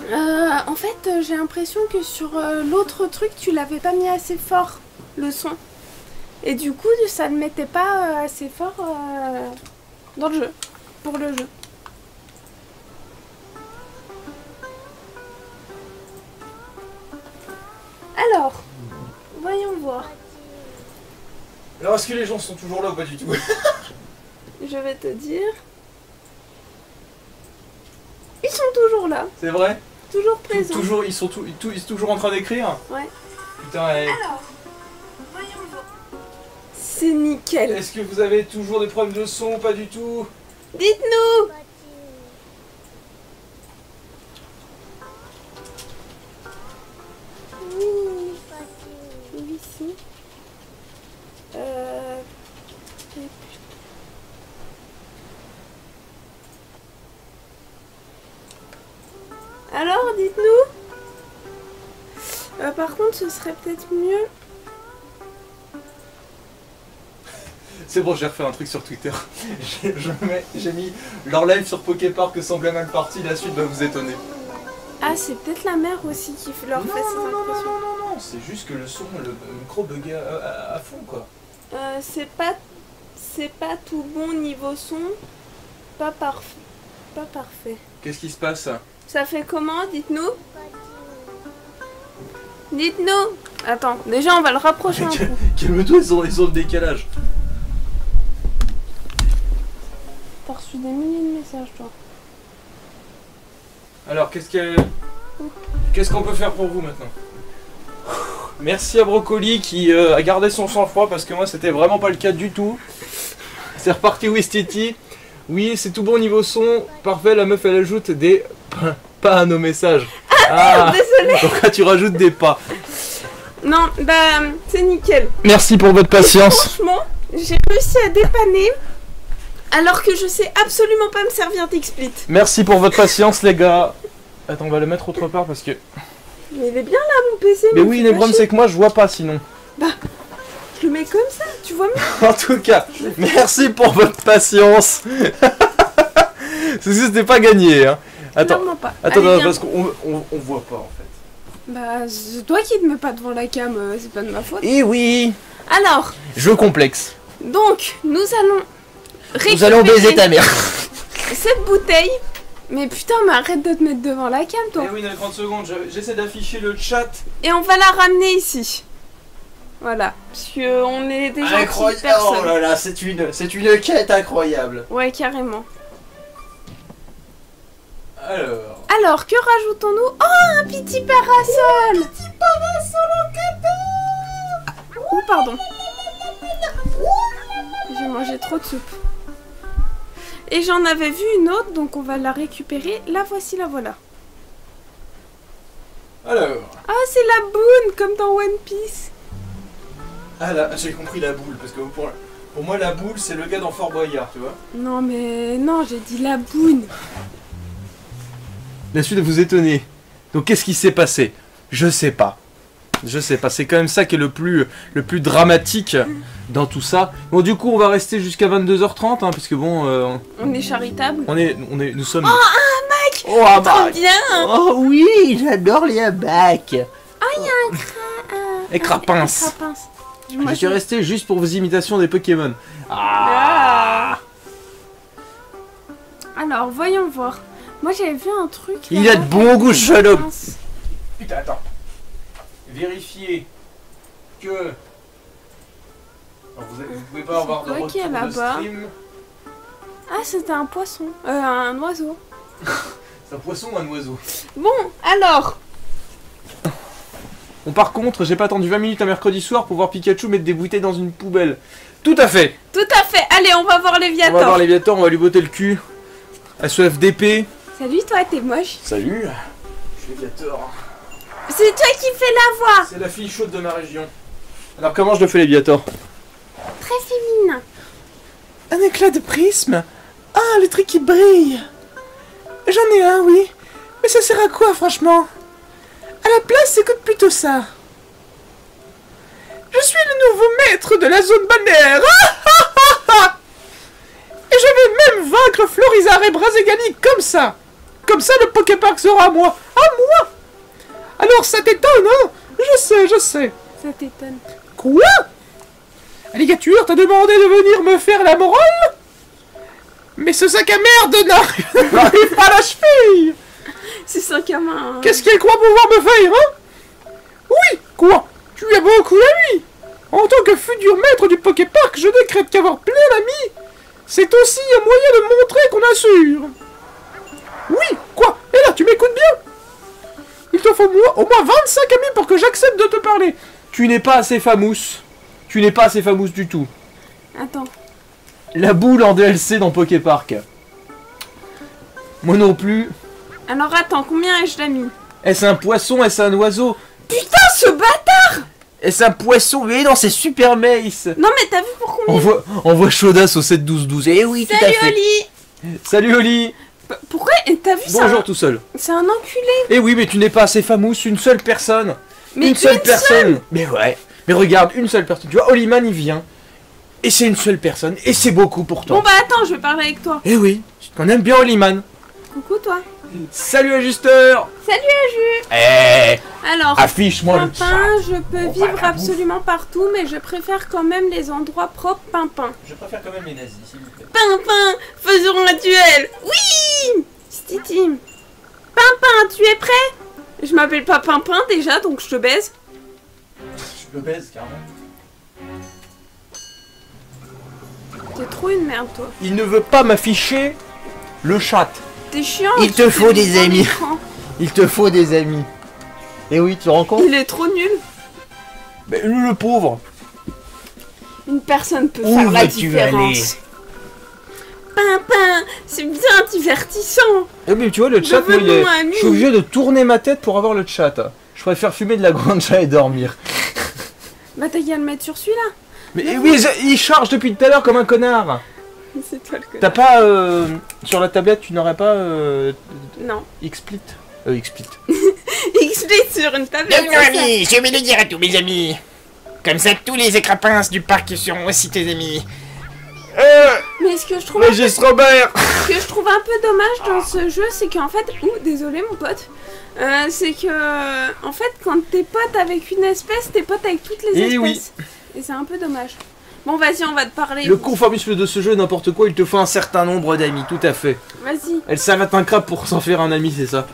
En fait, j'ai l'impression que sur l'autre truc, tu l'avais pas mis assez fort, le son. Et du coup, ça ne mettait pas assez fort dans le jeu, pour le jeu. Alors, voyons voir. Alors, est-ce que les gens sont toujours là ou pas du tout? Je vais te dire. Ils sont toujours là. C'est vrai? Toujours présents. Toujours, ils sont toujours en train d'écrire? Ouais. Putain, Alors, voyons voir. C'est nickel. est-ce que vous avez toujours des problèmes de son ou pas du tout? Dites-nous. Oui, si. Alors, dites-nous. Par contre, ce serait peut-être mieux. C'est bon, j'ai refait un truc sur Twitter. J'ai mis leur live sur Poképark semblait mal parti, la suite va vous étonner. Ah, c'est peut-être la mère aussi qui leur fait cette impression. Non, c'est juste que le son, le micro buguait à fond quoi. C'est pas tout bon niveau son. Pas parfait. Qu'est-ce qui se passe? Ça fait comment? Dites-nous. Dites-nous. Attends, déjà on va le rapprocher un peu. Calme-toi, ils ont le décalage. T'as reçu des milliers de messages, toi. Alors, qu'est-ce qu'on peut faire pour vous maintenant? Merci à Brocoli qui a gardé son sang-froid parce que moi c'était vraiment pas le cas du tout. C'est reparti Wistiti. Oui, c'est tout bon au niveau son. Parfait, la meuf elle ajoute des pas à nos messages. Ah, désolé. Donc là tu rajoutes des pas. Non, bah c'est nickel. Merci pour votre patience. Franchement, j'ai réussi à dépanner alors que je sais absolument pas me servir d'XSplit. Merci pour votre patience les gars. Attends, on va le mettre autre part parce que... Mais il est bien là mon PC. Mais oui, le problème c'est que moi je vois pas sinon. Bah, je le mets comme ça, tu vois mieux. En tout cas, merci pour votre patience. C'était pas gagné hein. Attends, pas. Attends, Allez, parce qu'on voit pas en fait. Bah, c'est toi qui te mets pas devant la cam, c'est pas de ma faute. Eh oui. Alors, Jeu complexe. donc, nous allons Nous allons baiser ta mère. cette bouteille. Mais putain, mais arrête de te mettre devant la cam, toi. Eh oui, dans 30 secondes, j'essaie d'afficher le chat. Et on va la ramener ici. Voilà, parce que on est des gentilles Incroyable. personnes. Oh là là, c'est une quête incroyable. Ouais, carrément. Alors, que rajoutons-nous? Oh, un petit parasol. Un petit parasol en cadeau. Oh, pardon. J'ai mangé trop de soupe. Et j'en avais vu une autre, donc on va la récupérer. La voici, la voilà. Alors. Ah, c'est la boune, comme dans One Piece. Ah là, j'ai compris la boule, parce que pour moi la boule c'est le gars dans Fort Boyard, tu vois. Non, mais non, j'ai dit la boune. La suite de vous étonner. Donc qu'est-ce qui s'est passé? Je sais pas. Je sais pas, c'est quand même ça qui est le plus dramatique dans tout ça. Bon, du coup, on va rester jusqu'à 22h30, hein, parce que bon... On est charitable. Nous sommes... Oh, un Mac. Oh, un Trop Mac. bien. Oh oui, j'adore les bacs. Ah, il y a un Écrapince. Je suis resté juste pour vos imitations des Pokémon. Ah. Alors, voyons voir. Moi, j'avais vu un truc... Il a de bon goût, salope. Putain, attends. Vérifiez que... Alors, vous pouvez pas avoir de retour de stream. Ah, c'était un poisson. Un oiseau. C'est un poisson ou un oiseau? Bon, alors... Bon, par contre, j'ai pas attendu 20 minutes un mercredi soir pour voir Pikachu mettre des bouteilles dans une poubelle. Tout à fait. Tout à fait. Allez, on va voir Léviator. On va voir Léviator, on va lui botter le cul. SEF d'épée. Salut, toi, t'es moche. Salut. Je suis Léviator. C'est toi qui fais la voix. C'est la fille chaude de ma région. Alors, comment je le fais, Léviator? Très féminin. Un éclat de prisme. Ah, le truc qui brille. J'en ai un, oui. Mais ça sert à quoi, franchement? À la place, écoute plutôt ça. Je suis le nouveau maître de la zone balnéaire. Et je vais même vaincre Florizarre et Brazegali comme ça. Comme ça, le Poképark sera à moi. À moi. Alors, ça t'étonne, hein? Je sais. Ça t'étonne. Quoi? Alligature, t'as demandé de venir me faire la morale? Mais ce sac à merde n'arrive pas à la cheville. C'est ça qu'à main. Hein. Qu'est-ce qu'elle croit pouvoir me faire, hein? Oui, quoi? Tu as beaucoup d'amis. En tant que futur maître du Poképark, je décrète qu'avoir plein d'amis, c'est aussi un moyen de montrer qu'on assure. Oui, quoi? Et là, tu m'écoutes bien? Il te faut au moins 25 amis pour que j'accepte de te parler. Tu n'es pas assez famous. Tu n'es pas assez famous du tout. Attends. La boule en DLC dans Poképark. Moi non plus. Alors attends, combien ai-je d'amis? Est-ce un poisson? Est-ce un oiseau? Putain, ce bâtard! Est-ce un poisson? Mais non, c'est Super Mace. Non mais t'as vu pour combien? Envoie Chaudas au 7-12-12. Eh oui, tout à Salut fait. Oli! Salut Oli. Pourquoi? T'as vu ça? Bonjour tout seul. C'est un enculé. Eh oui, mais tu n'es pas assez famous, une seule personne. Mais une seule personne. Mais ouais. Mais regarde, une seule personne. Tu vois, Oliman il vient. Et c'est une seule personne. Et c'est beaucoup pour toi. Bon bah attends, je vais parler avec toi. Eh oui, on aime bien Oliman. Coucou toi. Salut ajusteur. Salut Aju. Eh. Alors, Affiche-moi le Pimpin, je peux vivre absolument partout, mais je préfère quand même les endroits propres, Pimpin. Je préfère quand même les nazis, s'il vous plaît. Pimpin, faisons un duel. Oui. Stiti. Pimpin, tu es prêt? Je m'appelle pas Pimpin déjà, donc je te baise. Je le baise carrément. T'es trop une merde toi. Il ne veut pas m'afficher le chat. T'es chiant. Il te faut des amis. Il te faut des amis. Et oui, tu te rends compte? Il est trop nul. Mais le pauvre. Une personne peut Où faire la vas-tu aller? différence. Pimpin, c'est bien divertissant. Eh mais tu vois le chat, moi, Devenons amis. je suis obligé de tourner ma tête pour avoir le chat. Je préfère fumer de la ganja et dormir. Bah t'as qu'à le mettre sur celui-là. Mais oui, il charge depuis tout à l'heure comme un connard. C'est toi le connard. T'as pas sur la tablette, tu n'aurais pas Non. XSplit XSplit. XSplit sur une tablette. Devenons amis, je vais le dire à tous mes amis. Comme ça, tous les écrapins du parc seront aussi tes amis. Mais ce que je trouve Régis Robert. Ce que je trouve un peu dommage dans ce jeu, c'est qu'en fait, désolé mon pote, c'est que en fait, quand t'es pote avec une espèce, t'es pote avec toutes les espèces. Oui. Et c'est un peu dommage. Bon, vas-y, on va te parler. Le conformisme de ce jeu, n'importe quoi, il te faut un certain nombre d'amis, tout à fait. Vas-y. Elle savate un crabe pour s'en faire un ami, c'est ça.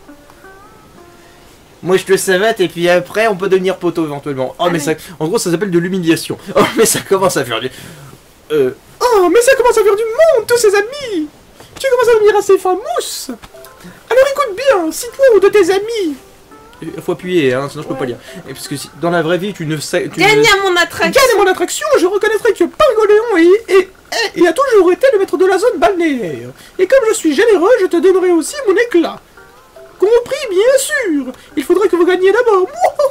Moi je te savate et puis après on peut devenir poteau éventuellement. Oh mais ça, en gros ça s'appelle de l'humiliation. Oh mais ça commence à faire du... Oh mais ça commence à faire du monde tous ces amis. Tu commences à devenir assez famous. Alors écoute bien, si toi ou de tes amis... Il faut appuyer hein, sinon je peux pas lire. Et parce que si, dans la vraie vie tu ne sais... Gagne à mon attraction. Gagne à mon attraction, je reconnaîtrai que Pingoléon a toujours été le maître de la zone balnéaire. Et comme je suis généreux, je te donnerai aussi mon éclat. Compris, bien sûr. Il faudrait que vous gagniez d'abord.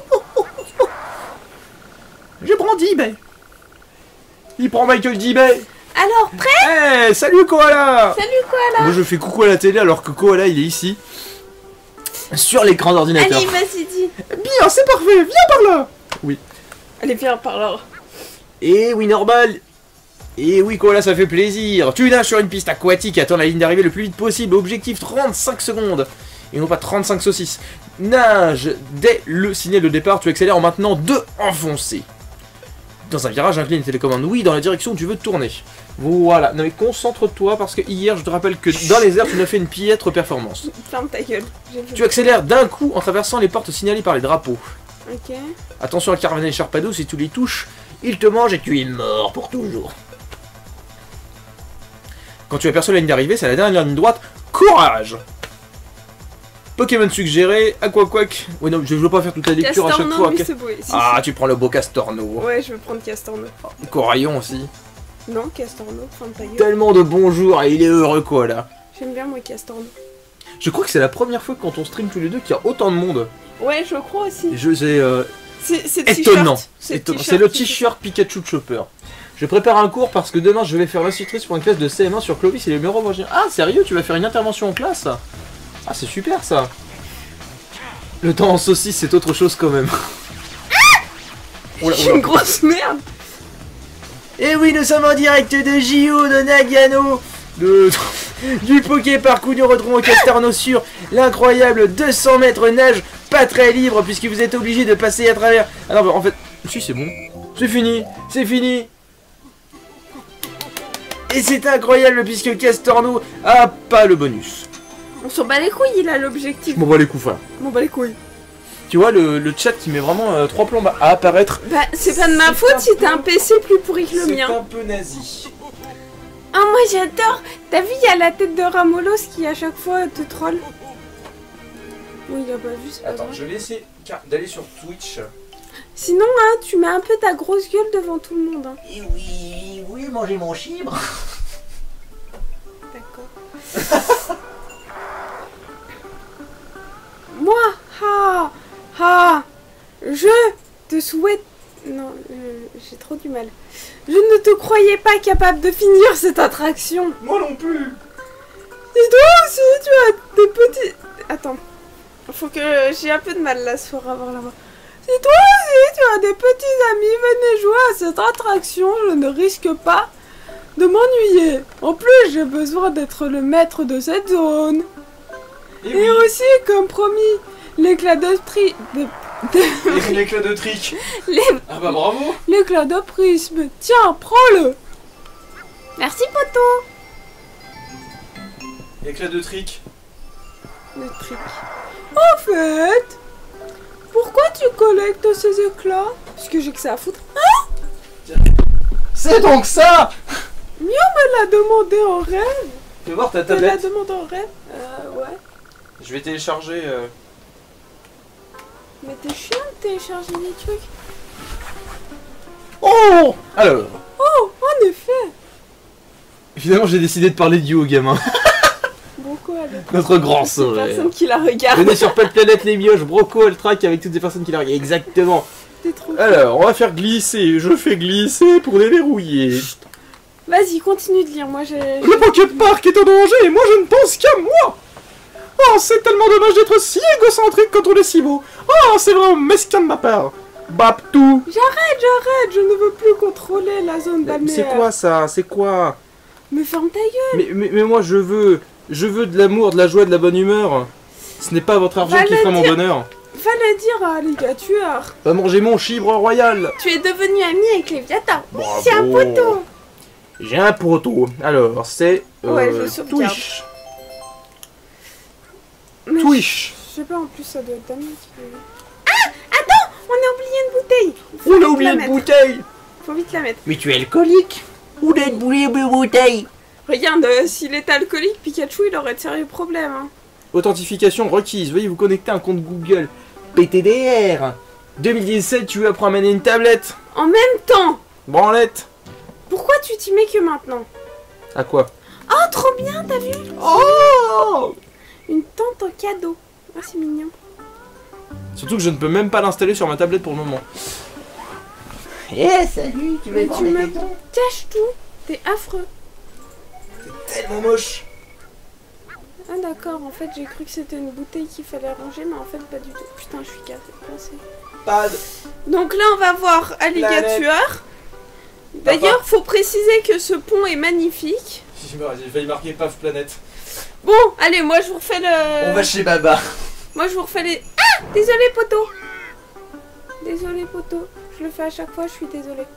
Je prends D-Bay. Il prend Michael D-Bay. Alors, prêt? Eh, salut Koala. Salut Koala. Moi je fais coucou à la télé alors que Koala il est ici. Sur l'écran d'ordinateur. Allez, vas-y, dis. Bien, c'est parfait, viens par là. Oui. Allez, viens par là. Et oui, normal. Et oui, Koala, ça fait plaisir. Tu nages sur une piste aquatique, attends la ligne d'arrivée le plus vite possible. Objectif 35 secondes. Et non pas 35 saucisses. Nage dès le signal de départ, tu accélères en maintenant 2 enfoncés. Dans un virage, incline les télécommandes. Oui, dans la direction où tu veux tourner. Voilà. Non mais concentre-toi parce que hier, je te rappelle que dans les airs, tu n'as fait une piètre performance. Ferme ta gueule. Tu accélères d'un coup en traversant les portes signalées par les drapeaux. Ok. Attention à Carvan et Sharpedo, si tu les touches, ils te mangent et tu es mort pour toujours. Quand tu aperçois la ligne d'arrivée, c'est la dernière ligne droite. Courage! Pokémon suggéré, Aquaquack. Ouais, non, je veux pas faire toute la lecture à chaque fois. Oui, c'est beau. Si, Ah, tu prends le beau Castorno. Ouais, je veux prendre Castorno. Coraillon aussi. Non, Castorno, ferme ta gueule. Tellement de bonjours et il est heureux quoi là. J'aime bien moi Castorno. Je crois que c'est la première fois quand on stream tous les deux qu'il y a autant de monde. Ouais, je crois aussi. C'est étonnant. C'est le t-shirt Pikachu Chopper. Je prépare un cours parce que demain je vais faire l'institutrice pour une classe de CM1 sur Clovis et les mérovingiens. Ah sérieux, tu vas faire une intervention en classe? Ah c'est super ça. Le temps en saucisse c'est autre chose quand même. Je suis une grosse merde. Et oui, nous sommes en direct de JO de Nagano. du Poké Parcours, nous retrouvons Castorno sur l'incroyable 200 mètres nage, pas très libre puisque vous êtes obligé de passer à travers. Ah non, bah, en fait, si c'est bon, c'est fini, c'est fini. Et c'est incroyable puisque Castorno a pas le bonus. On s'en bat les couilles, il a l'objectif. Bon, bah les coups, frère. On bat les couilles. Tu vois le chat qui met vraiment 3 plombes à apparaître. Bah, c'est pas de ma faute si t'as un PC plus pourri que le mien. C'est un peu nazi. Ah, moi j'adore. T'as vu, il y a la tête de Ramolos qui à chaque fois te troll. Oui, il a pas vu, c'est pas Attends, grave. je vais essayer d'aller sur Twitch. Sinon, hein, tu mets un peu ta grosse gueule devant tout le monde. Hein. Et oui, vous voulez manger mon chibre? D'accord. Moi, je te souhaite... Non, j'ai trop du mal. Je ne te croyais pas capable de finir cette attraction. Moi non plus. Et toi aussi, tu as des petits... Attends. Faut que j'ai un peu de mal là, sur avoir la voix. Si toi aussi, tu as des petits amis, venez jouer à cette attraction. Je ne risque pas de m'ennuyer. En plus, j'ai besoin d'être le maître de cette zone. Et aussi, comme promis, l'éclat de L'éclat de trick. Ah bah bravo. L'éclat de prisme. Tiens, prends-le. Merci, poto. L'éclat de trick. Le trick. En fait, pourquoi tu collectes ces éclats? Parce que j'ai que ça à foutre. C'est donc ça. Mio me l'a demandé en rêve. Tu veux voir ta Tu me l'as tablette? demandé en rêve. Ouais. Je vais télécharger. Mais t'es chiant de télécharger des trucs. Oh. Alors. Oh, en effet. Finalement, j'ai décidé de parler du haut gamin. Broco, elle Notre grand c'est personne sourire. qui la regarde. Venez sur Pet Planète les mioches, Broco, elle traque avec toutes les personnes qui la regardent. Exactement. T'es trop... Alors, on va faire glisser. Je fais glisser pour déverrouiller. Vas-y, continue de lire. Moi, j'ai... Le Poképark est en danger et moi je ne pense qu'à moi. Oh, c'est tellement dommage d'être si égocentrique quand on est si beau. Oh, c'est vraiment mesquin de ma part. Baptou. J'arrête, je ne veux plus contrôler la zone balnéaire. C'est quoi ça? C'est quoi? Mais ferme ta gueule. Mais moi je veux de l'amour, de la joie, de la bonne humeur. Ce n'est pas votre argent Va qui le fera mon dire. bonheur. Va le dire à Alligator. Va manger mon chibre royal. Tu es devenu ami avec Léviathan. Bravo. C'est un poteau. J'ai un poteau. Alors, c'est Ouais, je sauvegarde. Twitch. Mais Twitch. Je sais pas, en plus, ça doit être Damien qui peut... Ah, attends, on a oublié une bouteille. Faut On vite a oublié la une mettre. bouteille. Faut vite la mettre. Mais tu es alcoolique? Où est oublié une bouteille? Regarde, s'il était alcoolique, Pikachu, il aurait de sérieux problèmes. Hein. Authentification requise. Veuillez vous connecter à un compte Google. PTDR. 2017, tu veux apprendre à mener une tablette. En même temps, Branlette. pourquoi tu t'y mets que maintenant? À quoi? Oh, trop bien, t'as vu? Oh. Une tente en cadeau. Ah, c'est mignon. Surtout que je ne peux même pas l'installer sur ma tablette pour le moment. Eh, salut, tu veux Mais voir tu mes me tétons? caches tout. T'es affreux. Tellement moche. Ah d'accord, en fait j'ai cru que c'était une bouteille qu'il fallait ranger, mais en fait pas du tout. Putain, je suis coincée. Pad. Donc là on va voir Alligator. D'ailleurs, faut préciser que ce pont est magnifique. J'ai failli marquer paf planète. Bon, allez, moi je vous refais le... On va chez Baba. Moi je vous refais les... Ah, désolé poteau. Désolé poteau. Je le fais à chaque fois, je suis désolée.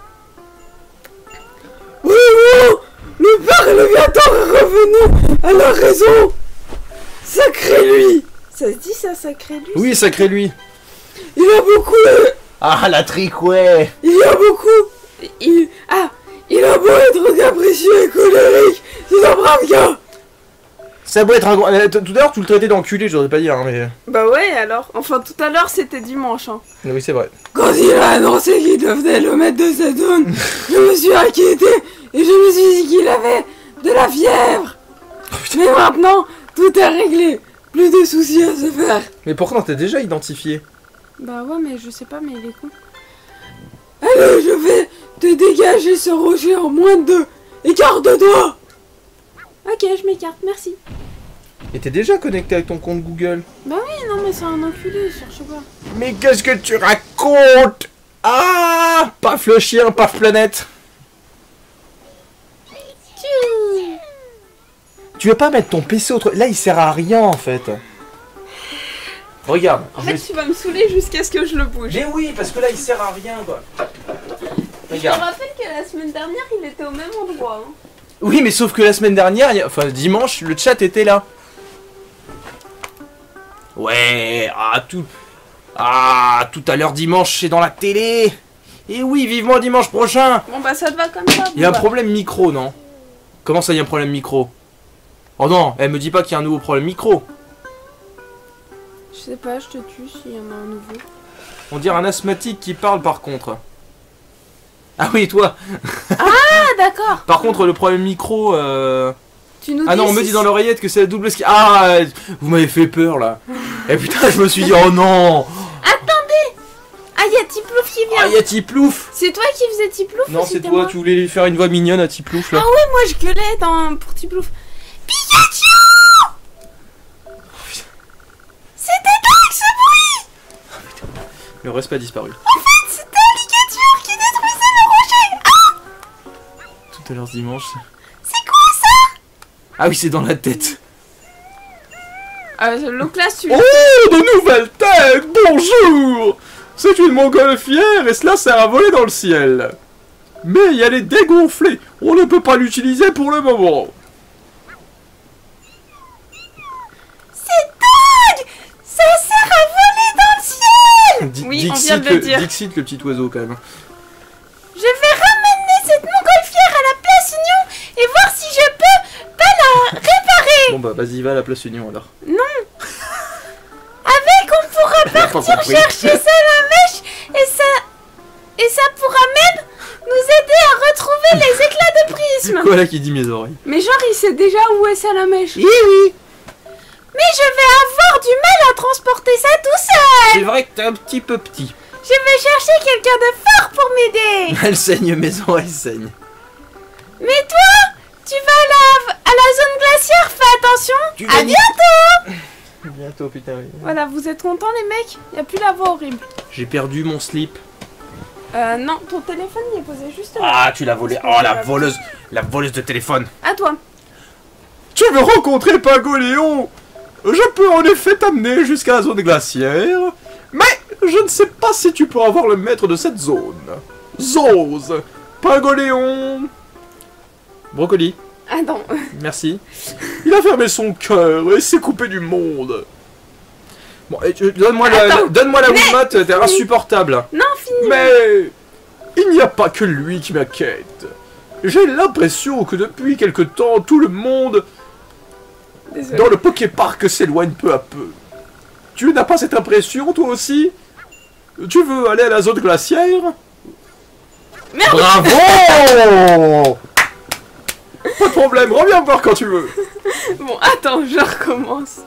Oui, oui, le père Léviathan est revenu. Elle a raison. Sacré lui. Ça se dit ça, sacré lui? Oui, sacré lui. Il a beaucoup... Ah, la trique, ouais. Il y a beaucoup... Il a beau être capricieux et colérique, c'est un brave gars. Ça doit être un gros... Tout à l'heure, tu le traitais d'enculé, j'aurais pas dire, hein, mais... Bah ouais, alors. Enfin, tout à l'heure, c'était dimanche, hein. Oui, c'est vrai. Quand il a annoncé qu'il devenait le maître de cette zone, je me suis inquiété et je me suis dit qu'il avait de la fièvre. Mais maintenant, tout est réglé. Plus de soucis à se faire. Mais pourtant, t'es déjà identifié. Bah ouais, mais je sais pas, mais il est con. Allez, je vais te dégager ce rocher en moins de 2. Écarte-toi. Ok, je m'écarte, merci. Et t'es déjà connecté avec ton compte Google. Bah oui, non mais c'est un enculé, cherche pas. Mais qu'est-ce que tu racontes? Ah, paf le chien, paf planète. Tu veux pas mettre ton PC autre... Là, il sert à rien, en fait. Regarde. En fait, tu vas me saouler jusqu'à ce que je le bouge. Mais oui, parce que là, il sert à rien, quoi. Je te rappelle que la semaine dernière, il était au même endroit. Hein. Oui, mais sauf que la semaine dernière, enfin dimanche, le chat était là. Ouais, tout à l'heure dimanche, c'est dans la télé. Et oui, vivement dimanche prochain. Bon bah ça te va comme ça. Il y a un problème micro, non? Comment ça, il y a un problème micro? Oh non, elle me dit pas qu'il y a un nouveau problème micro. Je sais pas, je te tue s'il y en a un nouveau. On dirait un asthmatique qui parle par contre. Ah oui, toi. Ah d'accord. Par contre, le problème micro... Tu nous Ah non, on me dit dans l'oreillette que c'est la double ski. Ah, vous m'avez fait peur là. Et putain, je me suis dit, oh non. Attendez. Ah, il y a Tiplouf qui vient. Ah, y a Tiplouf. C'est toi qui faisais Tiplouf? Non, ou c'est c'était toi, moi tu voulais lui faire une voix mignonne à Tiplouf là. Ah ouais, moi je gueulais pour Tiplouf. Pikachu. C'était dingue ce bruit. Le respect a disparu. En fait, c'était un ligature qui détruisait le rocher. Ah. Tout à l'heure dimanche. C'est quoi ça? Ah oui, c'est dans la tête. Donc là, tu... Oh, de nouvelles têtes. Bonjour. C'est une montgolfière et cela sert à voler dans le ciel. Mais elle est dégonflée. On ne peut pas l'utiliser pour le moment. C'est dingue. Ça sert à voler dans le ciel. Oui, on vient de le dire. Dixit, le petit oiseau quand même. Je vais ramener cette montgolfière à la place Union et voir si je peux pas la réparer. Bon bah vas-y, va à la place Union alors. Non. Avec, on pourra partir chercher Salamèche et ça pourra même nous aider à retrouver les éclats de prisme. C'est quoi là qui dit mes oreilles? Mais genre, il sait déjà où est Salamèche. Oui, oui. Mais je vais avoir du mal à transporter ça tout seul. C'est vrai que t'es un petit peu petit. Je vais chercher quelqu'un de fort pour m'aider. Elle saigne, mes oreilles saignent. Mais toi, tu vas à la zone glaciaire, fais attention. À bientôt. Bientôt, putain. Oui. Voilà, vous êtes contents les mecs? Y a plus la voix horrible. J'ai perdu mon slip. Non, ton téléphone il est posé juste là. Ah, tu l'as volé. Oh, la voleuse de téléphone. À toi. Tu veux rencontrer Pagoléon? Je peux en effet t'amener jusqu'à la zone glaciaire, mais je ne sais pas si tu peux avoir le maître de cette zone. Zose, Pagoléon. Brocoli. Attends. Merci. Il a fermé son cœur et s'est coupé du monde. Bon, donne-moi la Wiimote, t'es insupportable. Non, fini. Mais il n'y a pas que lui qui m'inquiète. J'ai l'impression que depuis quelque temps, tout le monde Désolé. dans le Poképark s'éloigne peu à peu. Tu n'as pas cette impression, toi aussi? Tu veux aller à la zone glaciaire? Merde. Bravo. Pas de problème, reviens me voir quand tu veux. Bon, attends, je recommence.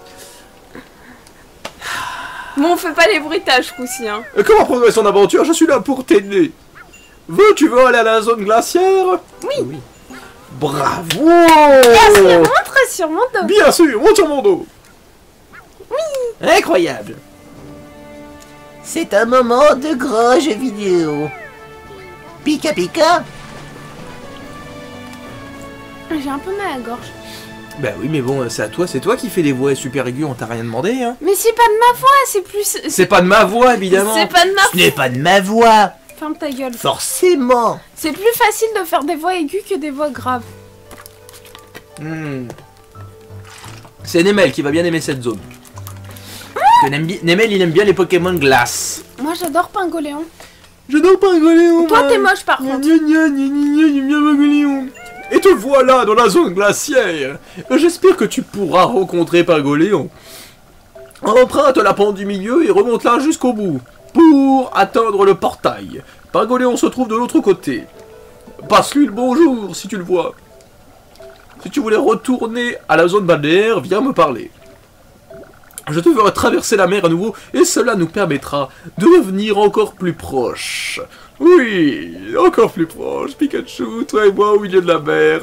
Bon, on fait pas les bruitages, coup-ci, hein. Comment progresser son aventure? Je suis là pour t'aider. Tu veux aller à la zone glaciaire? Oui. Bravo. Montre sur mon dos. Bien sûr, monte sur mon dos. Oui. Incroyable. C'est un moment de gros jeu vidéo. Pika pika. J'ai un peu mal à la gorge. Bah oui, mais bon, c'est toi qui fais des voix super aiguës, on t'a rien demandé, hein. Mais c'est pas de ma voix, c'est plus... C'est pas de ma voix, évidemment. C'est pas de ma Ce n'est pas de ma voix. Ferme ta gueule. Forcément. C'est plus facile de faire des voix aiguës que des voix graves. C'est Nemel qui va bien aimer cette zone. Nemel, il aime bien les Pokémon glace. Moi, j'adore Pingoléon. J'adore Pingoléon. Toi, t'es moche, par contre. J'aime bien Pingoléon. Et te voilà dans la zone glaciaire. J'espère que tu pourras rencontrer Pingoléon. Emprunte la pente du milieu et remonte là jusqu'au bout, pour atteindre le portail. Pingoléon se trouve de l'autre côté. Passe-lui le bonjour si tu le vois. Si tu voulais retourner à la zone balnéaire, viens me parler. Je te ferai traverser la mer à nouveau et cela nous permettra de revenir encore plus proches. Oui, encore plus proche, Pikachu, toi et moi au milieu de la mer.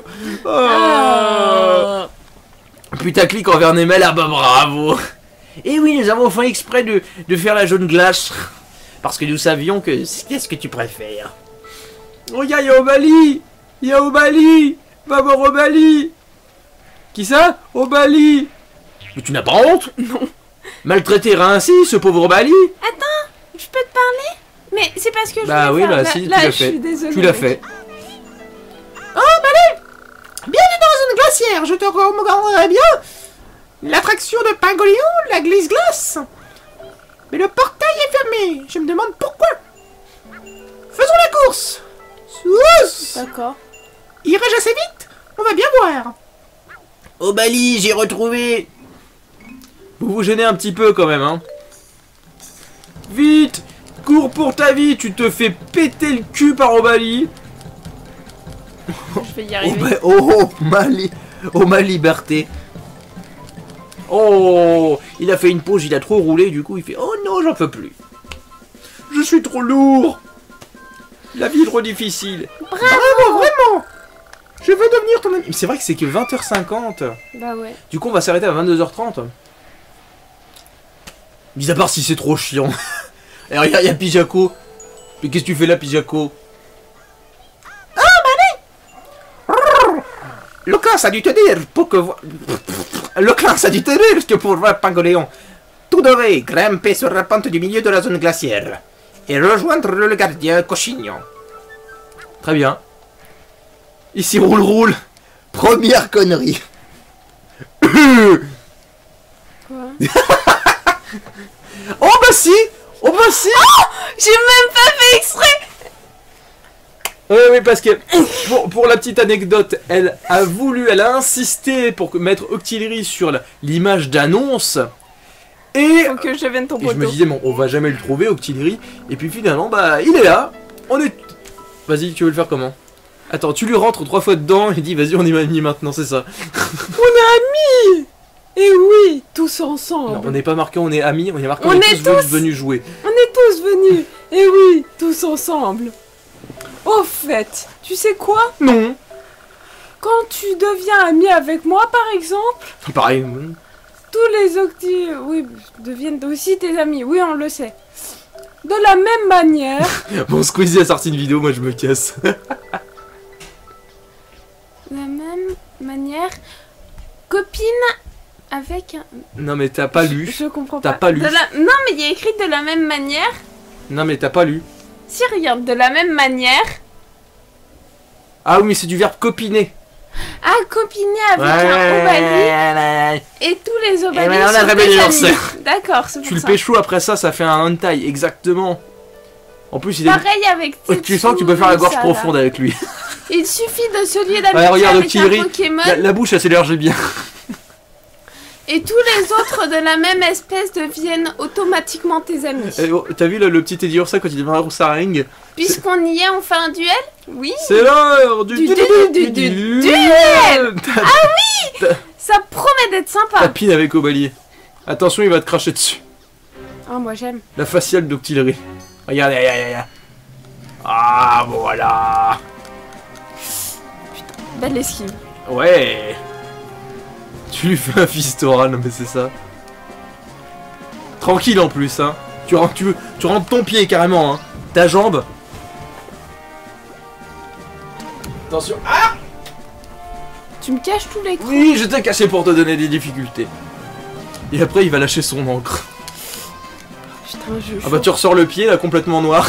Ah. Putaclic envers Nemel, ah bah bravo. Et oui, nous avons fait exprès de faire la jaune glace. Parce que nous savions que... Qu'est-ce que tu préfères? Regarde, il y a Obali. Il y a Obali. Va voir Obali. Qui ça? Obali! Mais tu n'as pas honte? Non. Maltraiter ainsi ce pauvre Obali? Attends, je peux te parler? Mais c'est parce que je Bah voulais oui, faire... bah si, tu là, l'as je fait. suis désolée, Tu l'as mec. fait. Bienvenue dans une glacière, je te recommanderais bien l'attraction de Pingolion, la glisse-glace. Mais le portail est fermé, je me demande pourquoi. Faisons la course. Tous. D'accord. Irai-je assez vite? On va bien voir. Obali, j'ai retrouvé. Vous vous gênez un petit peu quand même, hein. Vite! Cours pour ta vie, tu te fais péter le cul par Obali. Je vais y arriver. Ma liberté. Oh, il a fait une pause, il a trop roulé, du coup il fait oh non, j'en peux plus. Je suis trop lourd. La vie est trop difficile. Bravo, vraiment. Je veux devenir ton ami. C'est vrai que c'est que 20h50. Bah ouais. Du coup on va s'arrêter à 22h30. Mis à part si c'est trop chiant. Et regarde, il y a Pijako. Mais qu'est-ce que tu fais là, Pijako? Le classe a dû te dire pour que... Le classe a dû te dire que pour voir Pingolion, tu devais grimper sur la pente du milieu de la zone glaciaire et rejoindre le gardien Cochignon. Très bien. Ici roule. Première connerie. Quoi? Oh bah si. Oh bah si. J'ai même pas fait exprès! Oui, parce que pour la petite anecdote, elle a insisté pour mettre Octillery sur l'image d'annonce. Et Faut que je devienne ton je me poteau. disais, bon, on va jamais le trouver, Octillery. Et puis finalement, bah, il est là. On est. Vas-y, tu veux le faire comment? Attends, tu lui rentres 3 fois dedans et dis, vas-y, on est amis maintenant, c'est ça. On est amis! Et oui, tous ensemble. Non, on n'est pas marqué, on est amis, on est marqué, On on est est tous tous- venus jouer. On est tous venus. Et oui, tous ensemble. Au fait, tu sais quoi? Non. Quand tu deviens ami avec moi, par exemple, Pareil. tous les octi... Oui, deviennent aussi tes amis. Oui, on le sait. De la même manière... Bon, Squeezie a sorti une vidéo, moi je me casse. De la même manière... Copine avec un... Non, mais t'as pas lu. Je comprends pas. T'as pas lu. Non, mais il y a écrit de la même manière... Non, mais t'as pas lu. Si, regarde, de la même manière... Ah oui, mais c'est du verbe copiner. Ah, copiner avec un Obali et tous les Obali maintenant, on a sont révélé tes leur amis. sœur. D'accord, c'est Tu pour le ça. pécho après ça, ça fait un hentai, exactement. En plus, il est. Pareil avec Oh, tu sens que tu peux faire la gorge ça, profonde là. avec lui. Il suffit de se lier d'amitié Ouais, regarde, avec Octillery. un Pokémon La bouche, elle s'élargit bien. et tous les autres de la même espèce deviennent automatiquement tes amis. Eh, oh, t'as vu le petit Eddie Ursa quand il devient un Roussareng? Puisqu'on y est, on fait un duel? Oui. C'est l'heure du duel. Ça promet d'être sympa. Tapine avec Obali. Attention, il va te cracher dessus. Oh, moi j'aime. La faciale d'Octillery. Regarde, regarde. Ah, voilà. Belle esquive. Ouais. Tu lui fais un fistora, non mais c'est ça. Tranquille en plus, hein. Tu rentres ton pied carrément, hein. Ta jambe. Attention. Ah Tu me caches tous les coups. oui, je t'ai caché pour te donner des difficultés. Et après, il va lâcher son encre. Putain, je... Ah bah tu ressors le pied là complètement noir.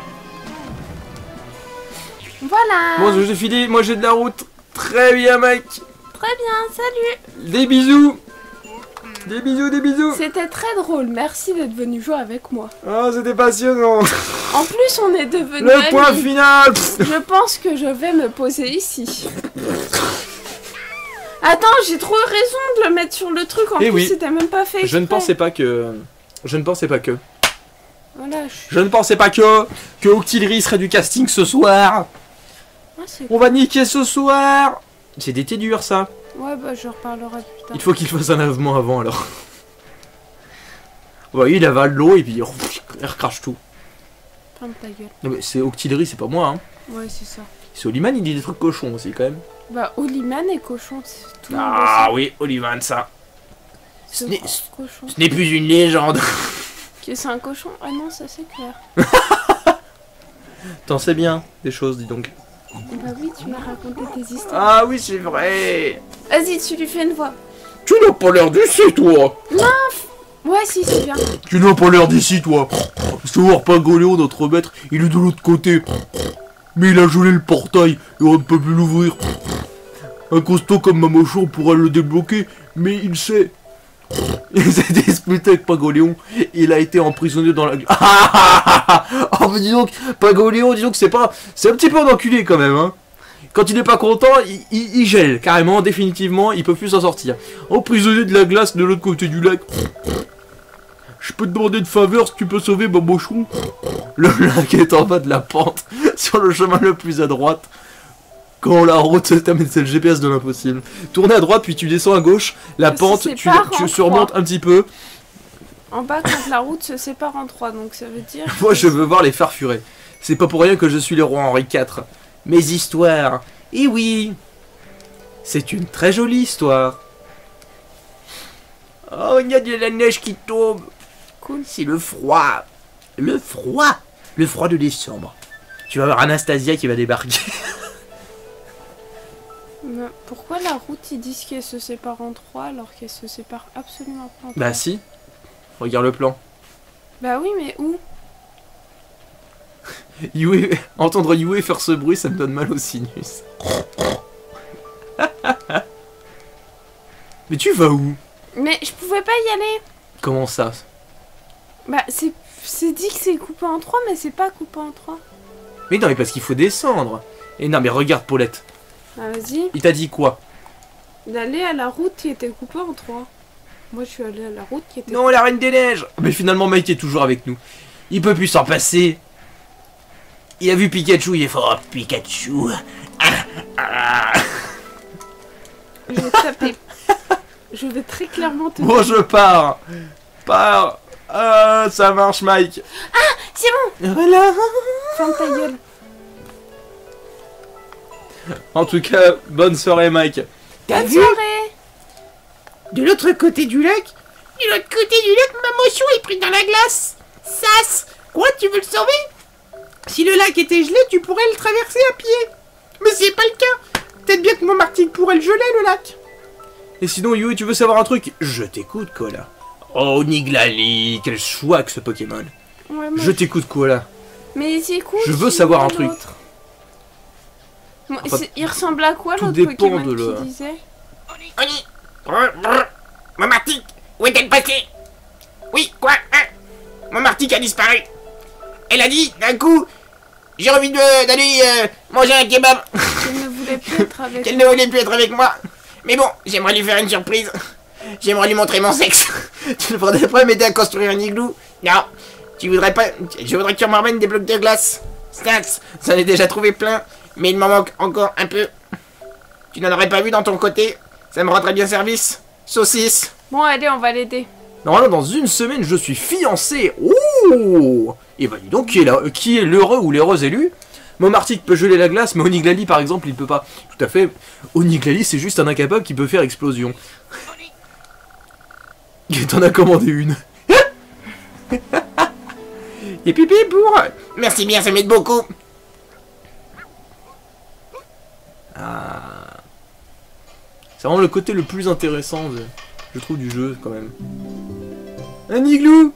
Voilà. Bon, j'ai fini, moi j'ai de la route. Très bien, mec. Très bien, salut. Des bisous. Des bisous. C'était très drôle. Merci d'être venu jouer avec moi. Oh, c'était passionnant. En plus, on est devenus Le point amis. final. Je pense que je vais me poser ici. Attends, j'ai trop raison de le mettre sur le truc. En Eh plus, oui. c'était même pas fait. Je ne exprès. pensais pas que... Voilà, Je ne pensais pas que Octillery serait du casting ce soir. Ah, c'est... On va niquer ce soir. C'est d'été dur ça. Ouais, bah je reparlerai plus tard. Il faut qu'il fasse un lavement avant alors. Ouais, il avale l'eau et puis il recrache tout. Ferme ta gueule. Non mais c'est Octillery, c'est pas moi hein. Ouais, c'est ça. C'est Oliman, il dit des trucs cochons aussi quand même. Bah, Oliman et cochon, c'est tout le monde Ah le oui, Oliman ça. sait. ce n'est- Cochon. Ce n'est plus une légende. Que c'est un cochon? Ah non, ça c'est clair. T'en sais bien des choses, dis donc. Bah oui, tu m'as raconté tes histoires. Ah oui, c'est vrai. Vas-y, tu lui fais une voix. Tu n'as pas l'air d'ici, toi. Ouais, si, c'est bien. Tu n'as pas l'air d'ici, toi. Savoir Pangolion, notre maître, il est de l'autre côté. Mais il a gelé le portail et on ne peut plus l'ouvrir. Un costaud comme Mamochon pourra le débloquer, mais il sait. Il s'est disputé avec Pangolion. Il a été emprisonné dans la... Oh, mais dis donc, Pangolion, dis donc, c'est pas... C'est un petit peu un enculé, quand même, hein. Quand il n'est pas content, il gèle, carrément, définitivement, il peut plus s'en sortir. Emprisonné de la glace de l'autre côté du lac. Je peux te demander une faveur si tu peux sauver Mamochon. Le lac est en bas de la pente, sur le chemin le plus à droite. Quand la route se termine, c'est le GPS de l'impossible. Tournez à droite, puis tu descends à gauche. La pente, tu surmontes un petit peu. En bas, quand la route se sépare en trois, donc ça veut dire... Moi, je veux voir les farfurets. C'est pas pour rien que je suis le roi Henri IV. Mes histoires. Et oui, c'est une très jolie histoire. Oh, il y a de la neige qui tombe. Cool. C'est le froid. Le froid. Le froid de décembre. Tu vas voir Anastasia qui va débarquer. Mais pourquoi la route, ils disent qu'elle se sépare en trois alors qu'elle se sépare absolument pas en trois? Bah si. Regarde le plan. Bah oui, mais où? Yue, entendre Yue faire ce bruit, ça me donne mal au sinus. Mais tu vas où? Mais je pouvais pas y aller. Comment ça? Bah c'est dit que c'est coupé en trois, mais c'est pas coupé en trois. Mais non, mais parce qu'il faut descendre. Et non, mais regarde Paulette. Ah, vas-y. Il t'a dit quoi? D'aller à la route qui était coupée en trois. Moi je suis allée à la route qui était... Non, la Reine des Neiges. Mais finalement, Mike est toujours avec nous. Il peut plus s'en passer. Il a vu Pikachu, il est fort. Oh, Pikachu. Je vais te taper. Je vais très clairement te Bon, je pars. Pars. Ah, ça marche, Mike. C'est bon. Voilà. Ferme ta gueule. En tout cas, bonne soirée, Mike. T'as Bonne vu? soirée. De l'autre côté du lac? De l'autre côté du lac, Mamochon est pris dans la glace. Sas! Quoi, tu veux le sauver? Si le lac était gelé, tu pourrais le traverser à pied. Mais c'est pas le cas. Peut-être bien que mon Martin pourrait le geler, le lac. Et sinon, Yui, tu veux savoir un truc? Je t'écoute, Koala. Oh, Niglali, quel choix que ce Pokémon. Ouais, moi, Je t'écoute, Koala. Mais c'est cool. Je veux savoir un l'autre. truc. Moi, Enfin, il ressemble à quoi tout l'autre dépend Pokémon de le- qui disait? Oni. Mon Martic, où est-elle passée? Oui, quoi hein? Mon Martic a disparu. Elle a dit, d'un coup, j'ai envie d'aller manger un kebab. Elle ne voulait plus être avec Qu'elle ne voulait plus être avec moi. Mais bon, j'aimerais lui faire une surprise. J'aimerais lui montrer mon sexe. Tu ne voudrais pas m'aider à construire un igloo? Non. Tu voudrais pas... Je voudrais que tu me ramènes des blocs de glace. Stats, j'en ai déjà trouvé plein. Mais il m'en manque encore un peu. Tu n'en aurais pas vu dans ton côté? Ça me rendrait bien service. Saucisse. Bon, allez, on va l'aider. Normalement, dans une semaine, je suis fiancé. Ouh! Et bah dis donc, qui est l'heureux ou l'heureuse élue? Momartic peut geler la glace, mais Oniglali, par exemple, il peut pas. Tout à fait. Oniglali, c'est juste un incapable qui peut faire explosion. Et t'en as commandé une. Et pipi pour... Merci bien, ça m'aide beaucoup. Ah. C'est vraiment le côté le plus intéressant, je trouve, du jeu, quand même. Un igloo!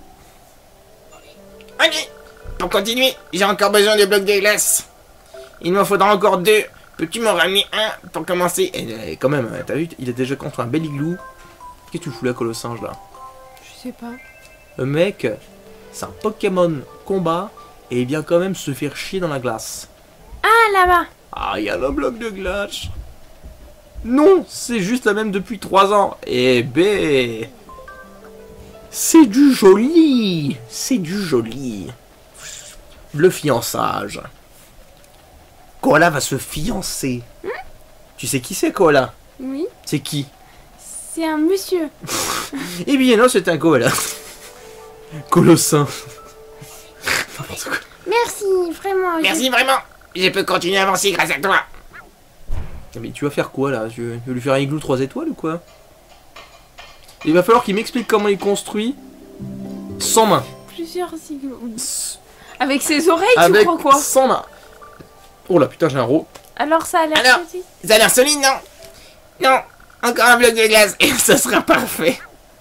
Ok. Pour continuer, j'ai encore besoin de blocs de glace. Il m'en faudra encore 2. Peux-tu m'en ramener un pour commencer? Et quand même, t'as vu, il a déjà contre un bel igloo. Qu'est-ce que tu fous là, Colossinge, là? Je sais pas. Le mec, c'est un Pokémon combat, et il vient quand même se faire chier dans la glace. Ah, là-bas. Ah, il y a le bloc de glace. Non, c'est juste la même depuis 3 ans. Eh ben... C'est du joli. C'est du joli. Le fiançage. Koala va se fiancer. Tu sais qui c'est, Koala? Oui. C'est qui? C'est un monsieur. Eh bien non, c'est un koala. Colossin. N'importe quoi. Merci, vraiment. Merci vraiment. Je peux continuer à avancer grâce à toi. Mais tu vas faire quoi là? Tu veux lui faire un igloo 3 étoiles ou quoi? Il va falloir qu'il m'explique comment il construit sans main. Plusieurs igloos. Avec ses oreilles, Avec tu crois quoi? sans main. Oh là putain, j'ai un ro. Alors ça a l'air Alors, petit. ça a l'air solide, non? Non. Encore un bloc de glace et ça sera parfait.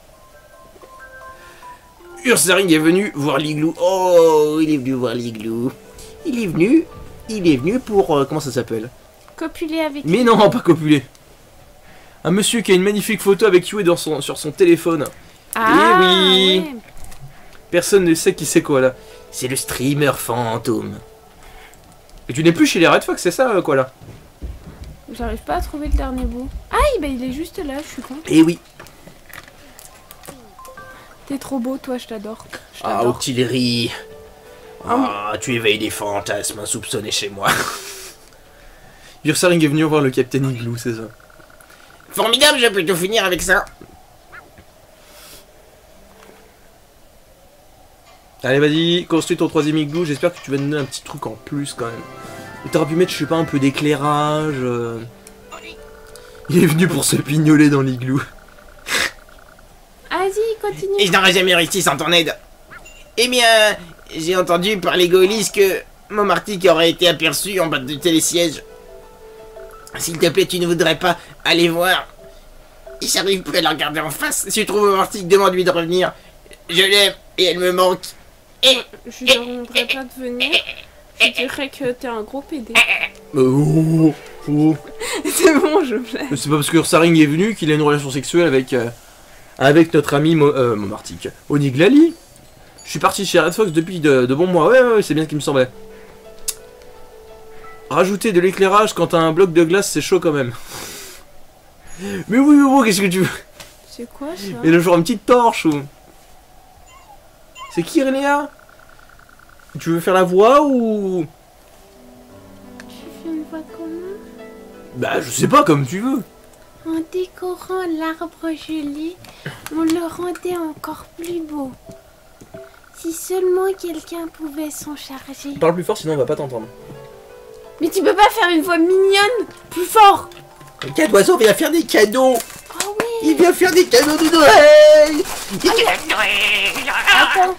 Ursaring est venu voir l'igloo. Oh, il est venu voir l'igloo. Il est venu pour... comment ça s'appelle? Copuler avec. Mais non, pas copuler. Un monsieur qui a une magnifique photo avec Yue sur son téléphone. Ah, oui. ouais. Personne ne sait qui c'est quoi là. C'est le streamer fantôme. Et tu n'es plus chez les Red Fox, c'est ça quoi là? J'arrive pas à trouver le dernier bout. Ah, bah, il est juste là, je suis con. Eh oui. T'es trop beau, toi, je t'adore. Je Ah, t'adore. Octillerie. Ah, tu éveilles des fantasmes insoupçonnés chez moi. Ursaring est venu voir le Capitaine Igloo, c'est ça. Formidable, je vais plutôt finir avec ça. Allez, vas-y, construis ton 3ème igloo. J'espère que tu vas nous donner un petit truc en plus quand même. T'aurais pu mettre, je sais pas, un peu d'éclairage. Il est venu pour se pignoler dans l'igloo. Vas-y, continue. Et je n'aurais jamais réussi sans ton aide. Eh bien, j'ai entendu par les Goélis que Momartic aurait été aperçu en bas du télésiège. S'il te plaît, tu ne voudrais pas aller voir? J'arrive plus à la regarder en face. Si tu trouves Momartic, demande-lui de revenir. Je l'aime et elle me manque. Je ne demanderai pas de venir. Je dirais que t'es un gros PD. Oh. C'est bon, je plaît. C'est pas parce que Ursaring est venu qu'il a une relation sexuelle avec notre ami Momartic. Oniglali. Je suis parti chez Red Fox depuis de bons mois. Ouais, c'est bien ce qui me semblait. Rajouter de l'éclairage quand t'as un bloc de glace, c'est chaud quand même. Mais oui, qu'est-ce que tu veux? C'est quoi ça? Et le jour une petite torche ou... C'est qui Irénéa? Tu veux faire la voix ou... Tu fais une voix comment? Bah je sais pas, comme tu veux. En décorant l'arbre gelé, on le rendait encore plus beau. Si seulement quelqu'un pouvait s'en charger. Parle plus fort sinon on va pas t'entendre. Mais tu peux pas faire une voix mignonne? Plus fort! Le cat d'oiseau vient faire des cadeaux. Oh oui! Il vient faire des cadeaux de Noël. Attends!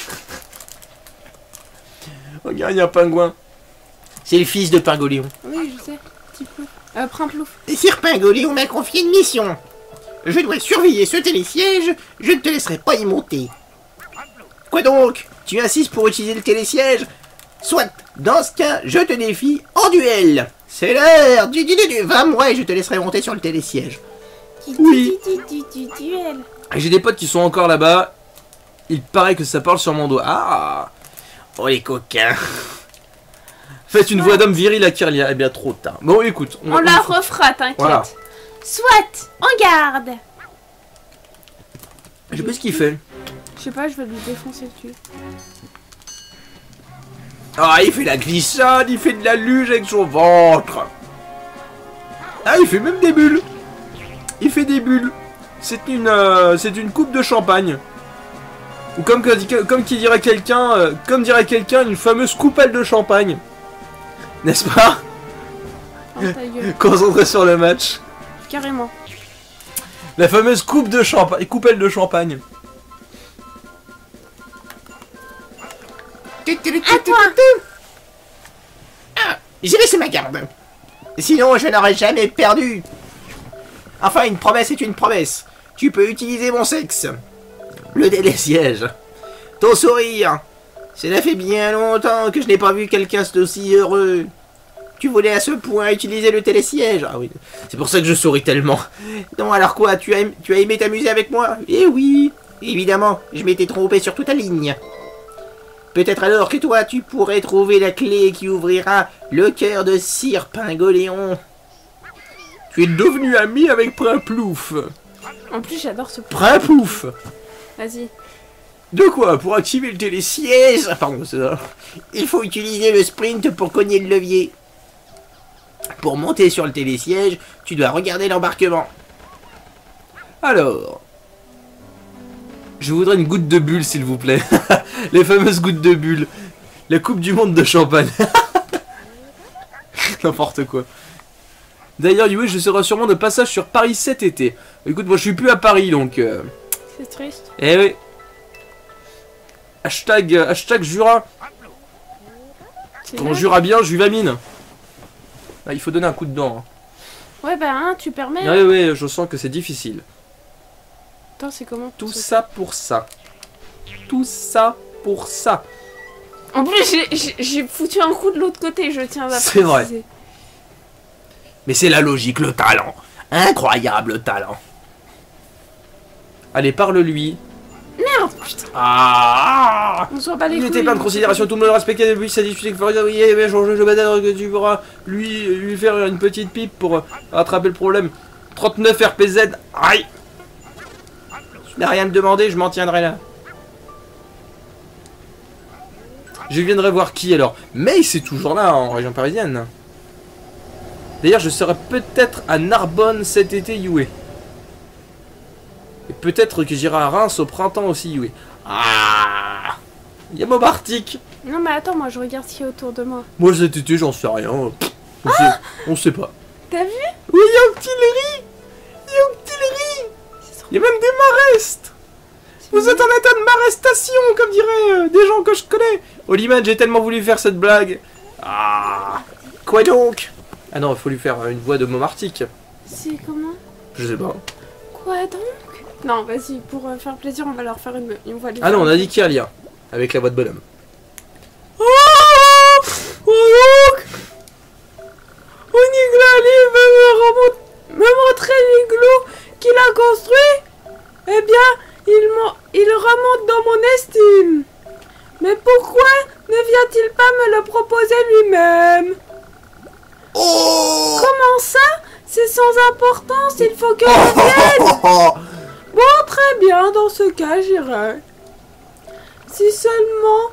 Regarde, il y a un pingouin. C'est le fils de Pingoléon. Oui, je sais. Petit peu. Primplouf. Sir Pingoléon m'a confié une mission. Je dois surveiller ce télésiège. Je ne te laisserai pas y monter. Quoi donc? Tu insistes pour utiliser le télésiège? Soit, dans ce cas, je te défie en duel. C'est l'heure du va-moi et je te laisserai monter sur le télésiège. Oui. Du duel. J'ai des potes qui sont encore là-bas. Il paraît que ça parle sur mon dos. Ah! Oh les coquins. Faites une voix d'homme viril à Kirlia. Eh bien, trop tard. Bon, écoute. On la refera, t'inquiète. Voilà. Soit, en garde. Je sais pas ce qu'il fait. Je sais pas, je vais lui défoncer le cul. Ah, il fait la glissade, il fait de la luge avec son ventre. Ah, il fait même des bulles. Il fait des bulles. C'est une coupe de champagne. Ou comme qui dirait quelqu'un, comme dirait quelqu'un, une fameuse coupelle de champagne. N'est-ce pas? Oh, ta gueule. Concentré sur le match. Carrément. La fameuse coupe de champagne, coupelle de champagne. À toi. Ah, j'ai laissé ma garde. Sinon, je n'aurais jamais perdu. Enfin, une promesse est une promesse. Tu peux utiliser mon sexe. Le télésiège. Ton sourire. Cela fait bien longtemps que je n'ai pas vu quelqu'un d'aussi heureux. Tu voulais à ce point utiliser le télésiège. Ah oui, c'est pour ça que je souris tellement. Non, alors quoi, tu as aimé t'amuser avec moi? Eh oui, évidemment, je m'étais trompé sur toute la ligne. Peut-être alors que toi, tu pourrais trouver la clé qui ouvrira le cœur de Sir Pingoléon. Tu es devenu ami avec Primplouf. En plus, j'adore ce... Primplouf. Vas-y. De quoi? Pour activer le télésiège? Siège. Pardon, c'est ça. Il faut utiliser le sprint pour cogner le levier. Pour monter sur le télésiège, tu dois regarder l'embarquement. Alors... Je voudrais une goutte de bulle, s'il vous plaît. Les fameuses gouttes de bulle. La coupe du monde de champagne. N'importe quoi. D'ailleurs, Yui, je serai sûrement de passage sur Paris cet été. Écoute, moi je suis plus à Paris, donc... C'est triste. Eh oui. Hashtag Jura. C'est Quand on là. jura bien, Juvamine. Ah, il faut donner un coup de dent. Hein. Ouais, bah, hein, tu permets. Ouais, ouais, je sens que c'est difficile. Attends, c'est comment? Tout ça pour ça. Tout ça pour ça. En plus, j'ai foutu un coup de l'autre côté, je tiens à C'est vrai. préciser. Mais c'est la logique, le talent. Incroyable talent. Allez, parle-lui. Merde, putain. Ah, On s'en bat les il couilles. n'était pas de considération, tout le monde le respectait depuis sa discussion avec Florida. Oui, mais je badale que tu pourras lui faire une petite pipe pour attraper le problème. 39 RPZ. Aïe. Tu n'as rien à me demander, je m'en tiendrai là. Je viendrai voir qui alors. Mais c'est toujours là en région parisienne. D'ailleurs, je serai peut-être à Narbonne cet été, Youé. Et peut-être que j'irai à Reims au printemps aussi, Youé. Ah, il y a Bob Arctic. Non, mais attends, moi je regarde ce qu'il y a autour de moi. Moi cet été, j'en sais rien. On sait pas. T'as vu? Oui, il y a un petit Léry. Il y a un petit Léry. Il y a même des marestes. Vous êtes en état de marestation, comme diraient des gens que je connais. Oliman, j'ai tellement voulu faire cette blague. Ah, quoi donc? Ah non, il faut lui faire une voix de môme arctique. C'est comment? Je sais pas. Quoi donc? Non, vas-y, pour faire plaisir, on va leur faire une voix de... Ah non, on a dit Kirlia, avec la voix de bonhomme. Oh, donc Oniglali veut me montrer l'igloo qu'il a construit. Eh bien, il remonte dans mon estime. Mais pourquoi ne vient-il pas me le proposer lui-même? Oh Comment ça? C'est sans importance, il faut que je vienne. Bon, très bien, dans ce cas, j'irai. Si seulement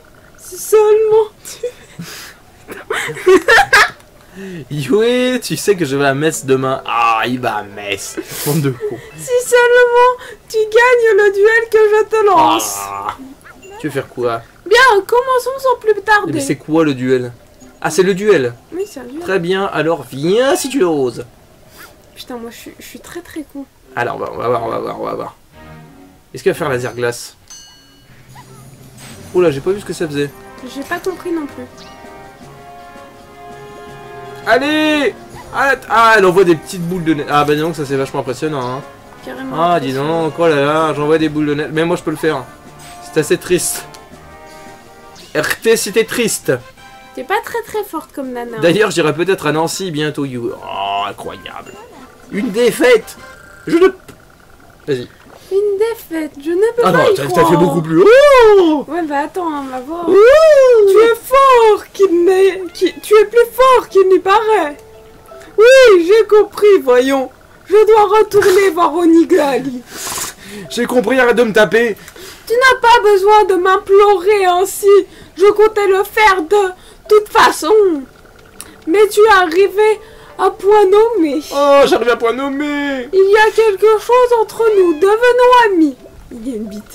Youé, tu sais que je vais à Metz demain. Ah, il va à Metz. Bande de cons. Si seulement tu gagnes le duel que je te lance. Ah, tu veux faire quoi? Bien, commençons sans plus tarder. Mais c'est quoi le duel? Ah, c'est le duel. Oui, c'est un duel. Très bien, alors viens si tu oses. Putain, moi je suis très très con. Alors, on va voir. Est-ce qu'il va faire laser glace? Oula, j'ai pas vu ce que ça faisait. J'ai pas compris non plus. Allez! Ah, elle envoie des petites boules de neige. Ah, bah dis donc, ça c'est vachement impressionnant. Hein. Carrément. Ah, dis donc, oh là là, j'envoie des boules de neige. Mais moi je peux le faire. C'est assez triste. RT, c'était triste. T'es pas très très forte comme nana. D'ailleurs, j'irai peut-être à Nancy bientôt, you. Oh, incroyable. Une défaite. Je ne... Vas-y. Une défaite, je ne peux Ah pas non, y t'as croire. fait beaucoup plus. Oh, Ouais, bah attends, on va voir. oh. Tu es fort qu'il n'est... Tu es plus fort qu'il n'y paraît. Oui, j'ai compris, voyons. Je dois retourner voir Oniglali. J'ai compris, arrête de me taper. Tu n'as pas besoin de m'implorer ainsi. Je comptais le faire de toute façon. Mais tu es arrivé à point nommé. Oh, j'arrive à point nommé. Il y a quelque chose entre nous. Devenons amis. Il y a une bite.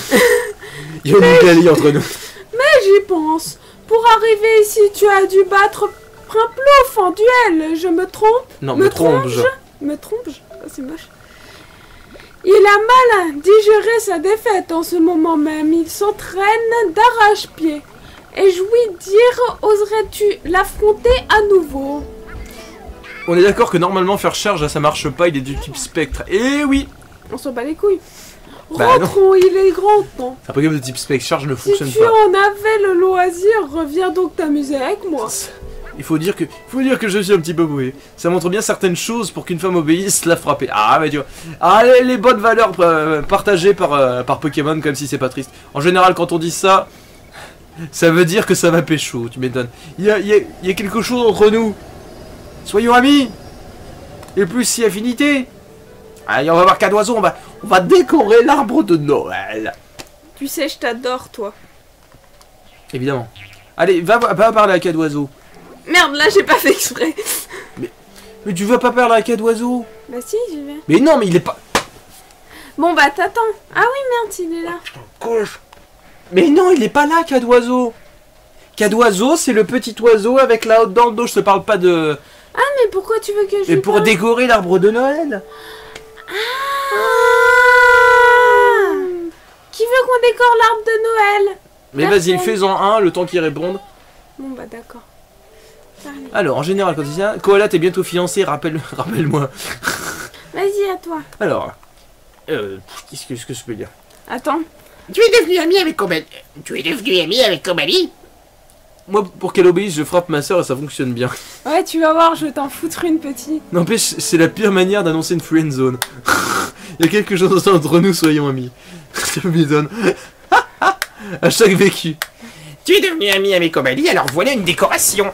Il y a une Italie entre nous. Mais j'y pense. Pour arriver ici, tu as dû battre Primplouf en duel. Je me trompe? Non, me trompe-je. Me trompe-je? Oh, c'est moche. Il a mal digéré sa défaite en ce moment même. Il s'entraîne d'arrache-pied. Et je lui dire, oserais-tu l'affronter à nouveau? On est d'accord que normalement faire charge, ça marche pas, il est du type spectre. Eh oui. On s'en bat les couilles. Bah non. Rentrons, il est grand temps. Un Pokémon de type spectre, charge ne Si fonctionne tu pas. en avais le loisir, reviens donc t'amuser avec moi. Il faut dire que je suis un petit peu boué. Ça montre bien certaines choses pour qu'une femme obéisse, la frapper. Ah, mais tu vois. Ah, les bonnes valeurs partagées par Pokémon, comme si c'est pas triste. En général, quand on dit ça, ça veut dire que ça va pécho, tu m'étonnes. Il y a quelque chose entre nous. Soyons amis. Et plus si affinité. Allez, on va voir Cadoiseau, on va décorer l'arbre de Noël. Tu sais, je t'adore, toi. Évidemment. Allez, va parler à Cadoiseau. Merde, là, j'ai pas fait exprès. Mais tu vas pas parler à Cadoiseau? Bah si, j'y vais. Mais non, mais il est pas... Bon, bah t'attends. Ah oui, merde, il est là. Mais non, il est pas là, Cadoiseau. Cadoiseau, c'est le petit oiseau avec la haute dans le dos. Je te parle pas de... Ah, mais pourquoi tu veux que je Mais lui pour parle? décorer l'arbre de Noël. Ah Qui veut qu'on décore l'arbre de Noël? Mais vas-y, fais-en un, le temps qu'il réponde. Bon, bah d'accord. Allez. Alors, en général, quand il dit Koala, t'es bientôt fiancé, rappelle-moi. Vas-y, à toi. Alors, qu'est-ce que je peux dire? Attends. Tu es devenu ami avec Cobalie. Tu es devenu ami avec Cobalie. Moi, pour qu'elle obéisse, je frappe ma soeur et ça fonctionne bien. Ouais, tu vas voir, je vais t'en foutre une petite. N'empêche, c'est la pire manière d'annoncer une friend zone. Il y a quelque chose entre nous, soyons amis. Ça m'étonne. À chaque vécu. Tu es devenu ami avec Cobalie, alors voilà une décoration.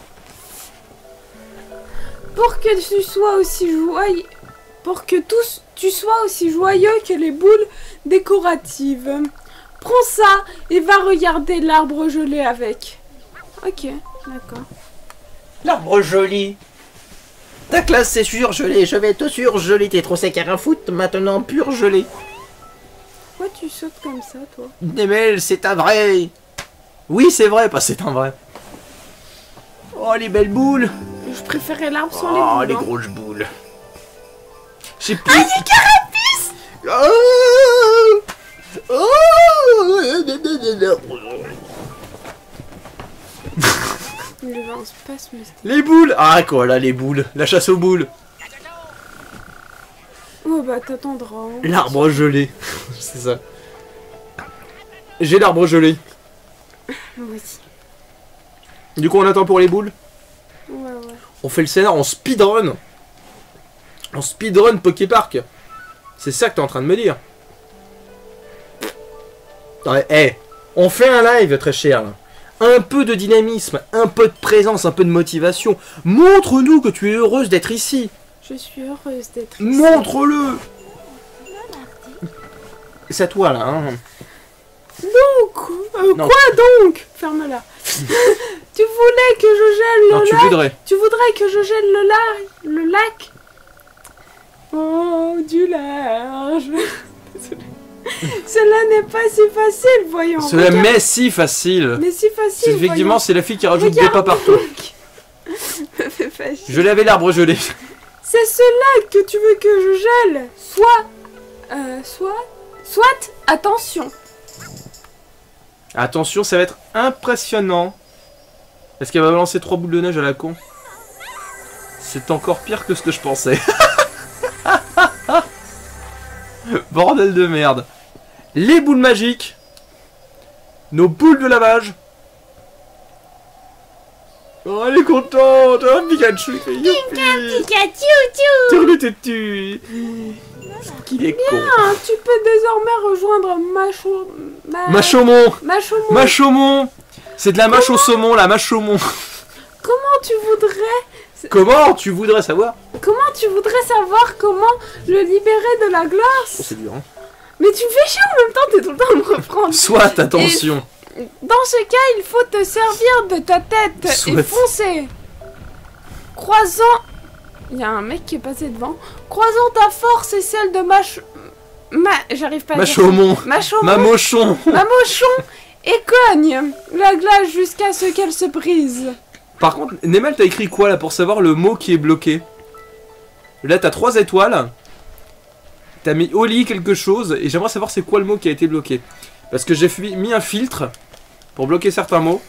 Pour que tu sois aussi joyeux... Pour que tu sois aussi joyeux que les boules décoratives. Prends ça et va regarder l'arbre gelé avec. Ok, d'accord. L'arbre joli. Ta classe c'est surgelé, je vais te surgeler. T'es trop sec à un foot, maintenant pur gelé. Pourquoi tu sautes comme ça, toi? Nemel, c'est un vrai. Oui, c'est vrai, pas c'est un vrai. Oh, les belles boules. Je préférais l'arbre sans Oh, les les boules. grosses boules. J'ai plus... Il avait un spasme. Les boules. Ah, quoi, là, les boules. La chasse aux boules. Oh bah t'attendras. Hein. L'arbre gelé. C'est ça. J'ai l'arbre gelé. Moi aussi. Du coup, on attend pour les boules. Ouais, ouais. On fait le scénar en speedrun. En speedrun Poképark. C'est ça que t'es en train de me dire. Ouais, hey, on fait un live, très cher. Là. Un peu de dynamisme, un peu de présence, un peu de motivation. Montre-nous que tu es heureuse d'être ici. Je suis heureuse d'être ici. Montre-le. C'est à toi, là. Hein. Donc, Non. quoi donc? Ferme-la. Tu voulais que je gèle Non, le tu lac? voudrais. Tu voudrais que je gèle le lac? Oh, du large. Désolée. Cela n'est pas si facile, voyons. Cela Regarde. m'est si facile. Mais si facile, Effectivement, c'est la fille qui rajoute des Regarde pas partout. voyons. Me fais pas chier. Je l'avais l'arbre gelé. C'est ce lac que tu veux que je gèle. Soit, attention. Attention, ça va être impressionnant. Est-ce qu'elle va balancer 3 boules de neige à la con? C'est encore pire que ce que je pensais. Bordel de merde. Les boules magiques. Nos boules de lavage. Oh, elle est contente. Oh, Pikachu. Youpi. Tourne-tutu. Qu'il est con. Ah, tu peux désormais rejoindre Machaumont. Machaumont. Machaumont. C'est de la mâche au saumon, la Machaumont. Comment tu voudrais Comment tu voudrais savoir? savoir comment le libérer de la glace? Oh, c'est dur, hein. Mais tu me fais chier en même temps, t'es tout le temps à me reprendre. Soit, attention. Dans ce cas, il faut te servir de ta tête et Soit. foncer. Croisant... Il y a un mec qui est passé devant. Croisant ta force et celle de J'arrive pas à dire ça. Machaumont. Machaumont. Mamochon. Mamochon. Et cogne la glace jusqu'à ce qu'elle se brise. Par contre, Nemel, t'as écrit quoi là pour savoir le mot qui est bloqué? Là, t'as 3 étoiles. T'as mis Oli quelque chose. Et j'aimerais savoir c'est quoi le mot qui a été bloqué. Parce que j'ai mis un filtre pour bloquer certains mots.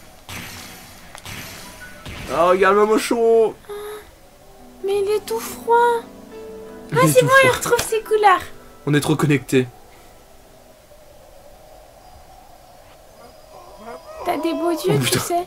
Ah, regarde Mamochon. Mais il est tout froid. Il Ah, est c'est tout bon, il froid. retrouve ses couleurs. On est trop connectés. T'as des beaux yeux, Oh, tu putain. sais.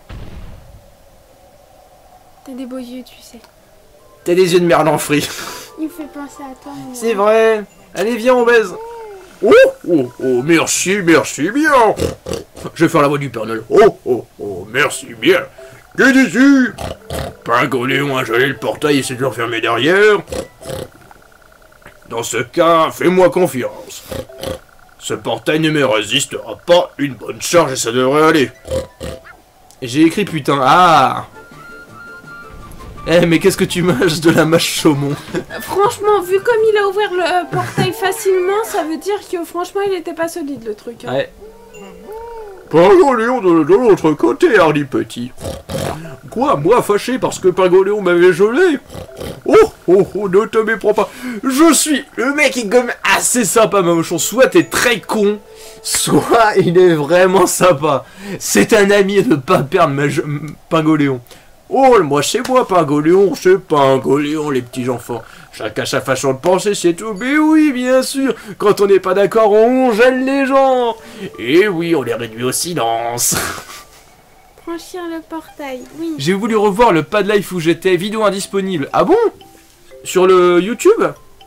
T'as des beaux yeux, tu sais. T'as des yeux de merlan frit. Il me fait penser à toi. mon C'est gars. vrai. Allez, viens, on baise. Oh, oh, oh, merci, merci bien. Je vais faire la voix du Père Noël. Oh, oh, oh, merci bien. Qu'est-ce ici? Pingoléon a gelé le portail et s'est de le refermer derrière. Dans ce cas, fais-moi confiance. Ce portail ne me résistera pas. Une bonne charge et ça devrait aller. J'ai écrit putain. Ah. Eh, mais qu'est-ce que tu mâches de la mâche saumon? Franchement, vu comme il a ouvert le portail facilement, ça veut dire que franchement, il était pas solide le truc. Hein. Ouais. Pingoléon de l'autre côté, Hardy Petit. Quoi, moi fâché parce que Pingoléon m'avait gelé? Oh, oh, oh, ne te méprends pas. Je suis le mec qui est comme assez sympa, Mamochon. Soit t'es très con, soit il est vraiment sympa. C'est un ami de ne pas perdre Pingoléon. Oh, moi c'est moi, Pingoléon, c'est Pingoléon, les petits enfants. Chacun sa façon de penser, c'est tout. Mais oui, bien sûr, quand on n'est pas d'accord, on gêne les gens. Et oui, on les réduit au silence. Franchir le portail, oui. J'ai voulu revoir le Pas de Life où j'étais, vidéo indisponible. Ah bon? Sur le YouTube?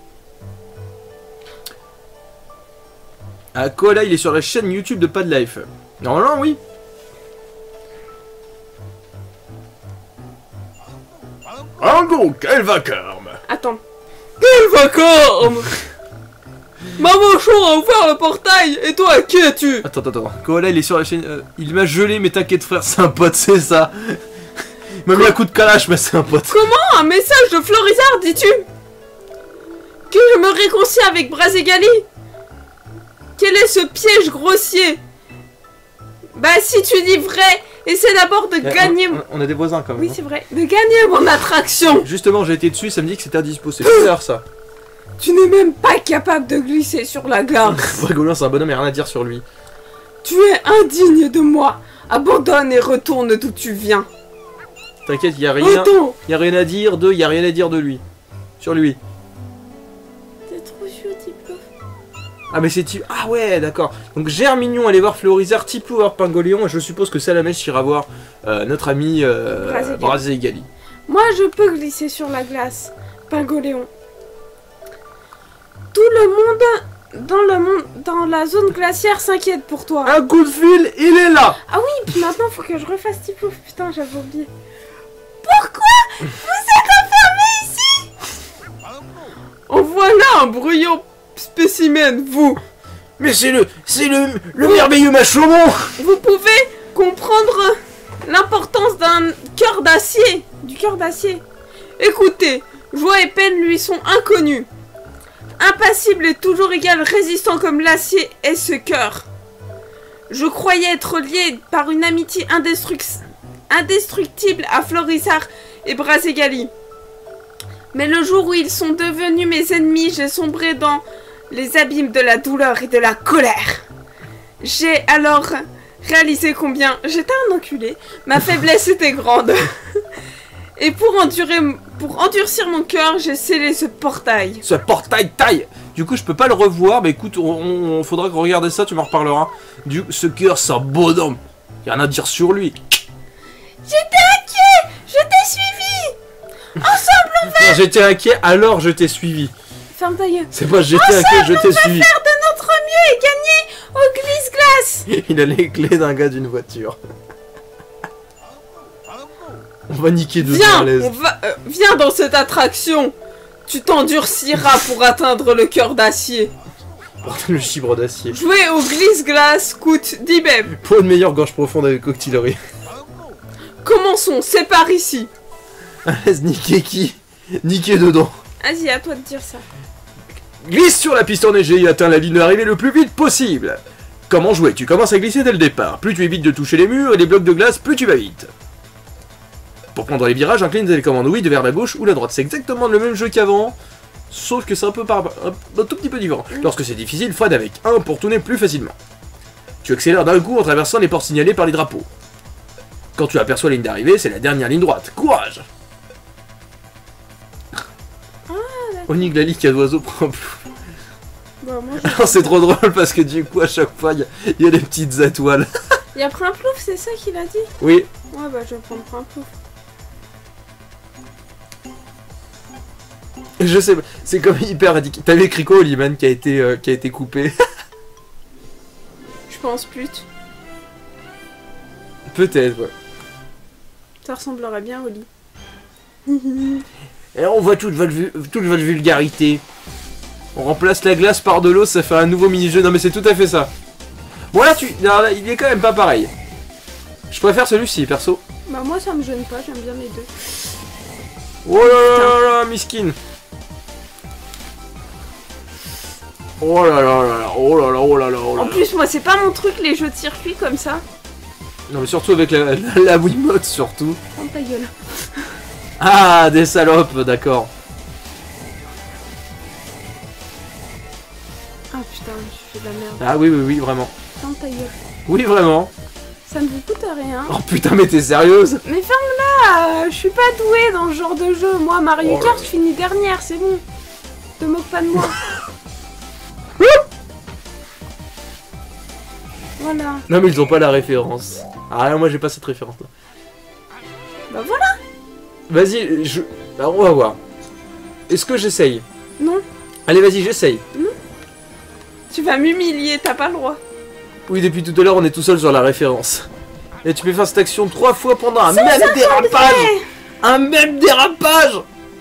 Ah, Koala, il est sur la chaîne YouTube de Pas de Life. Normalement, oui. Pingo, quel vacarme. Attends. Quel vacarme! Maman Chon a ouvert le portail! Et toi, qui es-tu? Attends. Koala, il est sur la chaîne. Il m'a gelé, mais t'inquiète, frère, c'est un pote, c'est ça. Il m'a mis un coup de calache, mais c'est un pote. Comment? Un message de Florizard, dis-tu? Que je me réconcilie avec Brazegali? Quel est ce piège grossier? Bah, si tu dis vrai, essaie d'abord de gagner. On a des voisins quand même. Oui, c'est vrai. De gagner mon attraction. Justement, j'ai été dessus, ça me dit que c'était à dispo. C'est bizarre ça. Tu n'es même pas capable de glisser sur la glace. Brégolin, c'est un bonhomme, il n'y a rien à dire sur lui. Tu es indigne de moi. Abandonne et retourne d'où tu viens. T'inquiète, il y a rien. Il y a rien à dire de. Il y a rien à dire de lui. Sur lui. T'es trop chou, Tipou. Ah mais c'est Tipou. Ah ouais, d'accord. Donc Germignon allait voir Florizard, Tipou voir Pingoléon, et je suppose que Salamèche ira voir notre ami Brazegali. Moi, je peux glisser sur la glace, Pingoléon. Tout le monde dans la zone glaciaire s'inquiète pour toi. Un coup de fil, il est là. Ah oui, puis maintenant faut que je refasse Tipou. Putain, j'avais oublié. Pourquoi vous êtes enfermé ici? En voilà un bruyant spécimen, vous. Mais c'est le merveilleux Machaumont. Vous pouvez comprendre l'importance d'un cœur d'acier. Du cœur d'acier. Écoutez, joie et peine lui sont inconnus. Impassible et toujours égal, résistant comme l'acier est ce cœur. Je croyais être lié par une amitié indestructible à Florizard et Brazegali. Mais le jour où ils sont devenus mes ennemis, j'ai sombré dans les abîmes de la douleur et de la colère. J'ai alors réalisé combien j'étais un enculé, ma faiblesse était grande. Et pour endurcir mon cœur, j'ai scellé ce portail. Ce portail taille. Du coup, je peux pas le revoir. Mais écoute, on faudra que regarder ça, tu m'en reparleras. Ce cœur, c'est un bonhomme. Y'a rien à dire sur lui. J'étais inquiet. Je t'ai suivi. Ensemble, on va... J'étais inquiet, alors je t'ai suivi. Ferme ta gueule. C'est pas j'étais inquiet, je t'ai suivi. On va faire de notre mieux et gagner au glisse-glace. Il a les clés d'un gars d'une voiture. On va niquer deux à l'aise. Viens dans cette attraction. Tu t'endurciras pour atteindre le cœur d'acier. Le chibre d'acier. Jouer au glisse-glace coûte 10 bèbes. Pour une meilleure gorge profonde avec cocktaillerie. Commençons, c'est par ici. Laisse niquer qui? Niquer dedans. Vas-y, à toi de dire ça. Glisse sur la piste enneigée et atteins la ligne d'arrivée le plus vite possible. Comment jouer? Tu commences à glisser dès le départ. Plus tu évites de toucher les murs et les blocs de glace, plus tu vas vite. Pour prendre les virages, incline les commandes oui vers la gauche ou la droite. C'est exactement le même jeu qu'avant, sauf que c'est un tout petit peu différent. Lorsque c'est difficile, freine avec 1 pour tourner plus facilement. Tu accélères d'un coup en traversant les portes signalées par les drapeaux. Quand tu aperçois la ligne d'arrivée, c'est la dernière ligne droite. Courage! Oniglali qui a d'oiseau prend un plouf. Bon, Alors c'est trop drôle parce que du coup à chaque fois il y a des petites étoiles. Il a pris un plouf, c'est ça qu'il a dit? Oui. Ouais bah je vais prendre un plouf. Je sais, c'est comme hyper radical. T'avais écrit quoi, Oliman, qui a été coupé? Je pense plus. Peut-être, ouais. Ça ressemblerait bien au lit. Et on voit toute votre vulgarité. On remplace la glace par de l'eau, ça fait un nouveau mini-jeu. Non mais c'est tout à fait ça. Bon là, là, il est quand même pas pareil. Je préfère celui-ci, perso. Bah moi ça me gêne pas, j'aime bien les deux. Oh là là là, miskin. Oh là là là là, oh là là, oh là là, oh là là. En plus moi c'est pas mon truc les jeux de circuit comme ça. Non mais surtout avec la Wiimote surtout. Ferme ta gueule. Ah, des salopes, d'accord. Ah putain, je fais de la merde. Ah oui, oui, oui, vraiment. Ferme ta gueule. Oui, vraiment. Ça ne vous coûte rien. Oh putain, mais t'es sérieuse? Mais ferme-la, je suis pas douée dans ce genre de jeu. Moi, Mario Kart, je finis dernière, c'est bon. Te moque pas de moi. Voilà. Non, mais ils ont pas la référence. Ah, moi j'ai pas cette référence là. Bah voilà. Vas-y, alors, on va voir. Est-ce que j'essaye? Non. Allez, vas-y, j'essaye. Tu vas m'humilier, t'as pas le droit. Oui, depuis tout à l'heure, on est tout seul sur la référence. Et tu peux faire cette action 3 fois pendant un même dérapage. Un même dérapage.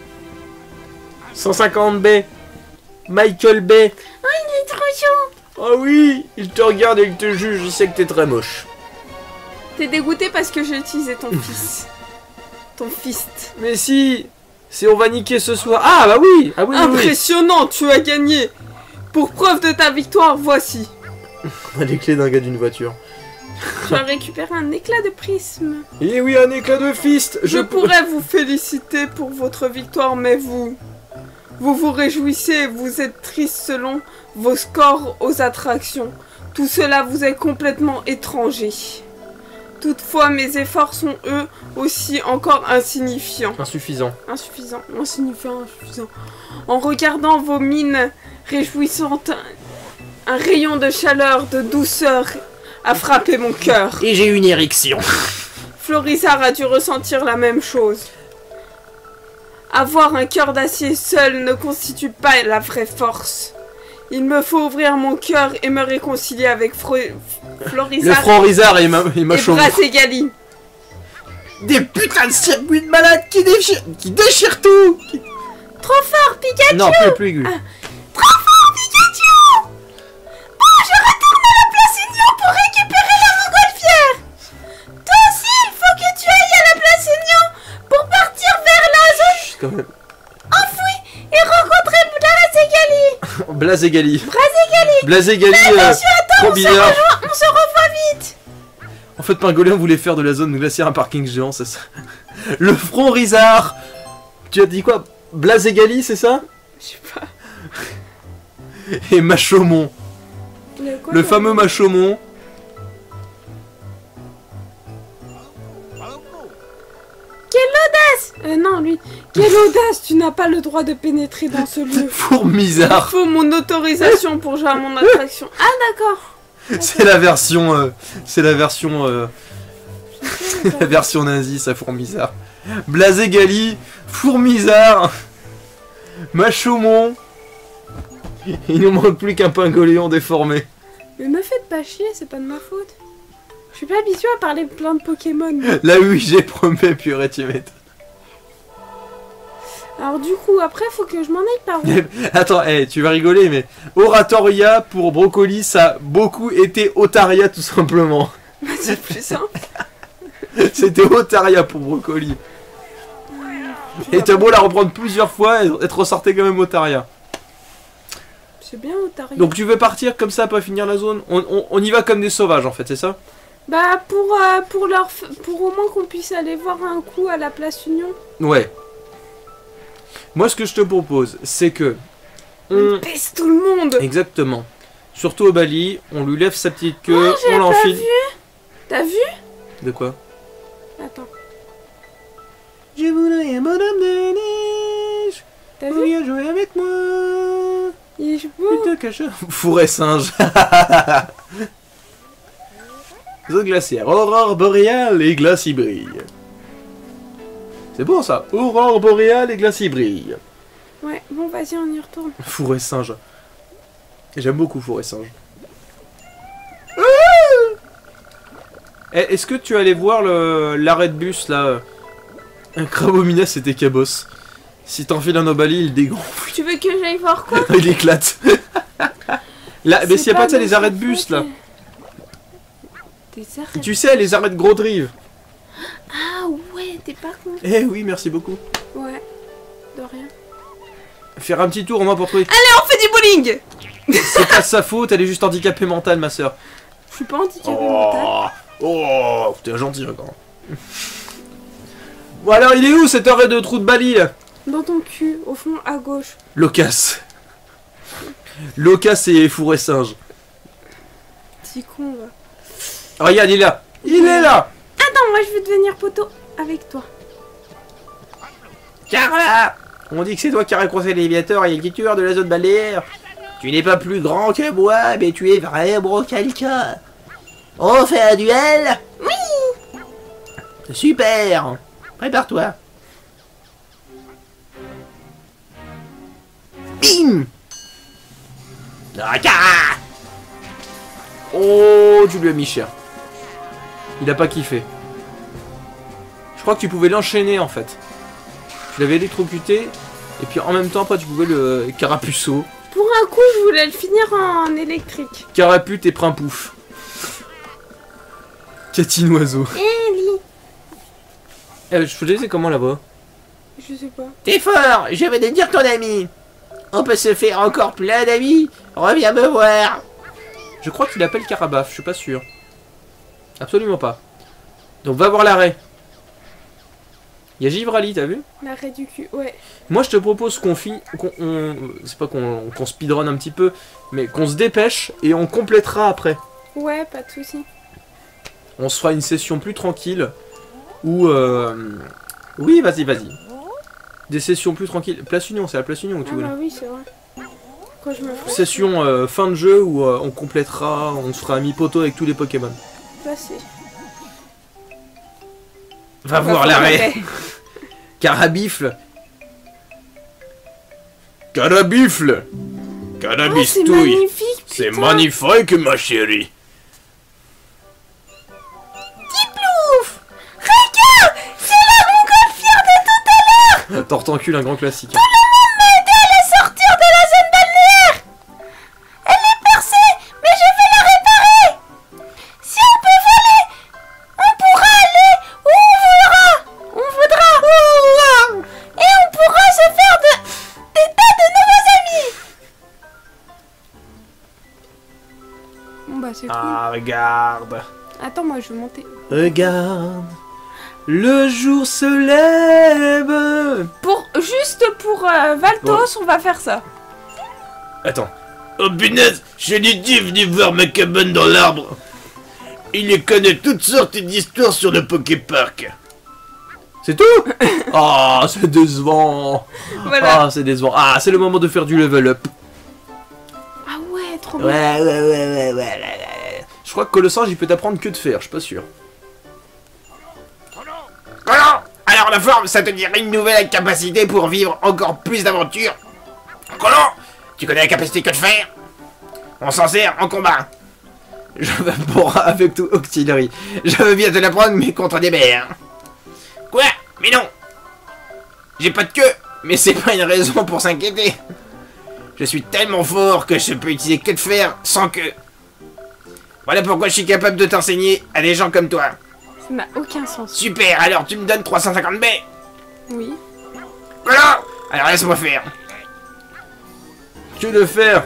150 B. Michael Bay. Oh, il est trop chaud. Oh oui, il te regarde et il te juge, il sait que t'es très moche. T'es dégoûté parce que j'ai utilisé ton fils. Ton fist. Mais si, on va niquer ce soir. Ah bah oui, ah oui, oui, oui. Impressionnant, tu as gagné. Pour preuve de ta victoire, voici. On a les clés d'un gars d'une voiture. Tu as récupéré un éclat de prisme. Et oui, un éclat de fist. Je pourrais vous féliciter pour votre victoire, mais vous vous réjouissez, vous êtes triste selon vos scores aux attractions. Tout cela vous est complètement étranger. Toutefois, mes efforts sont eux aussi encore insignifiants. Insuffisant. Insuffisant. En regardant vos mines réjouissantes, un rayon de chaleur, de douceur a frappé mon cœur. Et j'ai eu une érection. Florizard a dû ressentir la même chose. Avoir un cœur d'acier seul ne constitue pas la vraie force. Il me faut ouvrir mon cœur et me réconcilier avec Florizard. Le franc Rizard et ma chauve. Brasegali. Des putains de circuits de malades qui déchirent tout. Trop fort, Pikachu. Non, plus aigu. Trop fort, Pikachu. Oh, je retourne à la place Union pour récupérer la montgolfière. Toi aussi, il faut que tu ailles à la place Union pour partir vers la zone Chut, quand même. enfouie et rencontrer Blasegali. Blasegali. Brasegali. Blasegali, Attention, trop on bizarre. se revoit vite. En fait, Pingolin voulait faire de la zone glaciaire un parking géant, c'est ça. Le front Rizard. Tu as dit quoi? Blasegali, c'est ça? Je sais pas. Et Machaumont. Le fameux Machaumont. Quelle audace. Non, lui. Quelle audace. Tu n'as pas le droit de pénétrer dans ce lieu. Il Fourmizard. faut mon autorisation pour jouer à mon attraction. Ah, d'accord. C'est la version. La version nazie, ça Fourmizard. Blasegali, Fourmizard, Machaumont. Il nous manque plus qu'un Pingoléon déformé. Mais me faites pas chier, c'est pas de ma faute. Je suis pas habituée à parler plein de Pokémon. Là oui, j'ai promis, purée, tu m'étonnes. Alors du coup, après, faut que je m'en aille par où? Attends, tu vas rigoler, mais Oratoria pour Brocoli, ça a beaucoup été Otaria tout simplement. C'est plus simple. C'était Otaria pour Brocoli. Et t'as beau la reprendre plusieurs fois, elle te ressortait quand même Otaria. C'est bien, Otaria. Donc tu veux partir comme ça, pas finir la zone? On y va comme des sauvages en fait, c'est ça? Bah, pour au moins qu'on puisse aller voir un coup à la place Union. Ouais. Moi ce que je te propose, c'est que... On pèse tout le monde. Exactement. Surtout au Bali, on lui lève sa petite queue, J'ai on l'enfile... pas vu. T'as vu? De quoi? Attends. Je voudrais un bonhomme de neige. T'as vu? Viens jouer avec moi. Il est beau. Fourré singe. Zone glaciaire, aurore boréale et glace brille. C'est bon ça, aurore boréale et glace brille. Ouais, bon, vas-y, on y retourne. Fourré singe. J'aime beaucoup Fourré singe. Est-ce que tu allais voir l'arrêt de bus là? Un Crabominous c'était Cabos. Si t'enfiles un Obali, il dégonfle. Tu veux que j'aille voir quoi? Il éclate. Là, mais s'il n'y a pas de ça, les arrêts de bus là. Des arrêts. Tu sais, les arrêts de Gros Drive. Ah ouais, t'es pas con. Eh oui, merci beaucoup. Ouais, de rien. Faire un petit tour au moins pour trouver. Allez, on fait du bowling. C'est pas de sa faute, elle est juste handicapée mentale, ma soeur. Je suis pas handicapée mentale. Oh, t'es gentil encore. Bon alors, il est où cet arrêt de trou de Bali là? Dans ton cul, au fond, à gauche. Locas. Locas et Fourré singe. Petit con, va. Ah, regarde, il est là. Il est là. Attends, moi je veux devenir poteau avec toi. Carla, on dit que c'est toi qui as raccourci l'élévateur et le tueur de la zone balnéaire. Tu n'es pas plus grand que moi, mais tu es vraiment quelqu'un. On fait un duel? Oui. Super. Prépare-toi. Bim. Ah, Oh, tu lui as mis cher. Il a pas kiffé. Je crois que tu pouvais l'enchaîner en fait. Tu l'avais électrocuté, et puis en même temps, après tu pouvais le carapuceau. Pour un coup, je voulais le finir en électrique. Carapute et primpouf. Catine oiseau. Ellie. Je peux te laisser comment là-bas? Je sais pas. t'es fort, je vais te dire ton ami. On peut se faire encore plein d'amis. Reviens me voir. Je crois qu'il appelle Carabaf, je suis pas sûr. Absolument pas. Donc va voir l'arrêt. Il y a Givrali, t'as vu? L'arrêt du cul, ouais. Moi je te propose qu'on c'est pas qu'on speedrun un petit peu, mais qu'on se dépêche et on complétera après. Ouais, pas de soucis. On se fera une session plus tranquille. Ou oui, vas-y, vas-y. Des sessions plus tranquilles. Place Union, c'est la Place Union où tu Ah voulais. bah oui, c'est vrai. Quoi, je me fous? Session fin de jeu où on complétera, on se fera ami poteau avec tous les Pokémon. Là, c'est... Va voir l'arrêt. Carabifle. Carabifle. Oh, c'est Carabistouille. magnifique, C'est putain. magnifique, ma chérie. Regarde, c'est la montgolfière de tout à l'heure. Tortencule, un grand classique. Tout le monde m'a aidé à la sortir de la zone balnéaire. Elle est percée, mais je vais la réparer. Si on peut voler, on pourra aller où on voudra. Et on pourra se faire des tas de nouveaux amis. Bon bah c'est cool. Ah, regarde. Attends, moi je vais monter. Regarde. Le jour se lève. Juste pour Valtos, on va faire ça. Attends. Oh punaise, j'ai dit Div venu voir ma cabane dans l'arbre. Il y connaît toutes sortes d'histoires sur le Poképark. C'est tout? Ah, c'est décevant. Voilà. Ah, c'est décevant. Ah, c'est le moment de faire du level up. Ah ouais, trop bien. Ouais. Je crois que Colossange, il peut t'apprendre que de faire, je suis pas sûr. Collant, alors la forme, ça te dirait une nouvelle capacité pour vivre encore plus d'aventures? Collant, tu connais la capacité que de faire? On s'en sert en combat. Je vais pour avec tout auxiliary. Je veux bien te l'apprendre, mais contre des bears. Quoi? Mais non. J'ai pas de queue, mais c'est pas une raison pour s'inquiéter. Je suis tellement fort que je peux utiliser que de fer sans queue. Voilà pourquoi je suis capable de t'enseigner à des gens comme toi. Ça n'a aucun sens. Super, alors tu me donnes 350 baies. Oui. Voilà. Alors laisse-moi faire. Que de faire?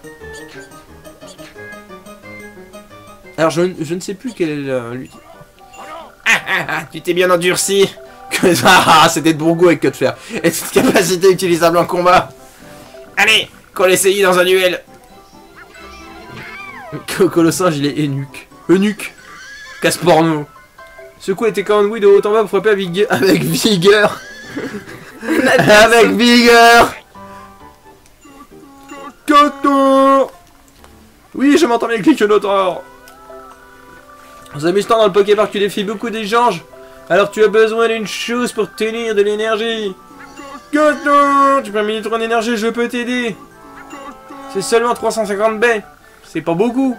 Alors je ne sais plus quel est lui. Tu t'es bien endurci. C'était de bon goût avec que de faire. Et cette capacité utilisable en combat. Allez, qu'on l'essaye dans un duel. Colossinge, il est eunuque. Casse porno. Secouer tes cornes de haut en bas pour frapper avec vigueur. Avec vigueur. Coton. Oui, je m'entends bien avec les quenotors. En s'amusant dans le Poképark, tu défies beaucoup d'échanges. Alors tu as besoin d'une chose pour tenir de l'énergie. Coton. Tu perds 1003 d'énergie, je peux t'aider. C'est seulement 350 baies. C'est pas beaucoup.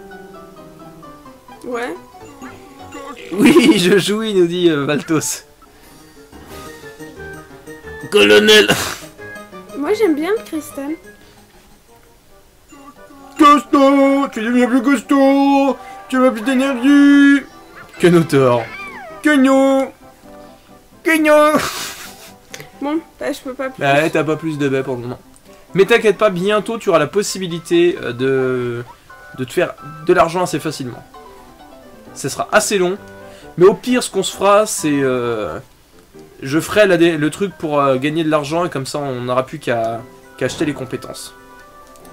Ouais. Oui, je jouis, nous dit Valtos. Colonel. Moi j'aime bien le cristal. Costaud, tu deviens plus costaud. Tu as plus d'énergie. Quenotor. Queno. Bon, bah je peux pas plus. Bah, t'as pas plus de baies pour le moment. Mais t'inquiète pas, bientôt tu auras la possibilité de te faire de l'argent assez facilement. Ça sera assez long. Mais au pire, ce qu'on se fera, c'est... je ferai le truc pour gagner de l'argent et comme ça, on n'aura plus qu'à acheter les compétences.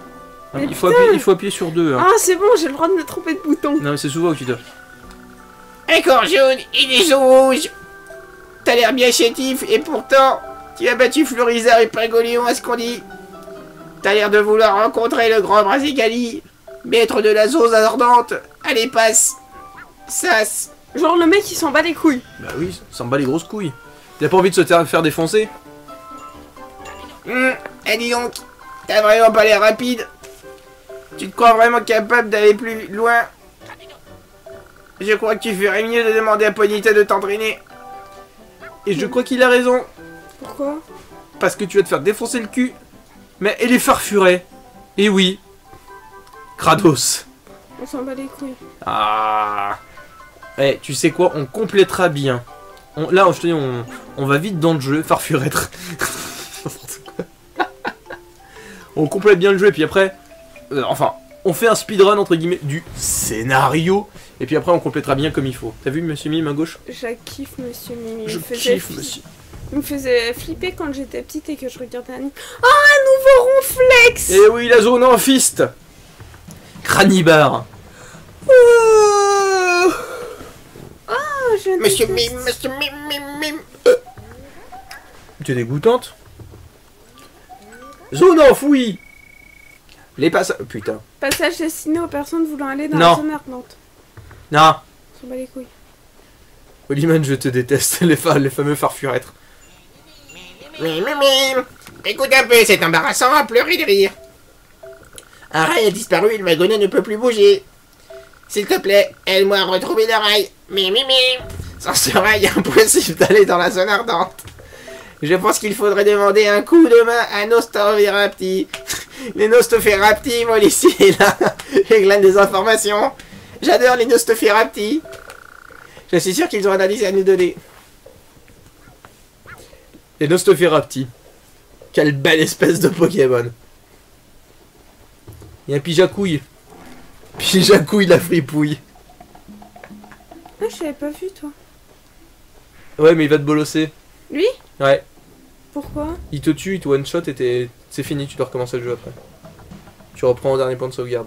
Mais Il faut appuyer sur 2. Hein. Ah c'est bon, j'ai le droit de me tromper de bouton. Non, mais c'est souvent que tu dois. corps jaunes et des os rouges. T'as l'air bien chétif et pourtant, tu as battu Florizard et Pingolion à ce qu'on dit. T'as l'air de vouloir rencontrer le grand Brazigali, maître de la sauce ardente. Allez, passe. Sas. Genre le mec il s'en bat les couilles. Bah oui, ça me bat les grosses couilles. T'as pas envie de se faire défoncer? Eh dis donc, t'as vraiment pas l'air rapide. Tu te crois vraiment capable d'aller plus loin? Je crois que tu ferais mieux de demander à Ponyta de t'entraîner. Et je crois qu'il a raison. Pourquoi? Parce que tu vas te faire défoncer le cul. Mais elle est farfurée. Et oui. Kratos. On s'en bat les couilles. Ah. Eh, tu sais quoi? On complétera bien. Là, je te dis, on va vite dans le jeu. Farfurêtre. On complète bien le jeu et puis après... enfin, on fait un speedrun entre guillemets du scénario. Et puis après, on complétera bien comme il faut. T'as vu, monsieur Mime à gauche? Je kiffe Monsieur Mimi. Je Il me faisait kiffe, monsieur. Il me faisait flipper quand j'étais petite et que je regardais un... Oh, un nouveau ronflex. Et oui, la zone en fist. Cranibar. Oh, je Monsieur déteste. Mime, Monsieur Mime, Mime, Mime. Tu es dégoûtante. Zone enfouie. Les passages... Putain. Passage destiné aux personnes voulant aller dans Non. la zone ardente. Non. On s'en bat les couilles. Oliman, je te déteste. Les fameux farfurêtres. Mime, mime, mime. Écoute un peu, c'est embarrassant à pleurer de rire. Un rail a disparu et le wagonnet ne peut plus bouger. S'il te plaît, aide-moi à retrouver le rail. Mime, mime, mime. Sans ce rail, impossible d'aller dans la zone ardente. Je pense qu'il faudrait demander un coup de main à Nostopherapti. Les Nostopherapti volent ici et là et glanent des informations. J'adore les Nostopherapti. Je suis sûr qu'ils ont un indice à nous donner. Et Nostopherapti. Quelle belle espèce de Pokémon. Il y a Pijacouille. Pijacouille la fripouille. Ah, je l'avais pas vu, toi. Ouais, mais il va te bolosser. Lui? Ouais. Pourquoi? Il te tue, il te one shot et c'est fini, tu dois recommencer le jeu après. Tu reprends au dernier point de sauvegarde.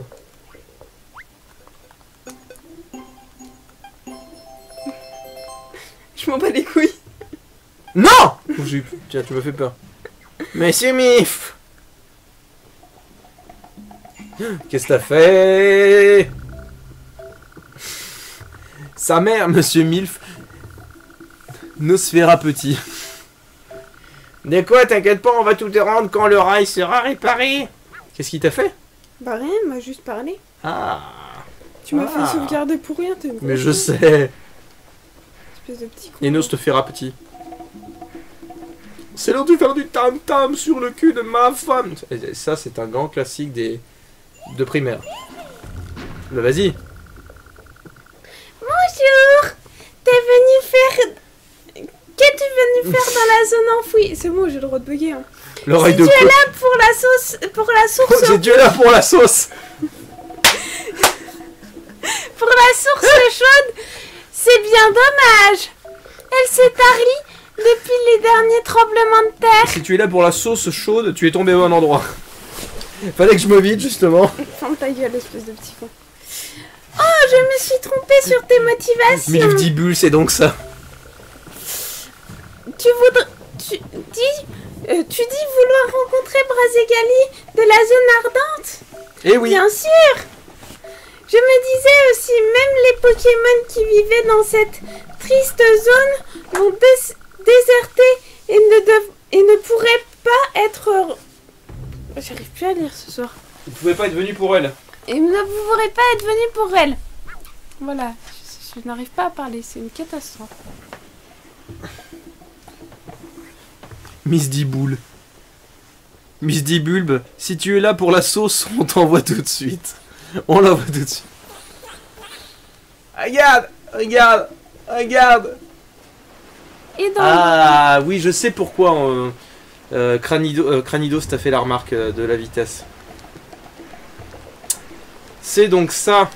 Je m'en bats les couilles. Non! Tiens, tu m'as fait peur. Monsieur Mif. Qu'est-ce que t'as fait? Sa mère, monsieur Milf. Nosfera petit. De quoi? T'inquiète pas, on va tout te rendre quand le rail sera réparé. Qu'est-ce qu'il t'a fait? Bah rien, il m'a juste parlé. Ah. Tu m'as Ah. fait sauvegarder pour rien, t'es une Mais grosse je sais. espèce de petit con. Et Nos te fera petit. C'est l'heure de faire du tam-tam sur le cul de ma femme. Et ça, c'est un grand classique de primaire. Bah vas-y. Bonjour. T'es venu faire... Qu'es-tu venu faire dans la zone enfouie? C'est bon, j'ai le droit de bugger. Hein. L'oreille Si de tu es quoi? là pour la sauce... Pour la source... C'est Dieu là pour la sauce. Pour la source chaude, c'est bien dommage. Elle s'est tarie depuis les derniers tremblements de terre. Si tu es là pour la sauce chaude, tu es tombé au bon endroit. Fallait que je me vide justement. Ferme ta gueule, espèce de petit con. Oh, je me suis trompée sur tes motivations. Milfdibule, c'est donc ça. Tu voudrais... Tu dis vouloir rencontrer Brazigali de la zone ardente? Eh oui. Bien sûr. Je me disais aussi, même les Pokémon qui vivaient dans cette triste zone vont déserter et ne pourraient pas être... J'arrive plus à lire ce soir. Vous pouvez pas être venu pour elle. Et ne pourraient pas être venus pour elle. Voilà, je n'arrive pas à parler, c'est une catastrophe. Miss Diboule. Miss Dibulbe, si tu es là pour la sauce, on t'envoie tout de suite. On l'envoie tout de suite. Regarde, regarde, regarde. Et dans Ah oui, je sais pourquoi Cranidos t'a fait la remarque de la vitesse. C'est donc ça.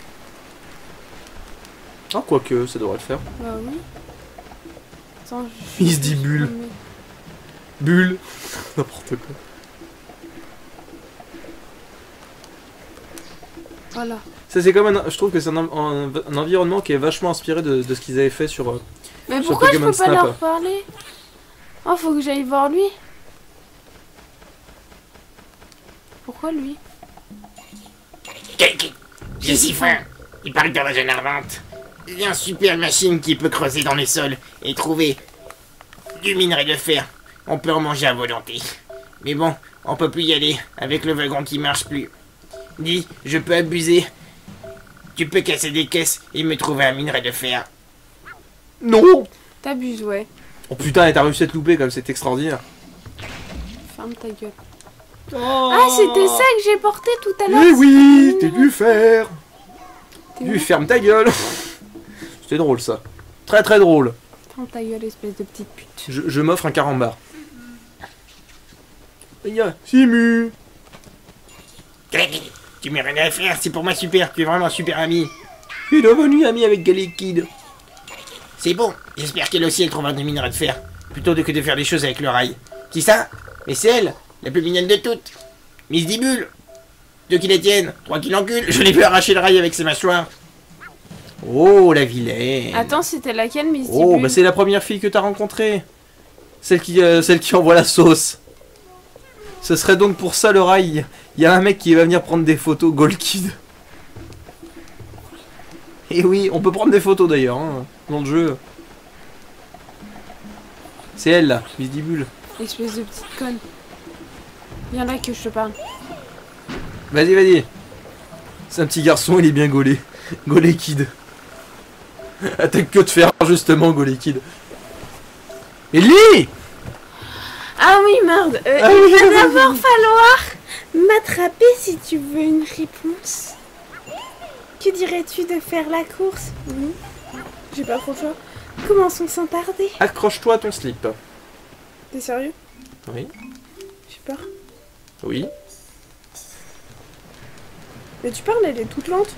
Ah, quoique, ça devrait le faire. Bah oui. Attends, je... Il se dit bulle. Bulle. N'importe quoi. Voilà. Ça c'est comme je trouve que c'est un environnement qui est vachement inspiré de ce qu'ils avaient fait sur Mais sur pourquoi je Pokémon peux pas Snap. leur parler? Oh, faut que j'aille voir lui. Pourquoi lui? J'ai si faim. Il parle de la énervante. Il y a une super machine qui peut creuser dans les sols et trouver du minerai de fer. On peut en manger à volonté. Mais bon, on peut plus y aller avec le wagon qui marche plus. Dis, je peux abuser. Tu peux casser des caisses et me trouver un minerai de fer. Non. T'abuses, ouais. Oh putain, et t'as réussi à te louper comme c'est extraordinaire. Ferme ta gueule. Oh. Ah, c'était ça que j'ai porté tout à l'heure. Mais oui, c'était t'es dû faire. T'es Du où? ferme ta gueule. C'était drôle ça. Très très drôle. Ferme ta gueule, espèce de petite pute. Je m'offre un carambar. Les gars, Simu. Tu m'as rien à faire, c'est pour moi super, tu es vraiment un super ami. Il est devenu ami avec Galekid. C'est bon, j'espère qu'elle aussi elle trouvera des minerais de fer, plutôt que de faire des choses avec le rail. Qui ça? Mais c'est elle, la plus mignonne de toutes. Miss Dibule. 2 qui la tiennent, 3 qui l'enculent, je l'ai vu arracher le rail avec ses mâchoires. Oh, la vilaine. Attends, c'était laquelle, Miss Oh, Dibule? bah c'est la première fille que t'as rencontrée. Celle qui envoie la sauce. Ce serait donc pour ça le rail. Il y a un mec qui va venir prendre des photos, Golkid. Et oui, on peut prendre des photos d'ailleurs, hein, dans le jeu. C'est elle là, Miss Dibule. Espèce de petite conne. Viens là que je te parle. Vas-y, vas-y. C'est un petit garçon, il est bien gaulé. Gaulé Kid. Attaque que de faire justement, Gaulé Kid. Et lui! Ah oui, merde. Ah Il oui, va oui, d'abord falloir m'attraper si tu veux une réponse. Que dirais-tu de faire la course? Oui. J'ai pas trop le choix. Commençons sans tarder. Accroche-toi à ton slip. T'es sérieux? Oui. J'ai peur. Oui. Mais tu parles, elle est toute lente.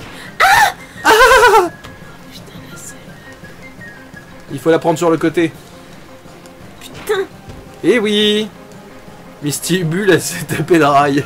Il faut la prendre sur le côté. Putain. Eh oui! Misty Bull, elle s'est tapée de rail.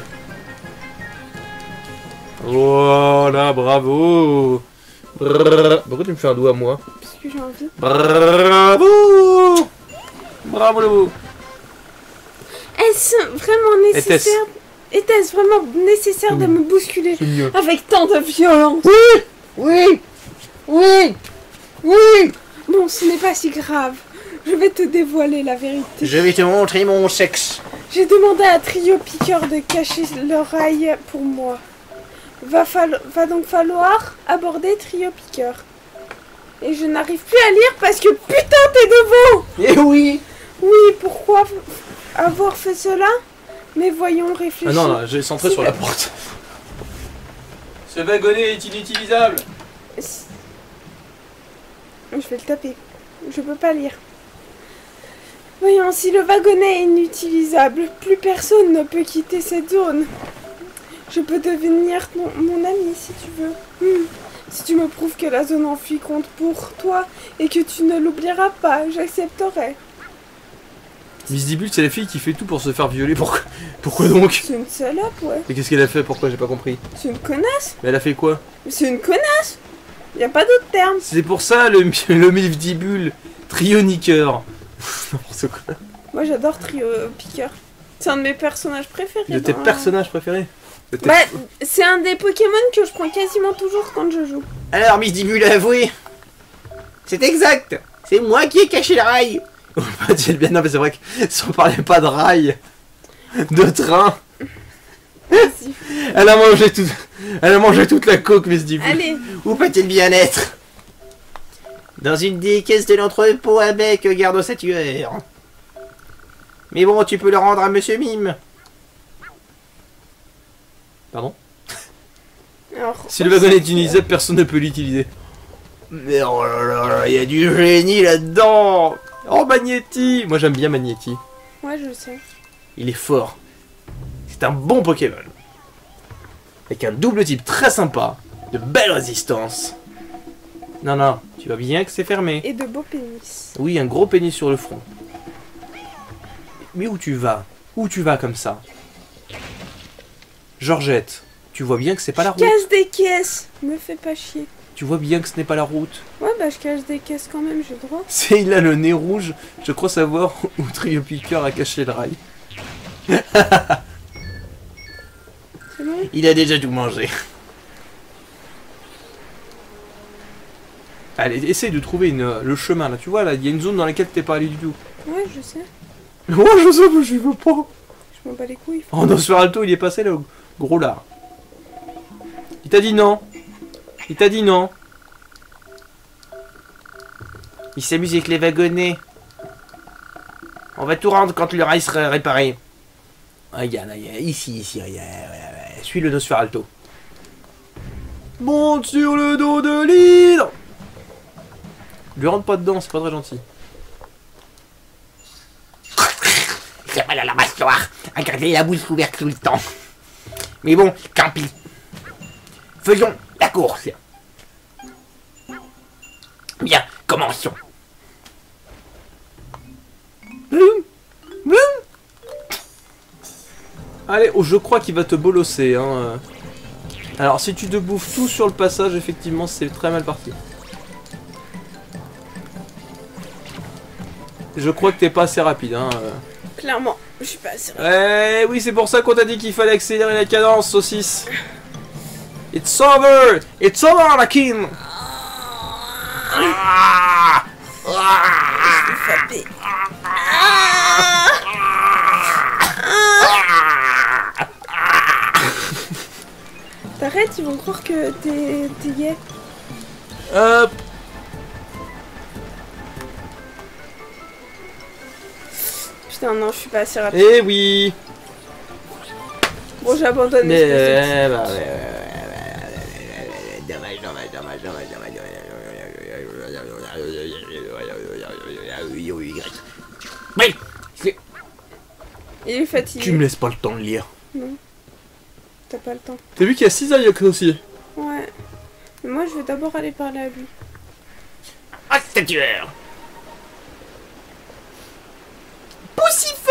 Voilà, bravo! Pourquoi tu me fais un doigt à moi? Parce que j'ai envie. Bravo! Bravo le beau! Est-ce vraiment nécessaire? Était-ce vraiment nécessaire de me bousculer C'est mieux. avec tant de violence? Oui. Oui. Oui. Bon, ce n'est pas si grave. Je vais te dévoiler la vérité. Je vais te montrer mon sexe. J'ai demandé à Trio Piqueur de cacher le rail pour moi. Va donc falloir aborder Trio Piqueur. Et je n'arrive plus à lire parce que putain t'es devant. Eh oui. Oui, pourquoi avoir fait cela? Mais voyons, réfléchir. Ah non, là, j'ai centré sur la porte. Ce wagonnet est inutilisable. Je vais le taper. Je peux pas lire. Voyons, si le wagonnet est inutilisable, plus personne ne peut quitter cette zone. Je peux devenir mon ami si tu veux. Si tu me prouves que la zone enfuie compte pour toi et que tu ne l'oublieras pas, j'accepterai. Miss Dibule, c'est la fille qui fait tout pour se faire violer. Pourquoi donc? C'est une salope, ouais. Et qu'est-ce qu'elle a fait? Pourquoi? J'ai pas compris. C'est une connasse. Mais elle a fait quoi? C'est une connasse. Y a pas d'autre terme. C'est pour ça le Miss Dibule trioniqueur. N'importe quoi. Moi j'adore Trio Piqueur. C'est un de mes personnages préférés. De tes dans- personnages préférés? De tes- Bah, c'est un des Pokémon que je prends quasiment toujours quand je joue. Alors, Miss Dibule a avoué. C'est exact. C'est moi qui ai caché le rail. Pas-t-il bien? Non, mais c'est vrai que si on parlait pas de rail, de train, Vas-y. elle a mangé toute la coque, Miss Dibule. Allez, Où peut-il bien être? Dans une des caisses de l'entrepôt avec garde ossature. Mais bon, tu peux le rendre à Monsieur Mime. Pardon? alors. Si le wagon est utilisable, personne ne peut l'utiliser. Mais oh là là là, il y a du génie là-dedans. Oh, Magnéti! Moi j'aime bien Magnéti. Ouais, je sais. Il est fort. C'est un bon Pokémon. Avec un double type très sympa. De belle résistance. Non, non, tu vois bien que c'est fermé. Et de beaux pénis. Oui, un gros pénis sur le front. Mais où tu vas? Où tu vas comme ça? Georgette, Tu vois bien que c'est pas la route. Casse des caisses. Me fais pas chier. Tu vois bien que ce n'est pas la route. Ouais, bah je cache des caisses quand même, j'ai le droit. C'est il a le nez rouge. Je crois savoir où Trio Piqueur a caché le rail. C'est bon? Il a déjà tout mangé. Allez, essaye de trouver le chemin là. Tu vois là, il y a une zone dans laquelle t'es pas allé du tout. Ouais, je sais. Oh, je sais, mais j'y veux pas. Je m'en bats les couilles. Oh, Nosferalto, il est passé le gros lard. Il t'a dit non. Il t'a dit non. Il s'amuse avec les wagonnets. On va tout rendre quand le rail sera réparé. Regarde, ici, regarde. Suis le Nosferalto. Monte sur le dos de l'hydre. Lui rentre pas dedans, c'est pas très gentil. J'ai mal à la mâchoire, à garder la bouche ouverte tout le temps. Mais bon, tant pis. Faisons la course. Bien, commençons. Allez, oh, je crois qu'il va te bolosser. Hein. Alors, si tu te bouffes tout sur le passage, effectivement, c'est très mal parti. Je crois que t'es pas assez rapide. Hein. Clairement, je suis pas assez rapide. Eh oui, c'est pour ça qu'on t'a dit qu'il fallait accélérer la cadence, saucisse. It's over! It's over, Anakin! Fatigué. T'arrêtes, ils vont croire que t'es gay. Hop! Putain, non, je suis pas assez rapide. Eh oui! Bon, j'abandonne. Mais bah, Oui, Il est fatigué. tu me laisses pas le temps de lire. Non. T'as pas le temps. T'as vu qu'il y a 6 Ayox aussi? Ouais. Mais moi, je vais d'abord aller parler à lui. ah, c'est tueur. Poussif.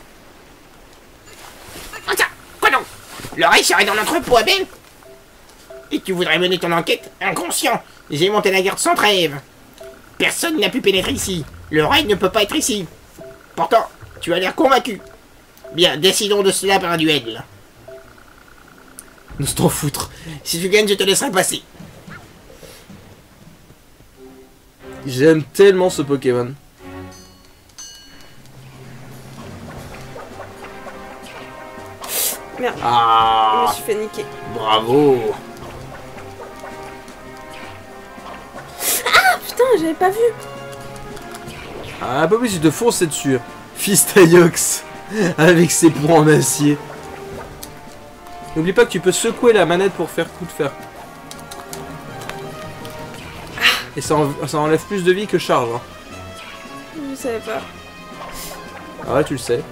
Ah ça, quoi donc? Le rail serait dans l'entrepôt à Ben. Et tu voudrais mener ton enquête inconscient. J'ai monté la garde sans trêve. Personne n'a pu pénétrer ici. Le rail ne peut pas être ici. Pourtant, tu as l'air convaincu. Bien, décidons de cela par un duel. Nous t'en foutre. Si tu gagnes, je te laisserai passer. J'aime tellement ce Pokémon. Merde, je me Ah, suis fait niquer. bravo. Putain, j'avais pas vu. Ah, un peu plus, il te fonçait dessus. Fils Ayox, avec ses poings en acier. N'oublie pas que tu peux secouer la manette pour faire coup de fer. Et ça enlève plus de vie que charge. Hein. Je savais pas. Ah ouais, tu le sais.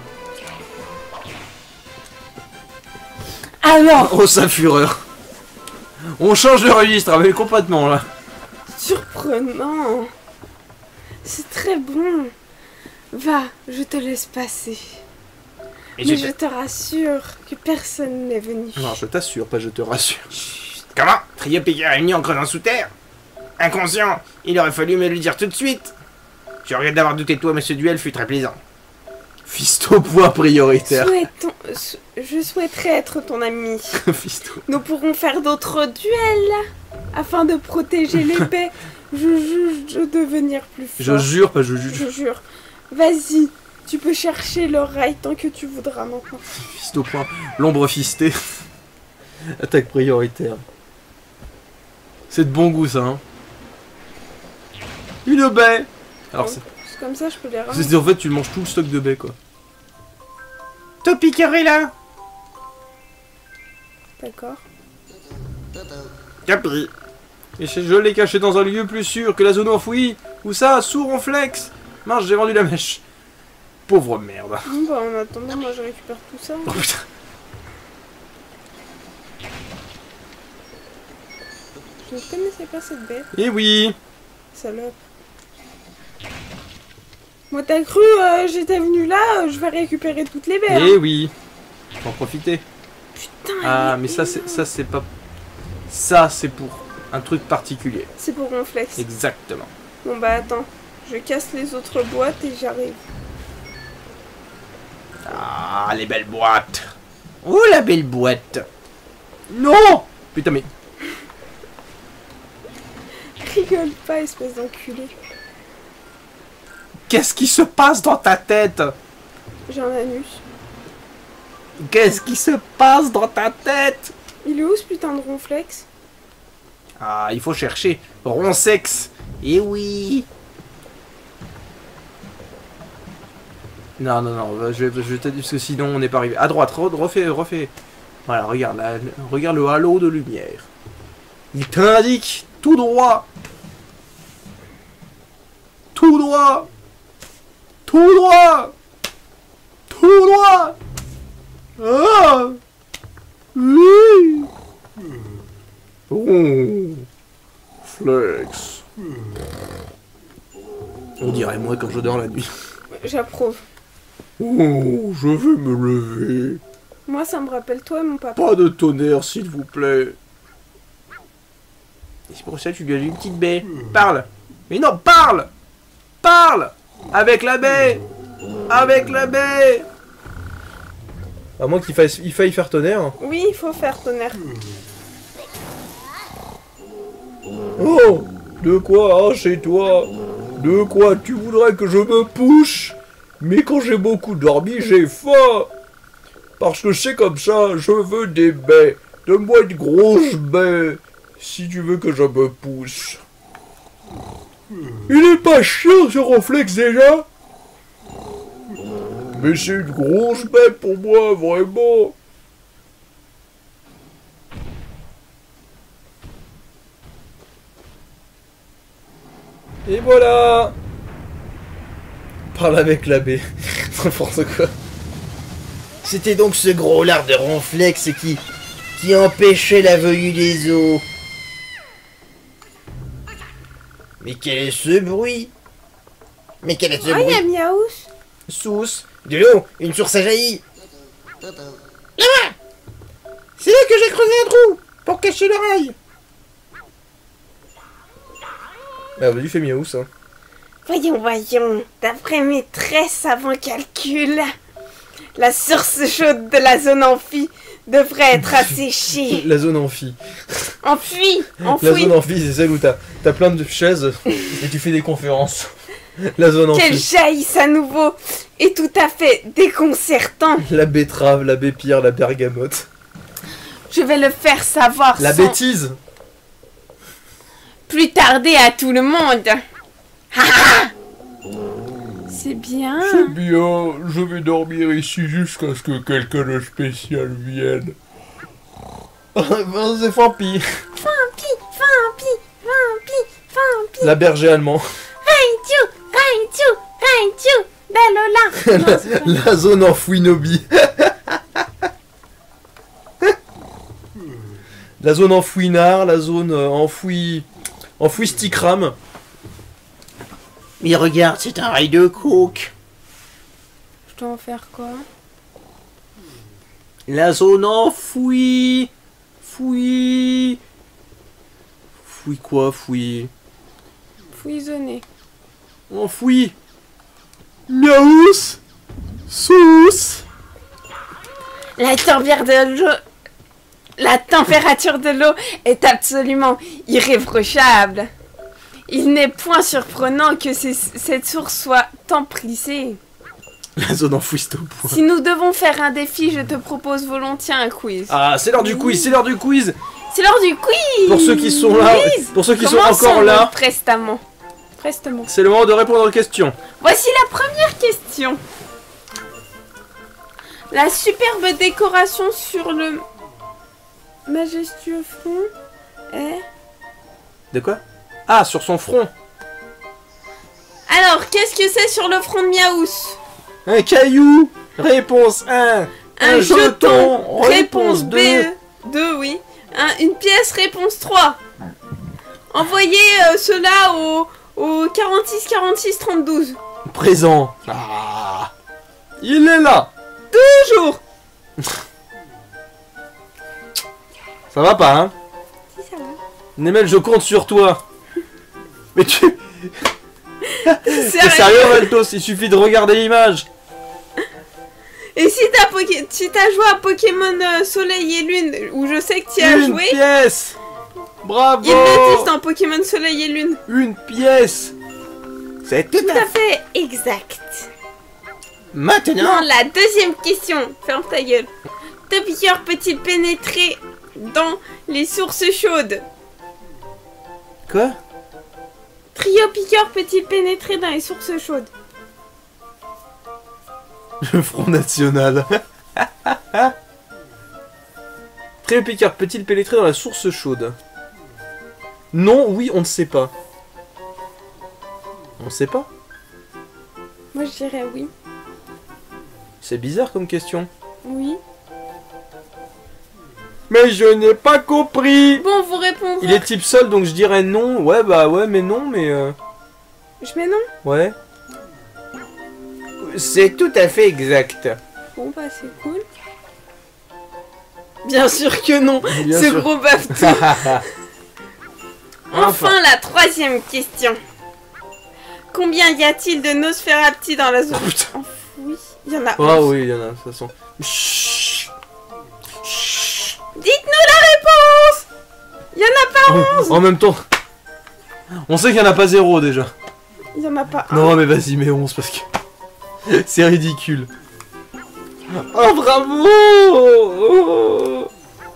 Alors, Oh, sa fureur. On change de registre, mais complètement là. surprenant. C'est très bon. Va, je te laisse passer. Et Mais je te rassure que personne n'est venu. Non, je t'assure, pas je te rassure. Comment? Trio Piqueur est venu en creusant sous terre? Inconscient, il aurait fallu me le dire tout de suite. Je regrette d'avoir douté de toi, mais ce duel fut très plaisant. Fisto point prioritaire. Je souhaiterais être ton ami. Fisto. Nous pourrons faire d'autres duels afin de protéger l'épée. Je juge de devenir plus fort. Je jure, pas je juge. Je jure. Vas-y, tu peux chercher le rail tant que tu voudras maintenant. Fisto point. L'ombre fistée. Attaque prioritaire. C'est de bon goût ça, hein. Une baie. Alors c'est... C'est comme ça, je peux les ramener. En fait, tu manges tout le stock de baies, quoi. Topiqueur est là. D'accord. Topi. Et je l'ai caché dans un lieu plus sûr que la zone enfouie. Où ça, sourd en flex. Mince, j'ai vendu la mèche. Pauvre merde. Bon, bah, en attendant, moi je récupère tout ça. Oh putain. Je ne connaissais pas cette bête, Eh oui. salope. Moi, t'as cru, j'étais venu là, je vais récupérer toutes les baies. Eh hein. oui. Faut en profiter. Putain. Ah, mais ça c'est pas... Ça, c'est pour un truc particulier. C'est pour Ronflex. Exactement. Bon bah attends, je casse les autres boîtes et j'arrive. Ah, les belles boîtes. Oh, la belle boîte. Non. Putain, mais... Rigole pas, espèce d'enculé. Qu'est-ce qui se passe dans ta tête? J'ai un anus. Qu'est-ce qui se passe dans ta tête? Il est où ce putain de Ronflex? Ah, il faut chercher. Ronsex. Eh oui. Non, non, non, je te dis parce que sinon on n'est pas arrivé. À droite, refais. Voilà, regarde, regarde le halo de lumière. Il t'indique tout droit. Tout droit. Tout droit. Tout droit. Ah. Oui. Oh. Flex. On dirait moi quand je dors la nuit. J'approuve. Oh, je vais me lever. Moi ça me rappelle toi et mon papa. Pas de tonnerre, s'il vous plaît. Et c'est pour ça que tu lui as dit une petite baie. Parle. Mais non, parle. Parle. Avec la baie. Avec la baie. À moins qu'il faille faire tonnerre. Oui, il faut faire tonnerre. Oh, de quoi, hein, chez toi? De quoi tu voudrais que je me push? Mais quand j'ai beaucoup dormi, j'ai faim. Parce que c'est comme ça, je veux des baies. Donne-moi une grosse baie, si tu veux que je me pousse. Il est pas chiant ce Ronflex déjà? Mais c'est une grosse baie pour moi, vraiment. Et voilà. Parle avec l'abbé. N'importe quoi. C'était donc ce gros lard de Ronflex qui empêchait la venue des eaux. Mais quel est ce bruit? Mais quel est ce Ah, il y a bruit? Miaous. Source de l'eau, une source a jailli. Là-bas! C'est là que j'ai creusé un trou pour cacher l'oreille. Ah, vas-y, fais miaou, ça. Voyons. D'après mes très savants calculs, la source chaude de la zone amphi devrait être asséchée. La zone amphi. Enfouie. La zone amphi, c'est celle où t'as plein de chaises et tu fais des conférences. La zone Qu'elle amphi. jaillisse à nouveau est tout à fait déconcertant. La betterave, la bépire, la bergamote. Je vais le faire savoir La sans bêtise. plus tarder à tout le monde. C'est bien. C'est bien, je vais dormir ici jusqu'à ce que quelqu'un de spécial vienne. C'est Fampi. Fampi. La berger allemand. Raichu, Dalola. Non, c'est pas- La zone enfouie Nobi. La zone enfouinard, la zone enfouie Stikram. Mais regarde, c'est un rail de coke. Je dois en faire quoi? La zone enfouie. Fouille quoi, fouille? Fouisonner. Enfoui. Miaous. Sous. La température de l'eau est absolument irréprochable. Il n'est point surprenant que cette source soit tant prisée. La zone enfouie, c'est au point. Si nous devons faire un défi, je te propose volontiers un quiz. Ah, c'est l'heure du quiz, c'est l'heure du quiz. C'est l'heure du quiz. Pour ceux qui sont là, pour ceux qui sont encore là, prestement. c'est le moment de répondre aux questions. Voici la première question. La superbe décoration sur le majestueux front est... De quoi? Ah, sur son front. Alors, qu'est-ce que c'est sur le front de Miaous? Un caillou. Réponse 1. Un jeton. Réponse B. 2, oui. Une pièce. Réponse 3. Envoyez cela au 46 46 32. Présent. Ah. Il est là. Toujours. Ça va pas, hein? Si, ça va. Nemel, je compte sur toi. Mais tu... T'es Sérieux? sérieux, Valtos? Il suffit de regarder l'image. Et si t'as joué à Pokémon Soleil et Lune, où je sais que tu as Une joué, pièce. Bravo. ils le disent dans Pokémon Soleil et Lune. Une pièce. C'est tout Tout à fait exact. Maintenant. Non, la deuxième question. Ferme ta gueule. Topiqueur peut-il pénétrer dans les sources chaudes? Quoi? Trio piqueur peut-il pénétrer dans les sources chaudes? Le Front National. Trio Picard peut-il pénétrer dans la source chaude? Non, oui, on ne sait pas. On ne sait pas. Moi je dirais oui. C'est bizarre comme question. Oui. Mais je n'ai pas compris. Bon, vous répondrez. Il est type sol, donc je dirais non. Ouais, bah ouais, mais non, mais Je mets non. ouais. C'est tout à fait exact. Bon bah c'est cool. Bien sûr que non. Bien Ce sûr. gros baffe. Enfin la troisième question. Combien y a-t-il de Nosferapti dans la zone enfouie? Il y en a. Ah 11. oui, il y en a, de toute façon. Chut. Dites-nous la réponse. Il y en a pas 11. En même temps, on sait qu'il n'y en a pas 0 déjà. Il y en a pas un. Non, mais vas-y, mets 11 parce que c'est ridicule. Oh, bravo. Oh.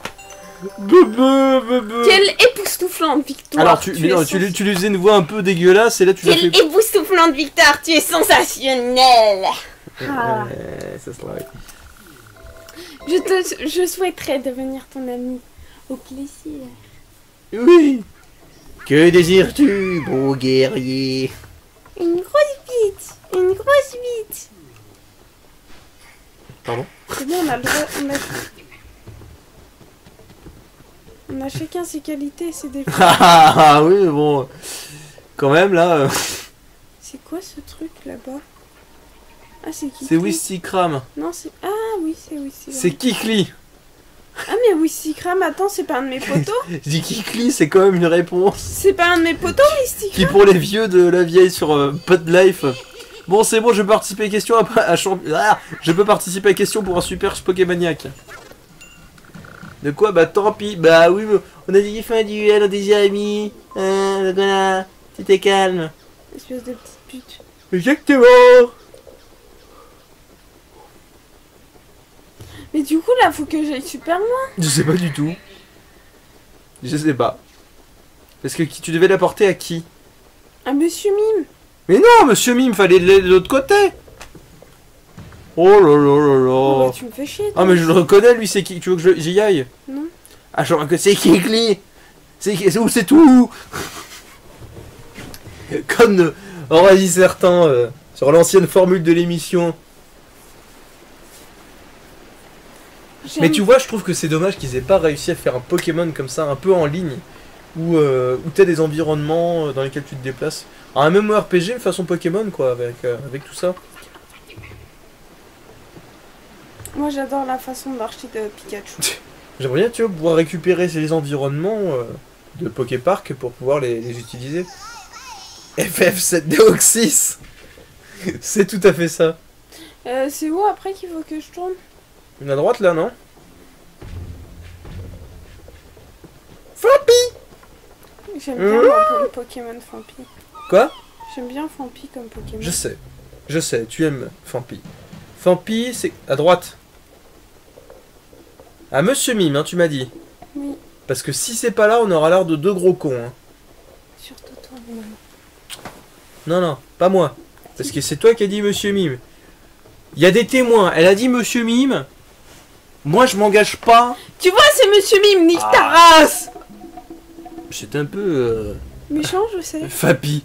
Bebe. Quelle époustouflante victoire. Alors, tu lui faisais une voix un peu dégueulasse et là tu l'as Quelle fait. époustouflante victoire. Tu es sensationnel. Ah. Ça se l'arrête. Je souhaiterais devenir ton ami. Au plaisir. Oui. Que désires-tu, beau guerrier? Une grosse bite. Une grosse bite. Pardon? C'est bien, on a le droit. On a chacun ses qualités et ses défauts. Ah oui, bon. Quand même là. C'est quoi ce truc là-bas? Ah, c'est qui? C'est Wistikram. Non, c'est. Ah oui, c'est Wistikram. C'est Kikli. Ah, mais Wistikram, attends, c'est pas un de mes potos? Je dis Kikli, c'est quand même une réponse. C'est pas un de mes potos, Wistikram? Qui pour les vieux de la vieille sur Podlife. Bon, c'est bon, je peux participer à question je peux participer à question pour un super Pokémaniac. De quoi? Bah tant pis. Bah oui, on a dit qu'il fait un duel, on est déjà amis. Donc voilà, c'était calme. Espèce de petite pute. Exactement. Mais du coup, là, faut que j'aille super loin. Je sais pas du tout. Je sais pas. Parce que tu devais l'apporter à qui? Un monsieur Mime. Mais non, monsieur Mime, fallait de l'autre côté. Oh là là là Oh, là. bah, tu me fais chier. Ah mais je le reconnais, lui, c'est qui? Tu veux que j'y aille? Non. Ah, je crois que c'est Kikli. C'est tout. Comme aura dit certains sur l'ancienne formule de l'émission. Mais tu vois, je trouve que c'est dommage qu'ils aient pas réussi à faire un Pokémon comme ça, un peu en ligne, où t'as des environnements dans lesquels tu te déplaces. Un MMORPG façon Pokémon, quoi, avec tout ça. Moi, j'adore la façon de marcher de Pikachu. J'aimerais bien, tu vois, pouvoir récupérer ces environnements de Poképark pour pouvoir les utiliser. FF7 Deoxys. C'est tout à fait ça. C'est où après qu'il faut que je tourne? À droite, là, non? J'aime bien le Pokémon Fampi. Quoi? J'aime bien Fampi comme Pokémon. Je sais, tu aimes Fampi. Fampi, c'est à droite. Ah, monsieur Mime, hein, tu m'as dit. Oui, Parce que si c'est pas là, on aura l'air de deux gros cons. Hein. surtout toi, maman. Non, non, pas moi. Parce que c'est toi qui as dit monsieur Mime. Il y a des témoins, elle a dit monsieur Mime. Moi, je m'engage pas. Tu vois, c'est monsieur Mime, nique ta race! C'est un peu... Méchant, je sais. Fapi.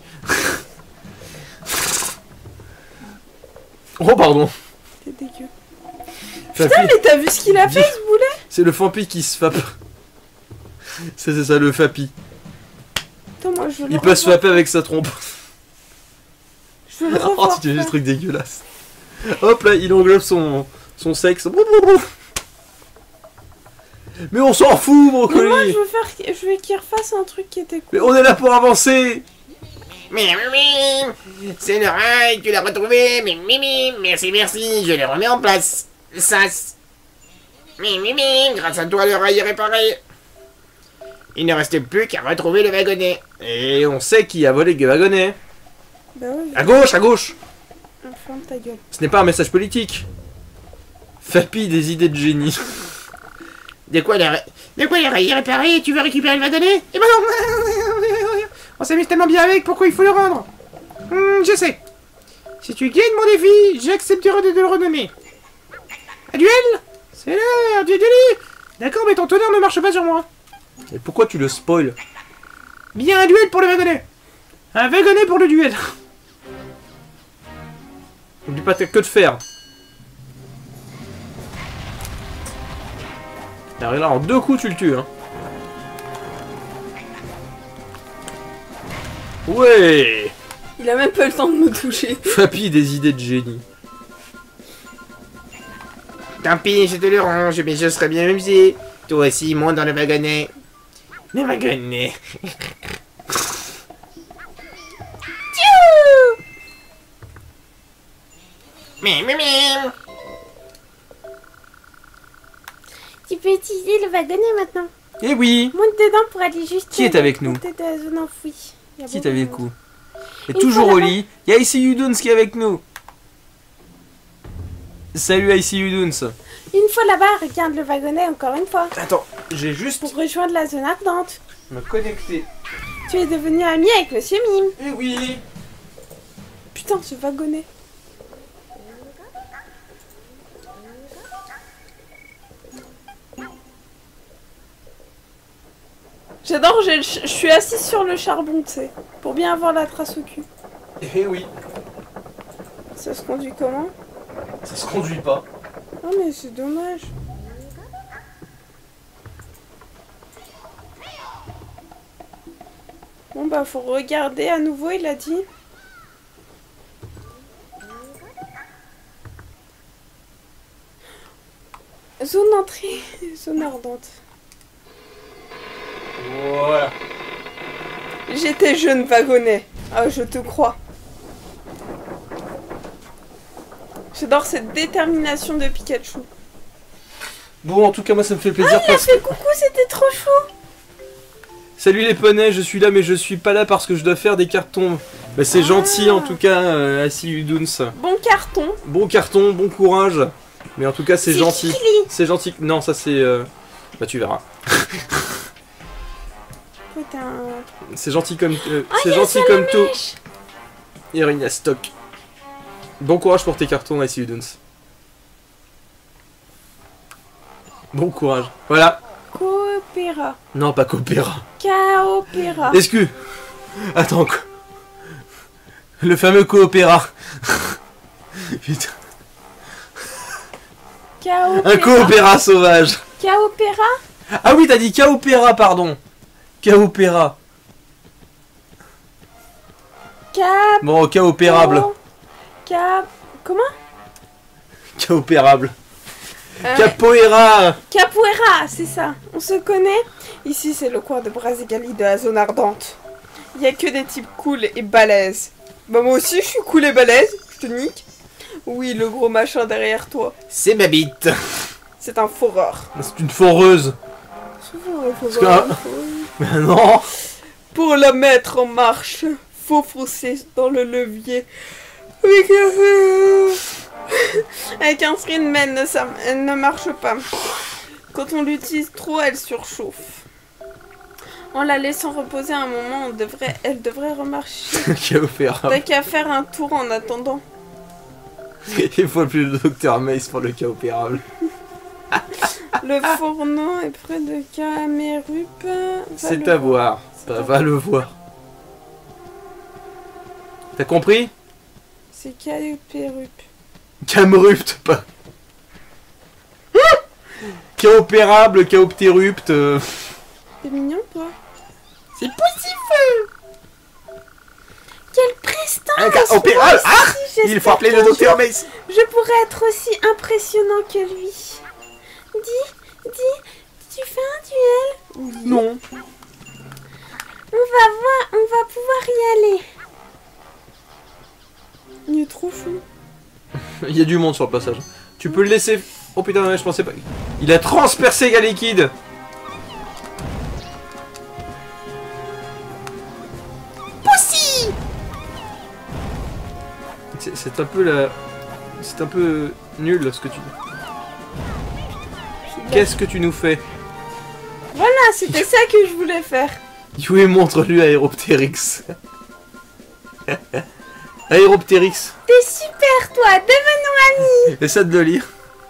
Oh, pardon. C'est dégueu. Fapi, Putain, mais t'as vu ce qu'il a fait, ce boulet? c'est le Fampi qui se fappe. C'est ça, le Fapi. Attends, moi, je veux le Il peut se revoir. fapper avec sa trompe. Je veux le Oh, revoir. tu as faire. ce truc dégueulasse. Hop là, il englobe son sexe. Mais on s'en fout, Mais moi, Brocoli. je veux qu'il refasse un truc qui était Mais cool. on est là pour avancer. C'est le rail, tu l'as retrouvé. Merci, merci, je le remets en place. Sas. Grâce à toi, le rail est réparé. Il ne reste plus qu'à retrouver le wagonnet. Et on sait qui a volé le wagonnet. Bah ouais, À gauche, à gauche. ferme ta gueule. Ce n'est pas un message politique. Fapi, des idées de génie. De quoi le rail est réparé et tu veux récupérer le wagonnet? Eh ben non. On s'amuse tellement bien avec, pourquoi il faut le rendre? Je sais. Si tu gagnes mon défi, j'accepterai de te le redonner. Un duel? C'est l'heure du duel. D'accord, mais ton tonnerre ne marche pas sur moi. Et pourquoi tu le spoil? Bien un duel pour le wagonnet. Un wagonnet pour le duel. N'oublie pas que de faire. Alors là, en 2 coups, tu le tues, hein. Ouais. Il a même pas eu le temps de me toucher. Fapi, des idées de génie. Tant pis, je te le range, mais je serais bien amusé. Toi aussi, monte dans le wagonnet. Le wagonnet. Tu peux utiliser le wagonnet maintenant. Eh oui. Monte dedans pour aller juste... Qui est avec nous? Monter de la zone enfouie. Il y a Qui est beaucoup de avec monde. vous? Et Une toujours fois au là-bas. lit. Il y a ici Uduns qui est avec nous. Salut ici Uduns. Une fois là-bas, regarde le wagonnet encore une fois. Attends, j'ai juste Pour rejoindre la zone ardente. me connecter. Tu es devenu ami avec Monsieur Mime. Eh oui. Putain, ce wagonnet. J'adore, je suis assise sur le charbon, tu sais. Pour bien avoir la trace au cul. Eh oui. Ça se conduit comment? Ça se conduit pas. Oh mais c'est dommage. Bon bah faut regarder à nouveau, il a dit. Zone d'entrée, zone ardente. Voilà. J'étais jeune wagonnet. Ah je te crois. J'adore cette détermination de Pikachu. Bon, en tout cas, moi, ça me fait plaisir Il a parce que... fait coucou, c'était trop chou. Salut les poneys, je suis là, mais je suis pas là parce que je dois faire des cartons. Bah, c'est gentil, en tout cas, Assi Uduns. Bon carton. Bon carton, bon courage. Mais en tout cas, c'est gentil. Kili. C'est gentil. Non, ça, c'est... Bah, tu verras. Putain. C'est gentil comme... c'est il y a gentil comme tout. Mèche. Irina Stock. Bon courage pour tes cartons, Assi Uduns. Bon courage. Voilà. Coopéra. Non, pas Coopéra. Kaopéra. Excuse. Attends. Le fameux Coopéra. Putain. Kaopéra. Un Coopéra sauvage. Kaopéra. Ah oui, t'as dit Kaopéra, pardon. Kaopéra. Cap. Bon, Kaopérable. Cap. Comment? Kaopérable. Euh, Capoeira. Capoeira, c'est ça. On se connaît. Ici, c'est le coin de Brasigali de la zone ardente. Il y a que des types cool et balèzes. Bah moi aussi, je suis cool et balèze. Je te nique. Oui, le gros machin derrière toi. C'est ma bite. C'est un foreur. C'est une foreuse. Parce Mais non. Pour la mettre en marche, faut foncer dans le levier. Avec un Streetman, elle ne marche pas. Quand on l'utilise trop, elle surchauffe. En la laissant reposer un moment, elle devrait remarcher. Kaopérable. T'as qu'à faire un tour en attendant. Il faut plus le docteur Mace pour le Kaopérable. Le fourneau est près de Camérup. C'est à voir. Bah, va le voir. T'as compris? C'est Camérup. Camrupt, pas. Kaopérable, Kaoptérupt. T'es mignon, toi. C'est possible. Quelle prestance! Un Kaopérable. Moi Ah, aussi, il faut appeler le j'espère docteur Mace. Je pourrais être aussi impressionnant que lui. Dis, tu fais un duel? Oui. Non. On va voir, on va pouvoir y aller. Il est trop chou. Il y a du monde sur le passage. Tu peux le laisser... Oh putain, ouais, je pensais pas... Il a transpercé Galekid. Pussy. C'est un peu la... C'est un peu nul ce que tu dis. Qu'est-ce que tu nous fais? Voilà, c'était ça que je voulais faire. Oui, montre-lui Aéroptérix. Aéroptérix. T'es super, toi. Devenons amis. Essaie de le lire.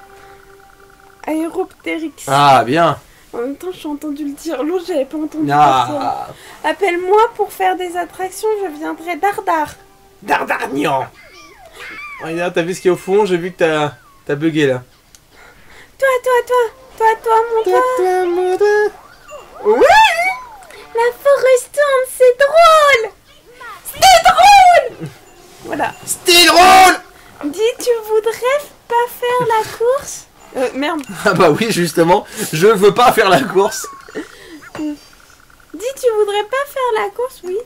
Aéroptérix. Ah, bien. En même temps, j'ai entendu le dire. L'autre, j'avais pas entendu personne. Ah. Appelle-moi pour faire des attractions. Je viendrai Dardar. Dardarnian. Regarde, t'as vu ce qu'il y a au fond? J'ai vu que t'as bugué là. Toi, mon doigt. Oui. La forêt tourne, c'est drôle. C'est drôle. Voilà. C'était drôle. Dis, tu voudrais pas faire la course? Merde. Ah bah oui, justement, je veux pas faire la course. Dis, tu voudrais pas faire la course? Oui.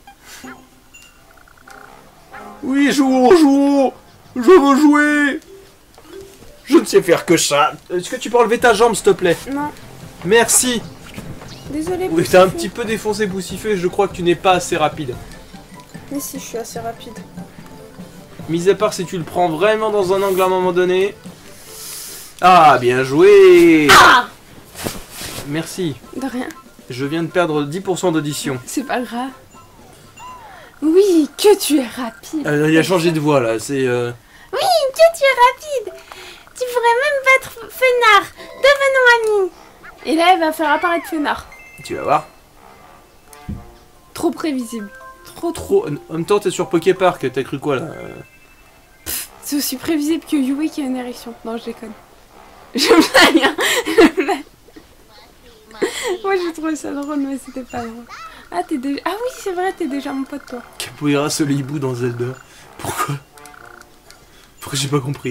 Oui, jouons. Je veux jouer. Je ne sais faire que ça. Est-ce que tu peux enlever ta jambe, s'il te plaît? Non. Merci. Désolé. Oui, t'as un petit peu défoncé Boussifé, je crois que tu n'es pas assez rapide. Mais si, je suis assez rapide. Mis à part si tu le prends vraiment dans un angle à un moment donné. Ah, bien joué. Ah! Merci. De rien. Je viens de perdre 10% d'audition. C'est pas grave. Oui, que tu es rapide. Il a changé de voix là, c'est... Oui, que tu es rapide. Tu pourrais même battre Fenard. Devenons amis. Et là, elle va faire apparaître Fenard. Tu vas voir. Trop prévisible. Trop. Trop... En même temps, t'es sur Poképark, t'as cru quoi là? C'est aussi prévisible que Yui qui a une érection. Non, je déconne. Je blague, hein. Je blague. Moi, j'ai trouvé ça drôle, mais c'était pas drôle. Ah, t'es déjà... Ah oui, c'est vrai, t'es déjà mon pote, toi. Capoeira Solibou dans Zelda. Pourquoi? Pourquoi j'ai pas compris?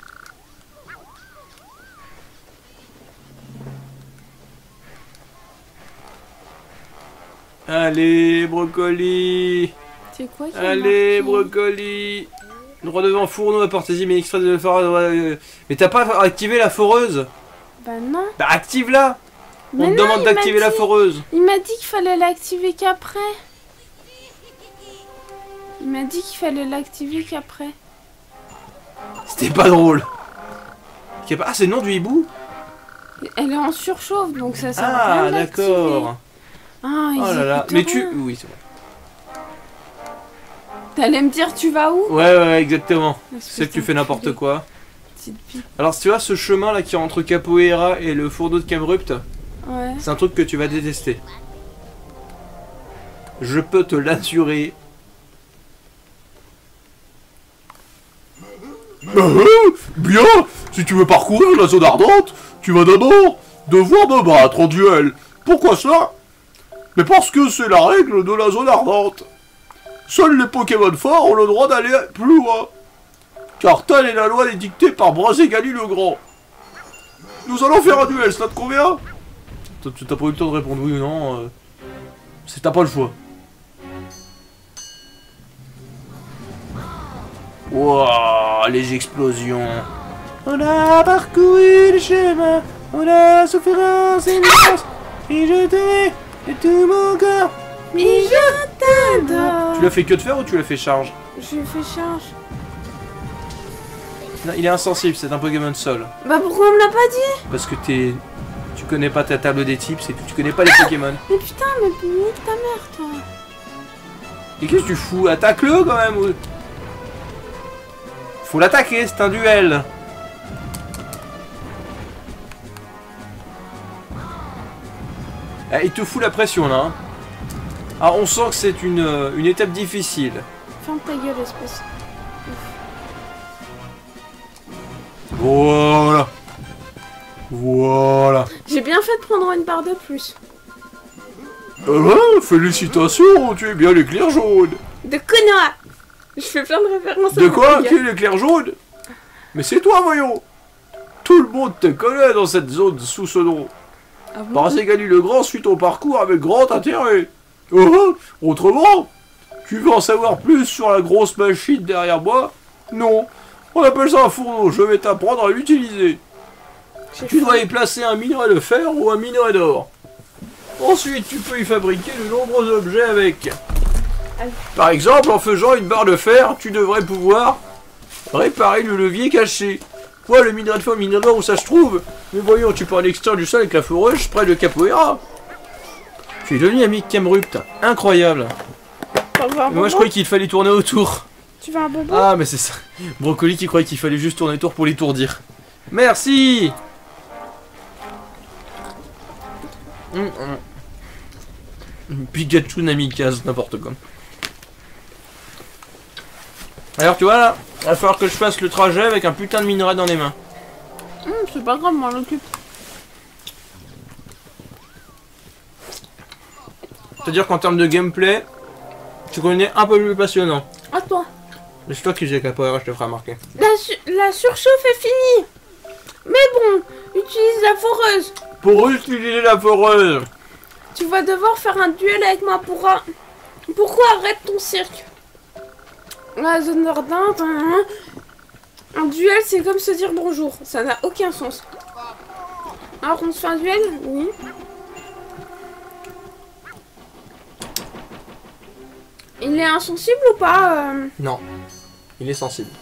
Allez, brocoli. C'est quoi qui Allez, a marqué brocoli. Droit devant fourneau, apportez-y, mais extrait de le faire. Mais t'as pas activé la foreuse? Bah non. Bah active-la. Mais On te non, demande il m'a d'activer la dit- foreuse. Il m'a dit qu'il fallait l'activer qu'après. Il m'a dit qu'il fallait l'activer qu'après. C'était pas drôle. Ah, c'est le nom du hibou? Elle est en surchauffe, donc ça sert à Ah, rien de l'activer. d'accord. Ah, ils Oh là là. écoutent Mais rien. oui, c'est bon. T'allais me dire tu vas où? Ouais, exactement. Espèce C'est que tu fais n'importe d'enculé. quoi. Petite bite. Alors, si tu vois ce chemin là qui est entre Capoeira et le fourneau de Camrupt, Ouais. c'est un truc que tu vas détester. Je peux te l'assurer. Bien, si tu veux parcourir la zone ardente, tu vas d'abord devoir me battre en duel. Pourquoi ça? Mais parce que c'est la règle de la zone ardente. Seuls les Pokémon forts ont le droit d'aller plus loin. Car telle est la loi édictée par Braségali le Grand. Nous allons faire un duel, ça te convient? Tu t'as pas eu le temps de répondre oui ou non. T'as pas le choix. Wouah, les explosions. On a parcouru le chemin, on a souffrance et l'essence, et je t'aimais de tout mon cœur. Mais je t'adore. Tu l'as fait que de faire ou tu l'as fait charge? Je fais charge. Non, il est insensible, c'est un Pokémon sol. Bah pourquoi on me l'a pas dit? Parce que tu connais pas ta table des types, c'est tout. Tu connais pas les Pokémon. Mais putain, mais nique ta mère, toi. Et qu'est-ce que tu fous? Attaque-le quand même ou... Faut l'attaquer, c'est un duel. Ah, il te fout la pression là. Hein. Ah, on sent que c'est une étape difficile. Ferme ta gueule, espèce. Voilà. Voilà. J'ai bien fait de prendre une barre de plus. Félicitations, tu es bien l'éclair jaune. De connois. Je fais plein de références à De mon quoi? gars. Qui est l'éclair jaune? Mais c'est toi, voyons. Tout le monde te connaît dans cette zone sous ce nom. Ah bon? Parségali le Grand suit ton parcours avec grand intérêt. Autrement, tu veux en savoir plus sur la grosse machine derrière moi? Non, on appelle ça un fourneau, je vais t'apprendre à l'utiliser. Tu dois y placer un minerai de fer ou un minerai d'or. Ensuite, tu peux y fabriquer de nombreux objets avec. Par exemple, en faisant une barre de fer, tu devrais pouvoir réparer le levier caché. Ouais, le minerai de fer, le minerai d'or, où ça se trouve? Mais voyons, tu peux en extraire du sol avec la fourreuse près de Capoeira. Tu es devenu ami Camrupt. Incroyable. Moi, je croyais qu'il fallait tourner autour. Tu veux un bonbon? Ah, mais c'est ça. Brocoli qui croyait qu'il fallait juste tourner autour pour l'étourdir. Merci. Pikachu Namikaze, n'importe quoi. Alors tu vois là, il va falloir que je fasse le trajet avec un putain de minerai dans les mains. C'est pas grave, moi l'occupe. C'est-à-dire qu'en termes de gameplay, tu connais un peu plus passionnant. À toi. Mais c'est toi qui faisais Capoeira, je te ferai remarquer. La surchauffe est finie. Mais bon, utilise la foreuse. Pour utiliser la foreuse. Tu vas devoir faire un duel avec moi pour un... Pourquoi arrête ton cirque? La zone nordin, un duel c'est comme se dire bonjour, ça n'a aucun sens. Alors on se fait un duel? Oui. Il est insensible ou pas Non, il est sensible.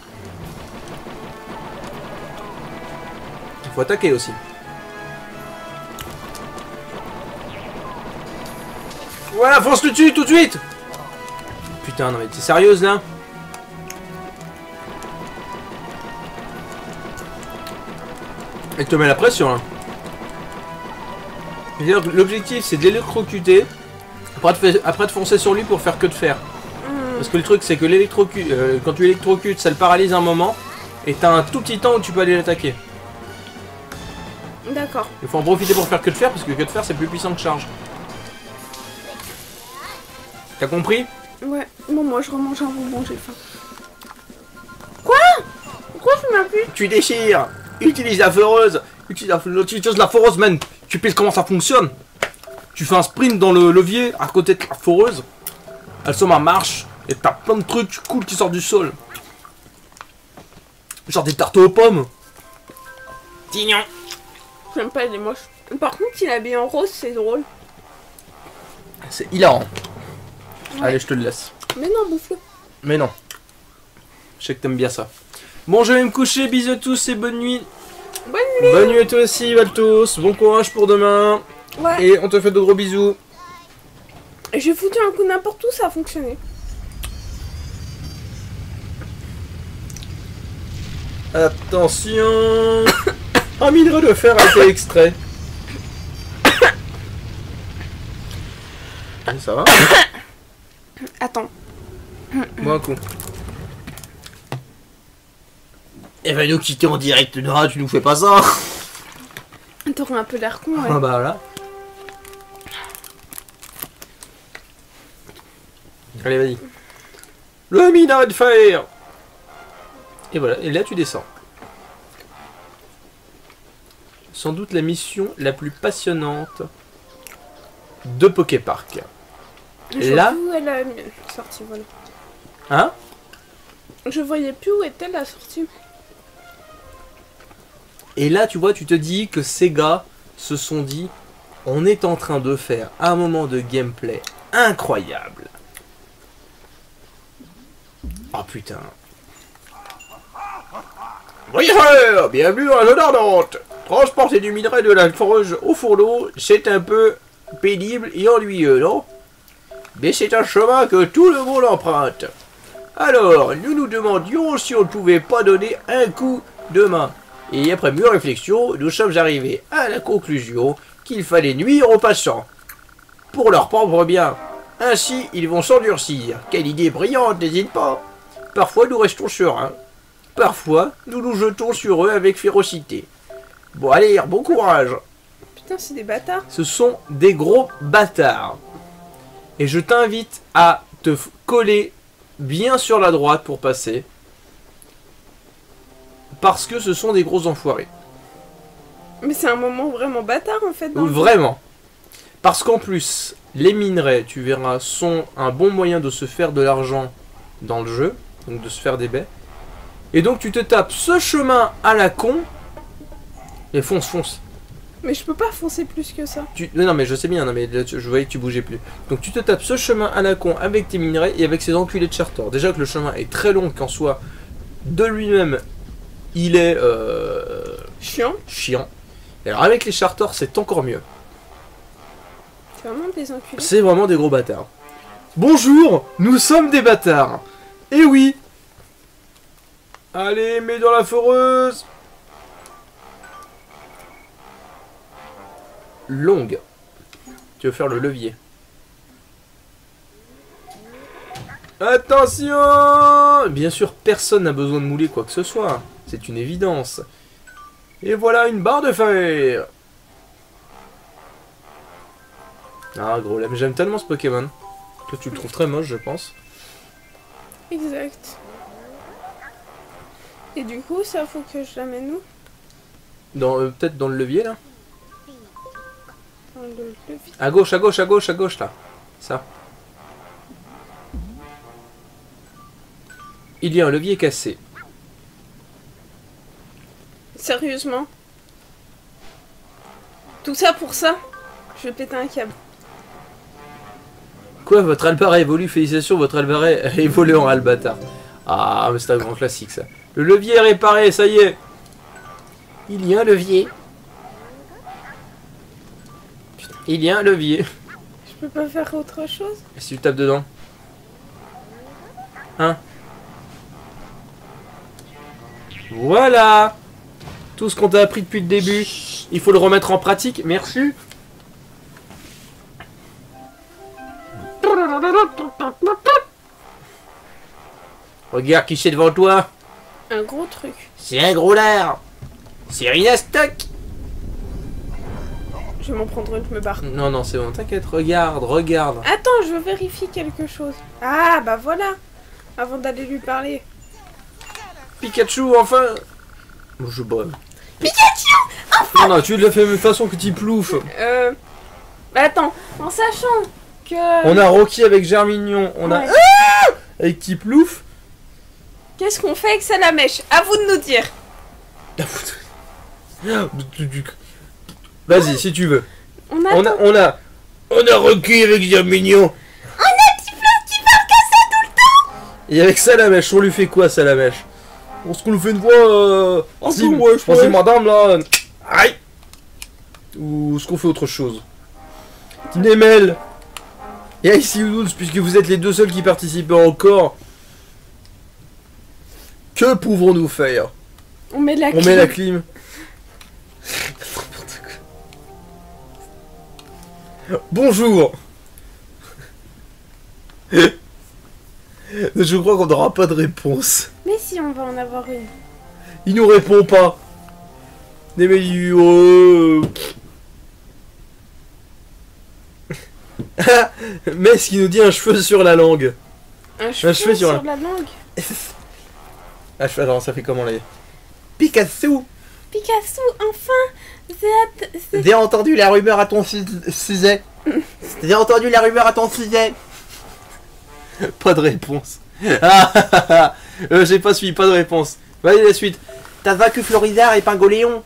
Il faut attaquer aussi. Voilà, fonce le dessus tout de suite. Putain, non mais t'es sérieuse là? Elle te met la pression là. L'objectif c'est de l'électrocuter, après de foncer sur lui pour faire que de fer. Parce que le truc c'est que quand tu électrocutes ça le paralyse un moment et t'as un tout petit temps où tu peux aller l'attaquer. D'accord. Il faut en profiter pour faire que de fer parce que de fer c'est plus puissant que charge. T'as compris? Ouais. Bon moi je remange un bonbon, j'ai faim. Quoi? Pourquoi tu m'appuies? Tu déchires. Utilise la foreuse. Utilise la foreuse, man. Tu sais comment ça fonctionne. Tu fais un sprint dans le levier à côté de la foreuse. Elle se met en marche. Et t'as plein de trucs cool qui sortent du sol. Genre des tartes aux pommes. Tignon. J'aime pas, il est moche. Par contre, il est habillé en rose, c'est drôle. C'est hilarant. Ouais. Allez, je te le laisse. Mais non, bouffe-le. Mais non. Je sais que t'aimes bien ça. Bon, je vais me coucher. Bisous à tous et bonne nuit. Bonne nuit. Bonne nuit à toi aussi, Valtos. Bon courage pour demain. Ouais. Et on te fait de gros bisous. J'ai foutu un coup n'importe où, ça a fonctionné. Attention. Un minerai de fer a été extrait. Ça va? Attends. Bon, un coup. Elle va nous quitter en direct, Nora, tu nous fais pas ça. T'aurais un peu l'air con, ouais. Ah bah voilà. Allez, vas-y. Le minerai de fer. Et voilà, et là tu descends. Sans doute la mission la plus passionnante de Poképark. Je Là- vois plus où elle a sortie, voilà. Hein? Je voyais plus où était la sortie. Et là, tu vois, tu te dis que ces gars se sont dit, on est en train de faire un moment de gameplay incroyable. Oh putain. Voyageurs, bienvenue dans la zone ardente. Transporter du minerai de la foreuse au fourneau, c'est un peu pénible et ennuyeux, non? Mais c'est un chemin que tout le monde emprunte. Alors, nous nous demandions si on ne pouvait pas donner un coup de main. Et après mûre réflexion, nous sommes arrivés à la conclusion qu'il fallait nuire aux passants. Pour leur propre bien. Ainsi, ils vont s'endurcir. Quelle idée brillante, n'hésite pas. Parfois, nous restons sereins. Parfois, nous nous jetons sur eux avec férocité. Bon, allez, bon courage. Putain, c'est des bâtards. Ce sont des gros bâtards. Et je t'invite à te coller bien sur la droite pour passer. Parce que ce sont des gros enfoirés. Mais c'est un moment vraiment bâtard en fait. Dans le jeu. Vraiment. Parce qu'en plus, les minerais, tu verras, sont un bon moyen de se faire de l'argent dans le jeu. Donc de se faire des baies. Et donc tu te tapes ce chemin à la con. Et fonce. Mais je peux pas foncer plus que ça. Non mais je sais bien, non, mais là, je voyais que tu bougeais plus. Donc tu te tapes ce chemin à la con avec tes minerais et avec ces enculés de charter. Déjà que le chemin est très long qu'en soi, de lui-même, il est chiant. Et alors avec les charters, c'est encore mieux. C'est vraiment des enculés. C'est vraiment des gros bâtards. Bonjour, nous sommes des bâtards. Eh oui. Allez, mets dans la foreuse. Longue. Tu veux faire le levier. Attention. Bien sûr, personne n'a besoin de mouler quoi que ce soit. C'est une évidence. Et voilà une barre de fer. Ah gros, là, mais j'aime tellement ce Pokémon. Toi tu le trouves très moche je pense. Exact. Et du coup, ça faut que je l'amène où? Peut-être dans le levier là. Dans le levier. À gauche là. Ça. Il y a un levier cassé. Sérieusement? Tout ça pour ça? Je vais péter un câble. Quoi, votre Albaret évolue? Félicitations, votre Albaret a évolué en Albatar. Ah, mais c'est un grand classique ça. Le levier est réparé, ça y est. Il y a un levier. Putain, il y a un levier. Je peux pas faire autre chose? Et si tu tapes dedans? Hein? Voilà. Tout ce qu'on t'a appris depuis le début, il faut le remettre en pratique. Merci. Regarde qui c'est devant toi. Un gros truc. C'est un gros lard. C'est rien stock. Je vais m'en prendre une, je me barre. Non, c'est bon, t'inquiète, regarde. Attends, je veux vérifier quelque chose. Ah, bah voilà. Avant d'aller lui parler. Pikachu, enfin. Bon, je brûle. Pikachu! Non, tu l'as fait de la même façon que tu ploufes. Bah attends, en sachant que... On a Rocky avec Germignon, on a... Ouais. Avec Tiplouf. Qu'est-ce qu'on fait avec Salamèche? À vous de nous dire. Vas-y, si tu veux. On a... On a Rocky avec Germignon. On a Tiplouf qui parle comme ça tout le temps. Et avec Salamèche, on lui fait quoi, Salamèche? On se nous fait une voix... Vas-y, madame, là. Aïe. Ou est-ce qu'on fait autre chose? Nemel et Icy Noodles, puisque vous êtes les deux seuls qui participent encore. Que pouvons-nous faire? On met la clim. On met la clim. Bonjour. Je crois qu'on n'aura pas de réponse. Mais si, on va en avoir une. Il nous répond pas. Mais ce qui nous dit un cheveu sur la langue. Un cheveu sur la langue. Alors ça fait comment là? Picasso. Picasso, enfin. J'ai entendu la rumeur à ton sujet. J'ai entendu la rumeur à ton sujet. Pas de réponse. J'ai pas suivi, pas de réponse. Vas-y la suite. T'as vaincu Florizard et Pingoléon.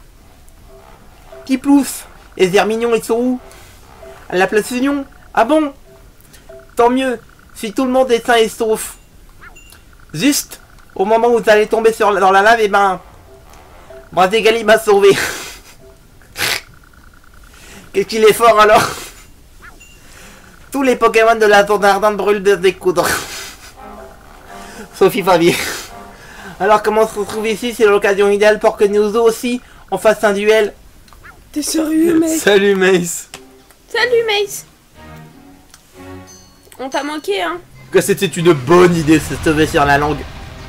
Tiplouf et Zermignon ils sont où? À la place Union. Ah bon? Tant mieux, si tout le monde est sain et sauf. Juste, au moment où vous allez tomber dans la lave, et ben... Braségali m'a sauvé. Qu'est-ce qu'il est fort alors? Tous les Pokémon de la zone ardente brûlent de ses coudres. Sophie Fabier. Alors comment se retrouve ici? C'est l'occasion idéale pour que nous aussi on fasse un duel. T'es sérieux, mec? Salut Mace. Salut, Mace. On t'a manqué, hein? Que c'était une bonne idée Se sauver sur la langue.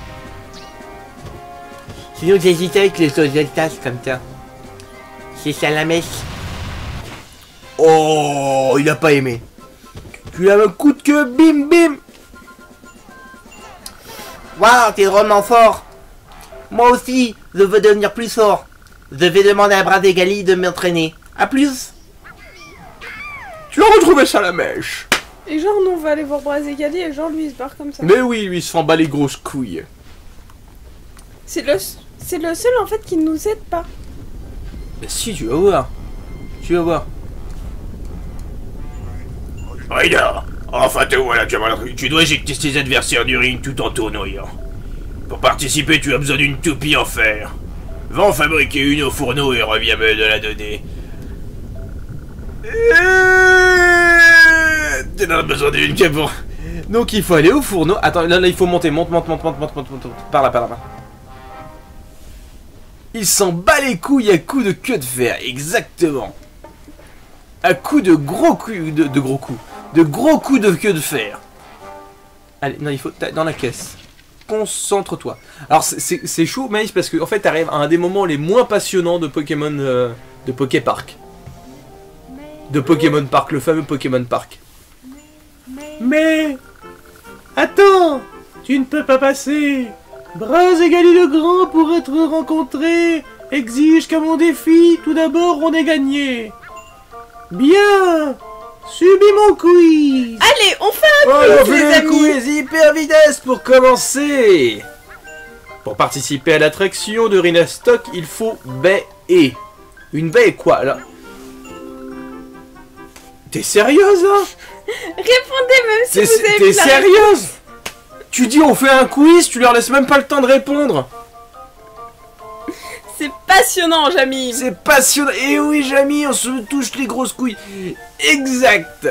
Sinon j'hésitais avec les Ozeltas comme ça. C'est Salamèche. Oh, il a pas aimé. Tu as un coup de queue, bim bim. Waouh, t'es drôlement fort. Moi aussi, je veux devenir plus fort. Je vais demander à Bradegali de m'entraîner. A plus. Tu as retrouvé ça la mèche. Et genre, nous on va aller voir Brazegali et genre lui il se barre comme ça. Mais oui, lui il se fait emballer grosses couilles. C'est le seul en fait qui nous aide pas. Mais si, tu vas voir. Tu vas voir. Regarde, enfin te voilà, tu dois éjecter tes adversaires du ring tout en tournoyant. Pour participer, tu as besoin d'une toupie en fer. Va en fabriquer une au fourneau et reviens me de la donner. Tu as besoin d'une pour... Donc il faut aller au fourneau. Attends, là il faut monter. Monte. Par là. Il s'en bat les couilles à coups de queue de fer, exactement. À coups de gros coups, de gros coups. De gros coups de queue de fer. Allez, non, il faut... Dans la caisse. Concentre-toi. Alors c'est chaud, Maïs, parce que en fait t'arrives à un des moments les moins passionnants de Pokémon... de Poképark. De Pokémon Park, le fameux Pokémon Park. Mais... Attends, tu ne peux pas passer. Brazegali le Grand, pour être rencontré, exige qu'à mon défi, tout d'abord, on ait gagné. Bien. Subis mon quiz. Allez, on fait un Oh, quiz, les le amis. quiz hyper vitesse pour commencer. Pour participer à l'attraction de Rhinastock, il faut baie et. Une baie quoi alors? T'es sérieuse hein? Répondez même si vous avez T'es vu la sérieuse? Tu dis on fait un quiz, tu leur laisses même pas le temps de répondre. C'est passionnant, Jamie. C'est passionnant. Et oui, Jamie, on se touche les grosses couilles. Exact.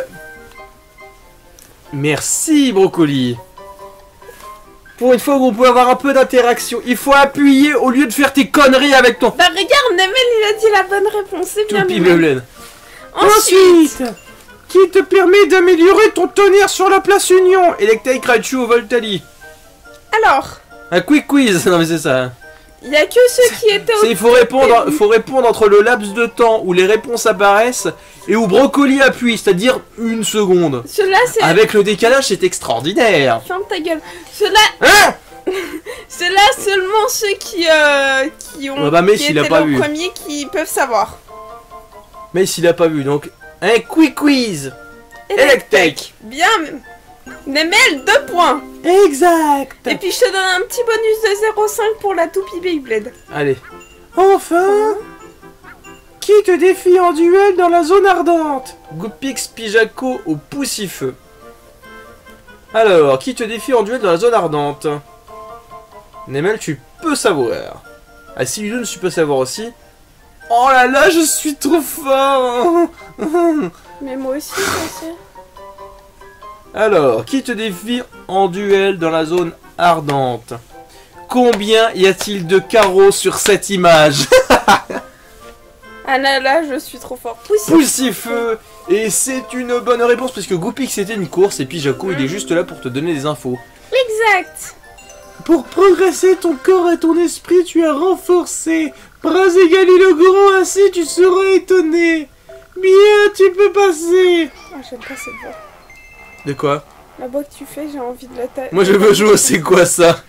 Merci, Brocoli. Pour une fois qu'on peut avoir un peu d'interaction, il faut appuyer au lieu de faire tes conneries avec ton Bah regarde, Nemel il a dit la bonne réponse, c'est bien toupie mignon. Beyblade. Ensuite, Qui te permet d'améliorer ton tonnerre sur la place Union. Electric Raichu au Voltali. alors, Un quick quiz. Non mais c'est ça. il y a que ceux qui étaient au... Il faut répondre entre le laps de temps où les réponses apparaissent et où Brocoli appuie, c'est-à-dire une seconde. Ceux-là, c'est... Avec le décalage, c'est extraordinaire. Ferme ta gueule. Ceux-là... Hein? Ceux-là, seulement ceux qui ont... Ouais, bah, mais qui s'il a étaient pas là au vu. premier qui peuvent savoir. Mais s'il a pas vu, donc un quick quiz. Electek. Bien. Nemel, 2 points. Exact. Et puis je te donne un petit bonus de 0,5 pour la toupie Beyblade. Allez. Enfin. Qui te défie en duel dans la zone ardente? Goupix Pijaco au poussifeu. Alors, qui te défie en duel dans la zone ardente? Nemel, tu peux savoir. Ah, si Ludon, tu peux savoir aussi. Oh là là, je suis trop fort. Mais moi aussi, je sais. Alors, qui te défie en duel dans la zone ardente? Combien y a-t-il de carreaux sur cette image? Ah là, je suis trop fort. Poussif. Poussifeu. Et c'est une bonne réponse puisque Goupix c'était une course et puis Jaco il est juste là pour te donner des infos. Exact. Pour progresser ton corps et ton esprit, tu as renforcé. Brazegali le Grand, ainsi tu seras étonné. Bien, tu peux passer. Ah, j'aime pas cette voix. De quoi? La voix que tu fais, j'ai envie de la tailler. Moi je veux jouer, c'est quoi ça?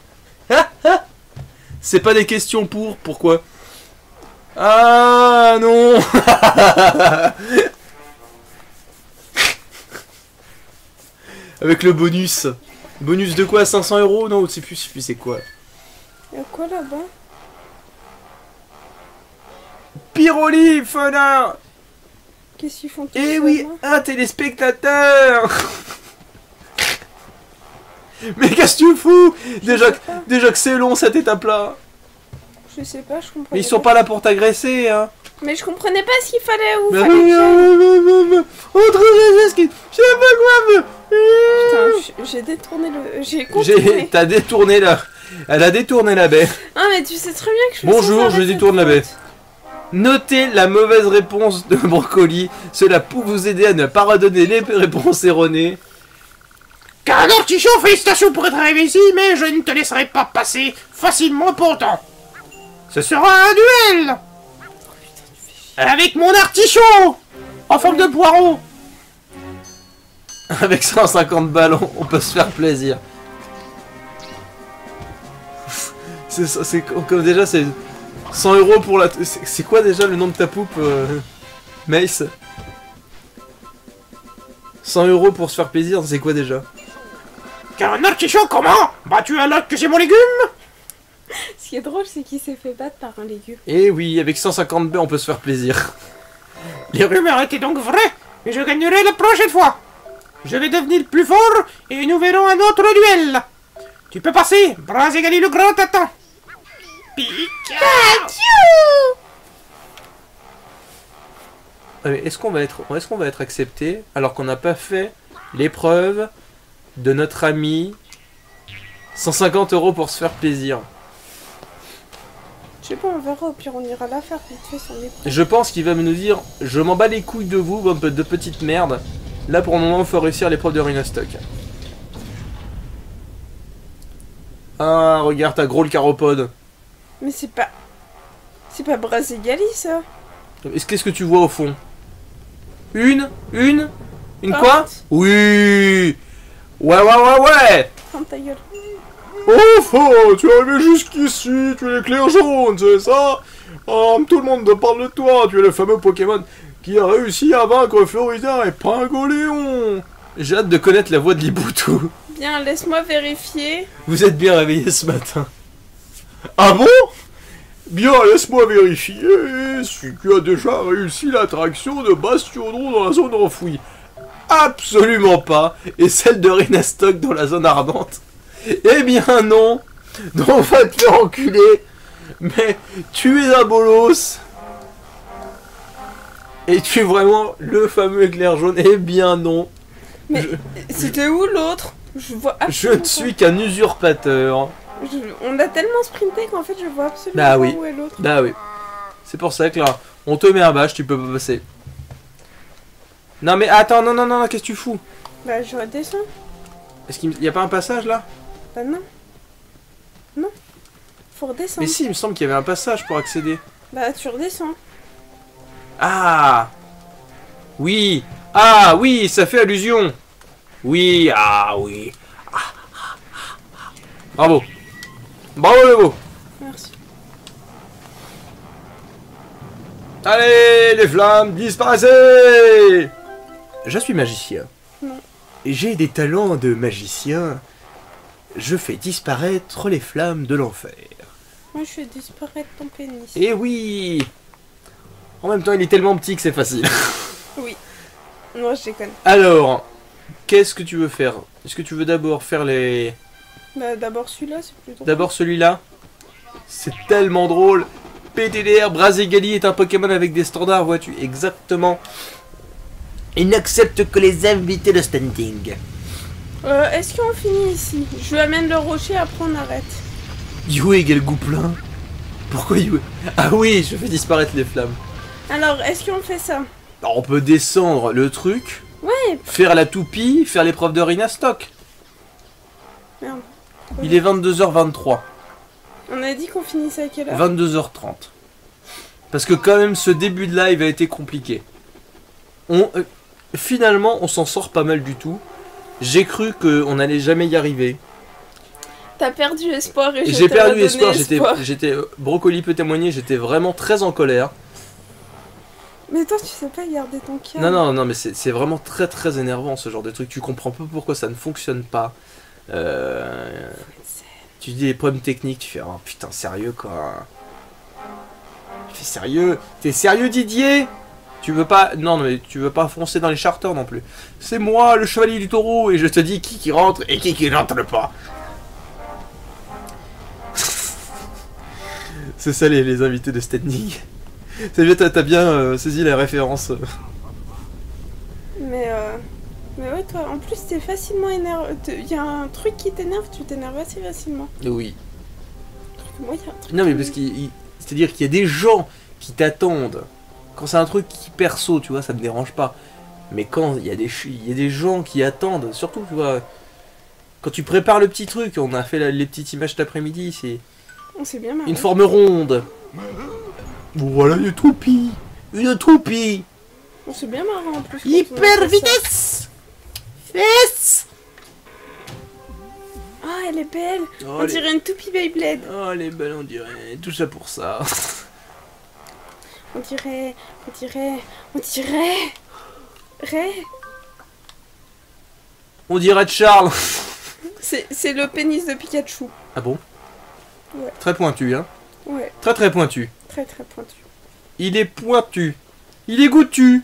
C'est pas des questions pour, pourquoi? Ah non. Avec le bonus. Bonus de quoi? 500 €? Non, c'est plus c'est quoi? Y'a quoi là-bas? Pyroli, Fenard. Qu'est-ce qu'ils font tous Eh ces oui, là un téléspectateur. Mais qu'est-ce que tu fous? Déjà que c'est long cette étape-là. Je sais pas, je comprends. Mais ils sont pas là pour t'agresser, hein. Mais je comprenais pas ce qu'il fallait où Mais fallait que j'aille. Entre les esquisses, je sais pas quoi. Putain, j'ai détourné le... J'ai contourné. T'as détourné là. Elle a détourné la baie. Ah mais tu sais très bien que je suis Bonjour, sans je arrêt détourne la cette baie. Notez la mauvaise réponse de Brocoli. Cela peut vous aider à ne pas redonner les réponses erronées. Caragor Tichon, félicitations pour être arrivé ici, mais je ne te laisserai pas passer facilement pour autant. Ce sera un duel avec mon artichaut en forme de poireau. Avec 150 ballons, on peut se faire plaisir. C'est comme déjà, c'est 100 € pour la... C'est quoi déjà le nom de ta poupe, Mace? 100 € pour se faire plaisir, c'est quoi déjà? Car un artichaut, comment? Bah-tu alors que c'est mon légume? Ce qui est drôle, c'est qu'il s'est fait battre par un légume. Eh oui, avec 150 baies, on peut se faire plaisir. Les rumeurs étaient donc vraies, et je gagnerai la prochaine fois. Je vais devenir plus fort, et nous verrons un autre duel. Tu peux passer, Brazigali le grand t'attend. Est-ce qu'on va être accepté alors qu'on n'a pas fait l'épreuve de notre ami 150 € pour se faire plaisir? Je sais pas, on verra, au pire on ira la faire vite fait son épreuve. Je pense qu'il va nous dire je m'en bats les couilles de vous, un peu de petite merde. Là pour le moment il faut réussir l'épreuve de Rhinostock. Ah regarde t'as gros le caropode. Mais c'est pas... C'est pas Brazigali ça. Qu'est-ce que tu vois au fond? Une Porte. quoi? Oui. Ouais. Ferme ta gueule. Enfin, tu es arrivé jusqu'ici, tu es l'éclair jaune, c'est ça? Tout le monde te parle de toi, tu es le fameux Pokémon qui a réussi à vaincre Florida et Pingoléon. J'ai hâte de connaître la voix de Liboutou. Bien, laisse-moi vérifier. Vous êtes bien réveillé ce matin. Ah bon? Bien, laisse-moi vérifier si tu as déjà réussi l'attraction de Bastiodon dans la zone enfouie. Absolument pas. Et celle de Rhinostock dans la zone ardente. Eh bien non. Non, on va te faire enculer. Mais tu es un bolos. Et tu es vraiment le fameux éclair jaune. Eh bien non. Mais c'était où l'autre? Je vois Je absolument ne suis qu'un usurpateur. On a tellement sprinté qu'en fait je vois absolument Bah pas oui. où est l'autre. Bah oui. C'est pour ça que là, on te met un bâche, tu peux pas passer. Non mais attends, non, qu'est-ce que tu fous? Bah je redescends. Est-ce qu'il y a pas un passage là? Bah non. Non. Faut redescendre. Mais si, il me semble qu'il y avait un passage pour accéder. Bah tu redescends. Ah oui. Ah oui, ça fait allusion. Oui, ah oui. Bravo. Bravo Lévo. Merci. Allez, les flammes, disparaissez. Je suis magicien. Non. J'ai des talents de magicien. Je fais disparaître les flammes de l'enfer. Moi je fais disparaître ton pénis. Eh oui. En même temps, il est tellement petit que c'est facile. Oui. Non, je déconne. Alors, qu'est-ce que tu veux faire? Est-ce que tu veux d'abord faire les... Bah d'abord celui-là, c'est plus drôle. D'abord celui-là. C'est tellement drôle. PTDR, Brazigali est un Pokémon avec des standards, vois-tu? Exactement. Il n'accepte que les invités de standing. Est-ce qu'on finit ici? Je lui amène le rocher, après on arrête. Yue égale goût plein. Pourquoi Yue? Ah oui, je fais disparaître les flammes. Alors, est-ce qu'on fait ça? Alors, on peut descendre le truc. Ouais. Faire la toupie, faire l'épreuve de Rhinostock. Merde. Il est 22h23. On a dit qu'on finissait à quelle heure? 22h30. Parce que quand même ce début de live a été compliqué. Finalement on s'en sort pas mal du tout. J'ai cru qu'on allait jamais y arriver. T'as perdu espoir et J'ai perdu espoir, j'étais Brocoli peut témoigner, j'étais vraiment très en colère. Mais toi tu sais pas garder ton calme. Non mais c'est vraiment très très énervant ce genre de truc. Tu comprends pas pourquoi ça ne fonctionne pas. Tu dis des problèmes techniques, tu fais oh putain sérieux quoi. Tu fais sérieux? T'es sérieux Didier? Tu veux pas... Non mais tu veux pas foncer dans les charters non plus. C'est moi le chevalier du taureau et je te dis qui rentre et qui rentre pas. C'est ça les invités de standing. C'est bien, t'as bien saisi la référence. Mais ouais, toi, en plus, t'es facilement énervé. Il y a un truc qui t'énerve, tu t'énerves assez facilement. Oui. Moi, y a un truc Non, mais qui parce c'est-à-dire qu'il y a des gens qui t'attendent. Quand c'est un truc qui perso, tu vois, ça me dérange pas. Mais quand il y a des gens qui attendent, surtout, tu vois, quand tu prépares le petit truc, on a fait les petites images cet après-midi, c'est On s'est bien marré. une forme ronde. Voilà une toupie. Une toupie. On s'est bien marré en plus. quand on a Hyper fait ça. vitesse. Yes. Ah, elle est belle. Oh, On dirait une toupie Beyblade. Oh, elle est belle, on dirait. Tout ça pour ça. On dirait... On dirait Charles. C'est le pénis de Pikachu. Ah bon? Ouais. Très pointu, hein. Ouais, Très très pointu. très très pointu. Il est pointu. Il est goûtu.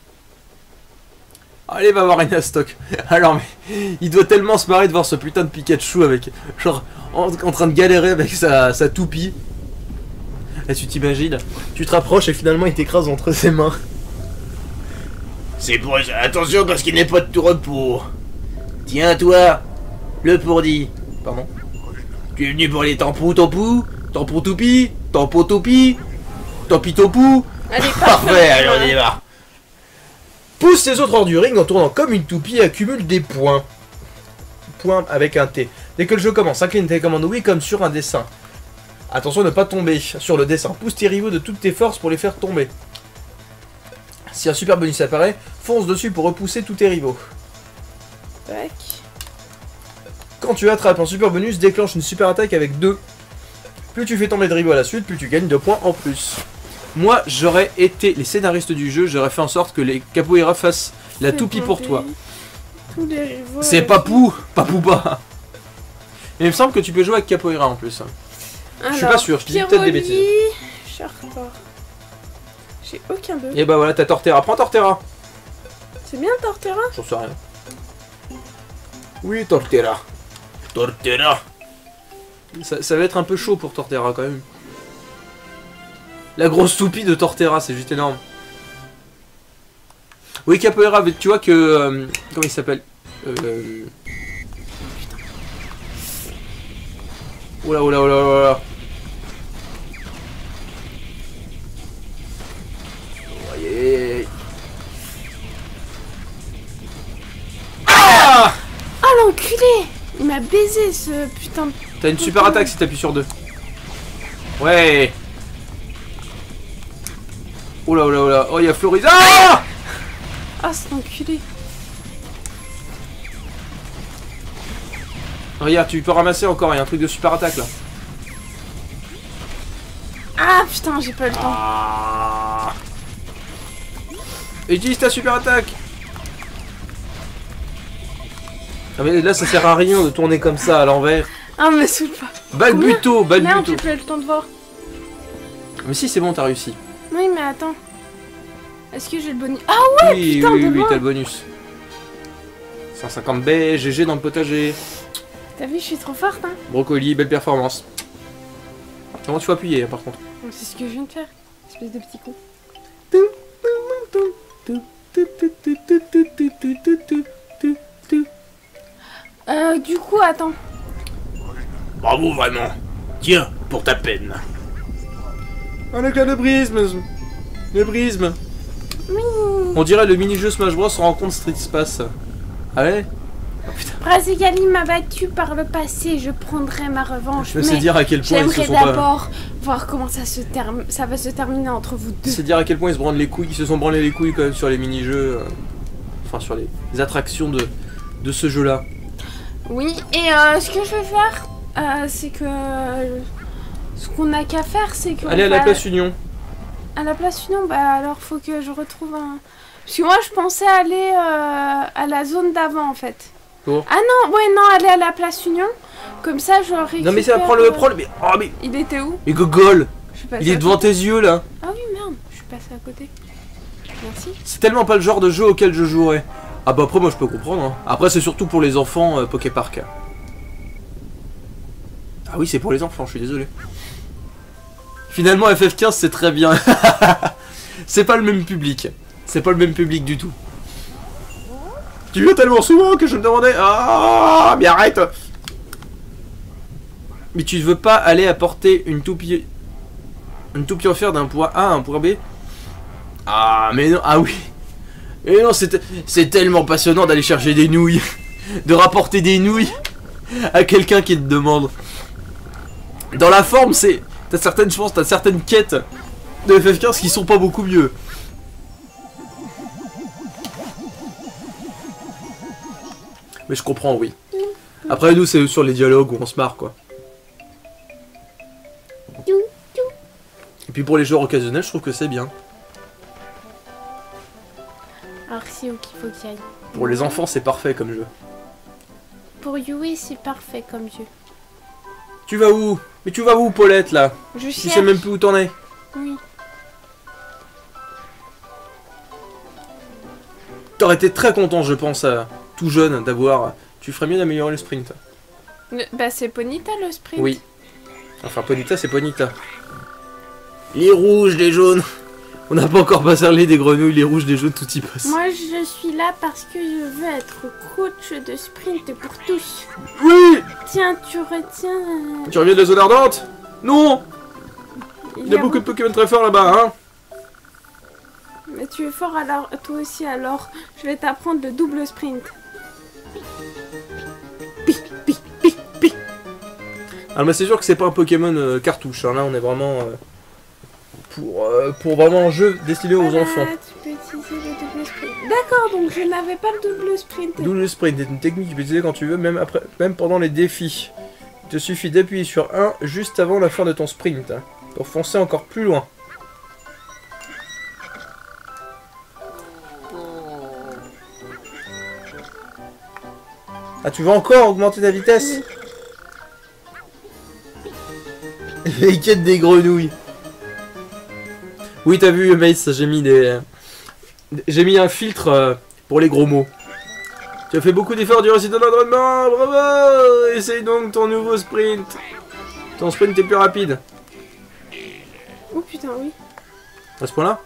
Allez, va voir Inastock. Alors, mais il doit tellement se marrer de voir ce putain de Pikachu avec, genre, en train de galérer avec sa toupie. Et tu t'imagines, tu te rapproches et finalement il t'écrase entre ses mains. C'est pour... Attention parce qu'il n'est pas de tout repos. Tiens, toi, le pourdi. Pardon. Tu es venu pour les tampons toupou, tampons toupie, tampons toupie, tampi toupou. Allez, Parfait, allez, on y va. Pousse les autres hors du ring en tournant comme une toupie et accumule des points. Points avec un T. Dès que le jeu commence, incline tes commandes oui comme sur un dessin. Attention à ne pas tomber sur le dessin. Pousse tes rivaux de toutes tes forces pour les faire tomber. Si un super bonus apparaît, fonce dessus pour repousser tous tes rivaux. Tac. Quand tu attrapes un super bonus, déclenche une super attaque avec 2. Plus tu fais tomber de rivaux à la suite, plus tu gagnes 2 points en plus. Moi, j'aurais été les scénaristes du jeu, j'aurais fait en sorte que les capoeira fassent la toupie pour toi. Tous les rivaux. C'est Papou, Papouba. Et il me semble que tu peux jouer avec capoeira en plus. Je suis pas sûr, je te dis peut-être des bêtises. Charport. J'ai aucun bug. Et bah voilà, t'as Torterra. Prends Torterra. C'est bien Torterra? J'en sais rien. Oui, Torterra. Tortera. Ça va être un peu chaud pour Torterra quand même. La grosse toupie de Torterra, c'est juste énorme. Oui, capoeira, tu vois que... comment il s'appelle Oula, oula, oula, oula. Ouais. Ah! Ah l'enculé! Il m'a baisé ce putain de... T'as une super attaque si t'appuies sur 2. Ouais. Oula, oula, oula. Oh, il y a Floris. Ah! Ah cet enculé. Regarde, tu peux ramasser encore, il y a un truc de super attaque là. Ah putain, j'ai pas le temps. Ah. Utilise ta super attaque. Ah mais là ça sert à rien de tourner comme ça à l'envers. Ah me saoule pas. Balbuto, Merde, balbuto. j'ai pas eu le temps de voir. Mais si c'est bon, t'as réussi. Oui mais attends. Est-ce que j'ai le bonus? Ah ouais Oui, putain oui, de oui, loin. t'as le bonus. 150 B, GG dans le potager. T'as vu, je suis trop forte hein. Brocoli, belle performance. Comment tu faut appuyer par contre? C'est ce que je viens de faire. Espèce de petit con. Du coup, attends. Bravo, vraiment. Tiens, pour ta peine. Un éclat de brisme. Le brisme. Oui. On dirait le mini-jeu Smash Bros rencontre Street Space. Ah ouais? Oh putain. Brazigali m'a battu par le passé, je prendrai ma revanche. Je sais dire à quel point ils se j'aimerais sont pas... d'abord voir comment ça va se terminer entre vous deux. C'est dire à quel point ils se branlent les couilles, ils se sont branlés les couilles quand même sur les mini-jeux. Enfin sur les attractions de ce jeu-là. Oui, et ce que je vais faire, c'est que... ce qu'on n'a qu'à faire, c'est que... Allez à la place Union. À la place Union, bah alors faut que je retrouve un... Parce que moi je pensais aller à la zone d'avant en fait. Pour Ah non, ouais non, aller à la place Union. Comme ça je récupère... Non mais ça prend le... mais... Oh mais... Il était où? Mais gogol. Je suis passée Il est à devant côté. tes yeux là. Ah oui merde, je suis passée à côté. Merci. C'est tellement pas le genre de jeu auquel je jouerais. Ah bah après moi je peux comprendre. Hein. Après c'est surtout pour les enfants Poképark. Ah oui c'est pour les enfants, je suis désolé. Finalement FF15 c'est très bien. C'est pas le même public. C'est pas le même public du tout. Tu viens tellement souvent que je me demandais... Ah mais arrête. Mais tu ne veux pas aller apporter une toupie... Une toupie en fer d'un point A à un point B? Ah mais non, ah oui. Et non, c'est tellement passionnant d'aller chercher des nouilles. De rapporter des nouilles à quelqu'un qui te demande. Dans la forme, c'est... T'as certaines, je pense, t'as certaines quêtes de FF15 qui sont pas beaucoup mieux. Mais je comprends, oui. Après nous c'est sur les dialogues où on se marre quoi. Et puis pour les joueurs occasionnels je trouve que c'est bien. Alors c'est où qu'il faut qu'il aille? Pour les enfants c'est parfait comme jeu. Pour Yui, c'est parfait comme jeu. Tu vas où? Mais tu vas où Paulette là? Je Tu cherche. sais même plus où t'en es. Oui. T'aurais été très content je pense tout jeune d'avoir... Tu ferais mieux d'améliorer le sprint. Bah c'est Ponyta le sprint. Oui. Enfin Ponita c'est Ponita. Les rouges, les jaunes. On n'a pas encore parlé des grenouilles, les rouges, les jaunes, tout y passe. Moi je suis là parce que je veux être coach de sprint pour tous. Oui! Tiens, tu retiens... Tu reviens de la zone ardente? Non! il Il y a beaucoup de Pokémon très forts là-bas, hein? Mais tu es fort alors, toi aussi alors. Je vais t'apprendre le double sprint. Alors mais c'est sûr que c'est pas un Pokémon cartouche, hein. Là on est vraiment pour vraiment un jeu destiné aux Voilà, enfants. tu peux utiliser le double sprint. D'accord, donc je n'avais pas le double sprint. Double sprint est une technique que tu peux utiliser quand tu veux, même pendant les défis. Il te suffit d'appuyer sur 1 juste avant la fin de ton sprint, hein, pour foncer encore plus loin. Ah, tu veux encore augmenter ta vitesse? Les quêtes des grenouilles. Oui, t'as vu, Mace, j'ai mis j'ai mis un filtre pour les gros mots. Tu as fait beaucoup d'efforts durant cet entraînement, bravo! Essaye donc ton nouveau sprint. Ton sprint est plus rapide. Oh putain, oui. À ce point-là?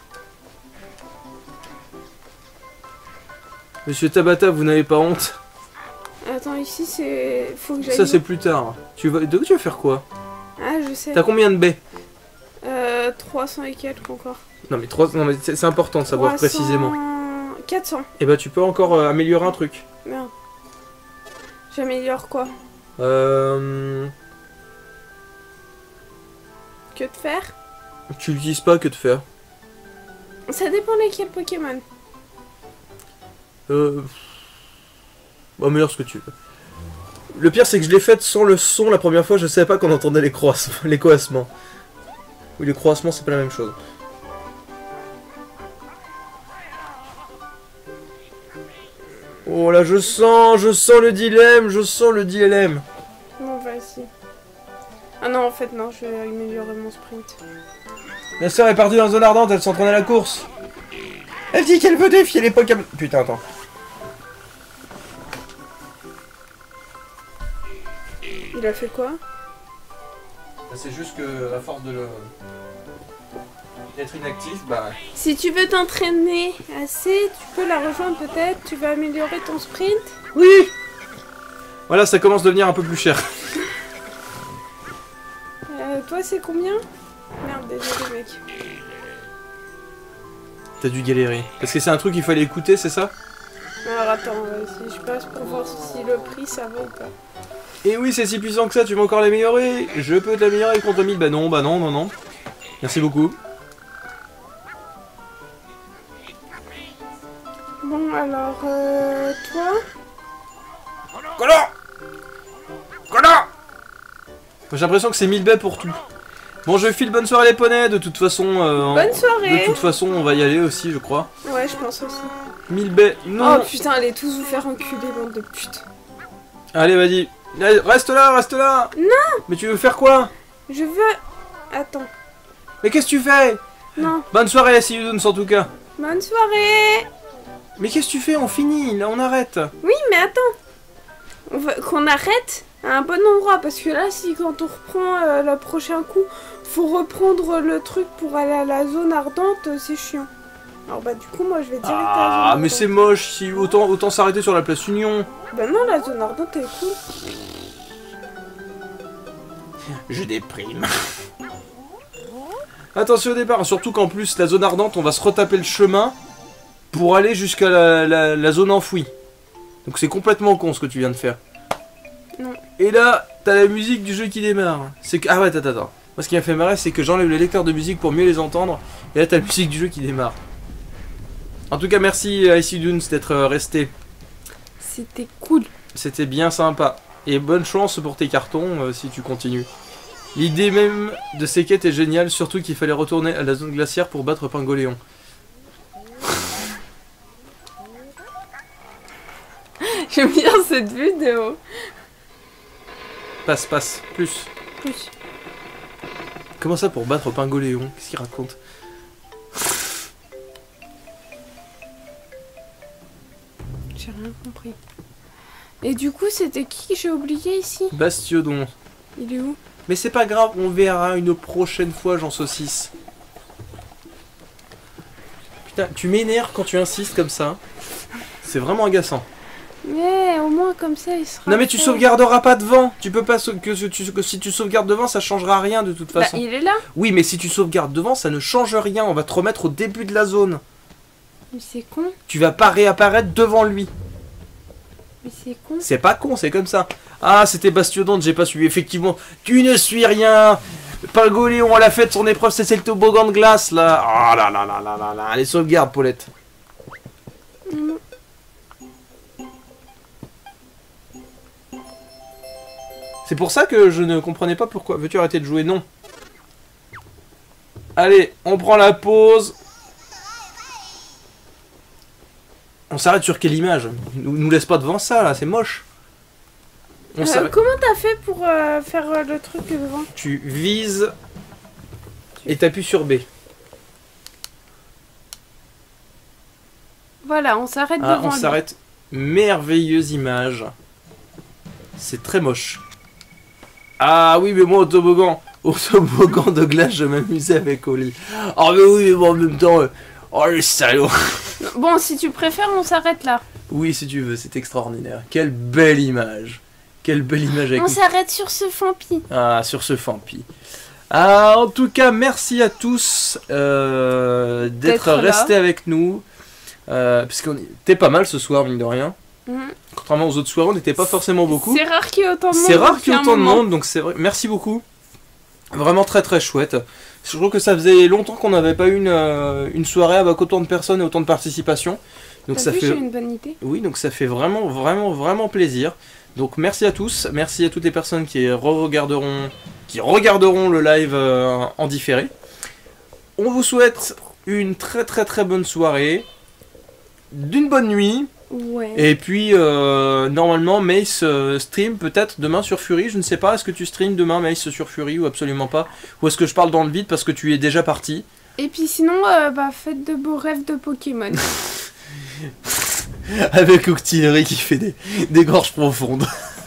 Monsieur Tabata, vous n'avez pas honte? Attends, ici c'est... Faut que j'aille... Ça c'est plus tard. Tu vas faire quoi? Ah, je sais. T'as combien de baies? 300 et quelques encore. Non mais c'est important de savoir 300... précisément. 400. Et bah tu peux encore améliorer un truc. Merde. J'améliore quoi? Que Que de faire? tu l'utilises pas que de faire. Ça dépend lesquels Pokémon. Améliore ce que tu veux. Le pire c'est que je l'ai faite sans le son la première fois, je savais pas qu'on entendait les coassements. Oui, les croassements c'est pas la même chose. Oh là, je sens le dilemme, Bon, vas-y. Ah non, en fait, non, je vais améliorer mon sprint. Ma soeur est partie dans la zone ardente, elle s'entraîne à la course. Elle dit qu'elle veut défier les Pokémon. Putain, attends. Il a fait quoi? C'est juste que, à force d'être inactif, bah... Si tu veux t'entraîner assez, tu peux la rejoindre peut-être. Tu vas améliorer ton sprint. Oui. Voilà, ça commence à devenir un peu plus cher. Toi, c'est combien? Merde, désolé, mec. T'as dû galérer. Parce que c'est un truc qu'il fallait écouter, c'est ça? Alors attends, si je passe pour voir si le prix ça va ou pas. Et oui, c'est si puissant que ça, tu veux encore l'améliorer? Je peux t'améliorer contre 1000. Bah non, non. Merci beaucoup. Bon, alors, toi? Connard! J'ai l'impression que c'est 1000 baies pour tout. Bon, je file bonne soirée les poneys, de toute façon... Bonne soirée! De toute façon, on va y aller aussi, je crois. Ouais, je pense aussi. 1000 baies, non! Oh putain, allez tous vous faire enculer, bande de putes. Allez, vas-y. Allez, reste là! Non! Mais tu veux faire quoi? Je veux... Attends. Mais qu'est-ce que tu fais? Non. Bonne soirée, see you soon, en tout cas. Bonne soirée! Mais qu'est-ce que tu fais? On finit, là, on arrête. Oui, mais attends. On veut qu'on arrête à un bon endroit, parce que là, si quand on reprend le prochain coup, faut reprendre le truc pour aller à la zone ardente, c'est chiant. Alors bah du coup, moi, je vais direct à la zone Ah, ardente. mais c'est moche, si autant s'arrêter sur la place Union. Bah non, la zone ardente, elle est cool. Je déprime. Attention au départ, surtout qu'en plus, la zone ardente, on va se retaper le chemin pour aller jusqu'à la zone enfouie. Donc c'est complètement con ce que tu viens de faire. Non. Et là, t'as la musique du jeu qui démarre. C'est que... Ah ouais, attends. Moi, ce qui m'a fait marrer, c'est que j'enlève les lecteurs de musique pour mieux les entendre. Et là, t'as la musique du jeu qui démarre. En tout cas, merci à Icy Dunes d'être resté. C'était cool. C'était bien sympa. Et bonne chance pour tes cartons si tu continues. L'idée même de ces quêtes est géniale, surtout qu'il fallait retourner à la zone glaciaire pour battre Pingoléon. J'aime bien cette vidéo. Passe, passe, plus. Plus. Comment ça pour battre Pingoléon? Qu'est-ce qu'il raconte? J'ai rien compris. Et du coup, c'était qui que j'ai oublié ici? Bastiodon. Il est où? Mais c'est pas grave, on verra une prochaine fois, Jean Saucisse. Putain, tu m'énerves quand tu insistes comme ça. C'est vraiment agaçant. Mais au moins comme ça, il sera. Non mais tu fait. sauvegarderas pas devant. Tu peux pas que si tu sauvegardes devant, ça changera rien de toute Bah, façon. il est là. Oui, mais si tu sauvegardes devant, ça ne change rien. On va te remettre au début de la zone. Mais c'est con. Tu vas pas réapparaître devant lui. Mais c'est con. C'est pas con, c'est comme ça. Ah, c'était Bastiodonte, j'ai pas suivi. Effectivement, tu ne suis rien. Pingoléon, elle a fait son épreuve, c'est le toboggan de glace là. Ah là là là là là là. Allez, sauvegarde, Paulette. Mm. C'est pour ça que je ne comprenais pas pourquoi. Veux-tu arrêter de jouer? Non. Allez, on prend la pause. On s'arrête sur quelle image? Nous laisse pas devant ça là, c'est moche. On s'arrête. Comment t'as fait pour faire le truc devant? Tu vises et t'appuies sur B. Voilà, on s'arrête Ah, devant on lui. s'arrête. Merveilleuse image. C'est très moche. Ah oui, mais moi au toboggan de glace, je m'amusais avec Oli. Ah mais oui, mais bon, en même temps... Oh le salaud. Bon, si tu préfères, on s'arrête là. Oui, si tu veux, c'est extraordinaire. Quelle belle image. Quelle belle image avec On s'arrête sur ce Fampi. Ah, sur ce Fampi. Ah, en tout cas, merci à tous d'être restés avec nous. Parce qu'on était pas mal ce soir, mine de rien. Contrairement aux autres soirs, on n'était pas forcément beaucoup. C'est rare qu'il y ait autant de monde. C'est rare qu'il y ait autant de monde, donc c'est vrai. Merci beaucoup. Vraiment très très chouette. Je trouve que ça faisait longtemps qu'on n'avait pas eu une soirée avec autant de personnes et autant de participation. Donc ça fait. J'ai une bonne idée. Oui, donc ça fait vraiment vraiment vraiment plaisir. Donc merci à tous, merci à toutes les personnes qui regarderont le live en différé. On vous souhaite une très très très bonne soirée, d'une bonne nuit. Ouais. Et puis normalement Mace stream peut-être demain sur Fury, je ne sais pas, est-ce que tu stream demain Mace sur Fury ou absolument pas? Ou est-ce que je parle dans le vide parce que tu es déjà parti? Et puis sinon, faites de beaux rêves de Pokémon. Avec Octillery qui fait des gorges profondes.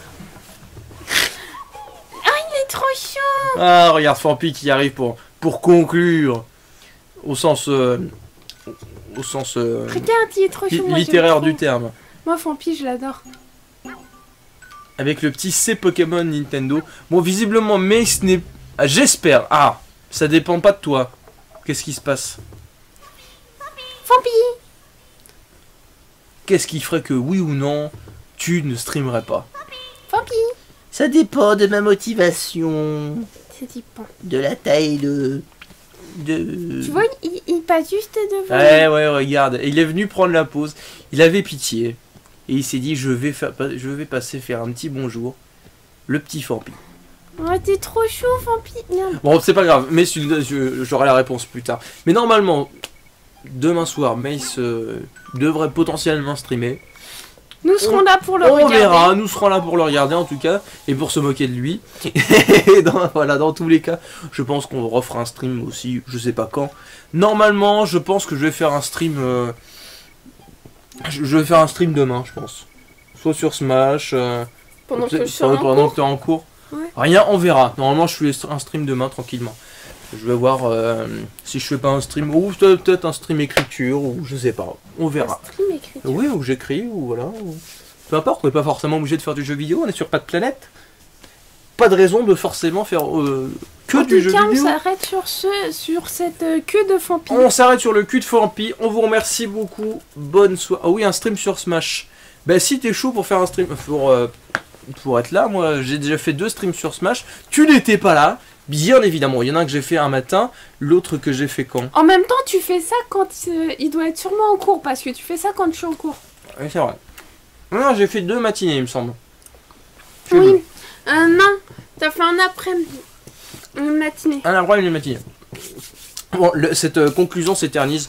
Il est trop chaud. Ah regarde Fampi qui arrive pour conclure au sens Regarde, il est trop chaud. Moi, littéraire j'aime trop. du terme. Moi, Fampi, je l'adore. Avec le petit C Pokémon Nintendo. Bon, visiblement, Mace n'est... Ah, j'espère. Ah, ça dépend pas de toi. Qu'est-ce qui se passe? Fampi. Qu'est-ce qui ferait que, oui ou non, tu ne streamerais pas? Fampi. Ça dépend de ma motivation, C'est typant. de la taille Tu vois, il passe juste devant. Ouais, regarde. Il est venu prendre la pause. Il avait pitié. Et il s'est dit, je vais passer faire un petit bonjour. Le petit Fampi. Oh, t'es trop chaud, Fampi. Merde. Bon, c'est pas grave, mais j'aurai la réponse plus tard. Mais normalement, demain soir, Mace devrait potentiellement streamer. Nous serons là pour le On regarder. verra, nous serons là pour le regarder en tout cas, et pour se moquer de lui. Et dans tous les cas, je pense qu'on refera un stream aussi, je sais pas quand. Normalement, je pense que je vais faire un stream... je vais faire un stream demain, je pense. Soit sur Smash, Pendant que je suis pendant que t'es en cours. Ouais. Rien, on verra. Normalement, je fais un stream demain tranquillement. Je vais voir si je fais pas un stream ou peut-être un stream écriture ou je sais pas. On verra. Stream écriture. Oui, ou j'écris ou voilà. Peu importe, on n'est pas forcément obligé de faire du jeu vidéo. On est sur pas de planète. Pas de raison de forcément faire que du jeu En tout cas, vidéo. on s'arrête sur cette queue de Fampi. On s'arrête sur le cul de Fampi. On vous remercie beaucoup. Bonne soirée. Ah oui, un stream sur Smash. Ben si t'es chaud pour faire un stream pour être là, moi j'ai déjà fait 2 streams sur Smash. Tu n'étais pas là. Bien évidemment, il y en a un que j'ai fait un matin, l'autre que j'ai fait quand? En même temps, tu fais ça quand il doit être sûrement en cours, parce que tu fais ça quand je suis en cours. Oui, c'est vrai. Non, j'ai fait 2 matinées, il me semble. Oui. Non, t'as fait un après-midi. Une matinée. Un après une matinée. Bon, cette conclusion s'éternise.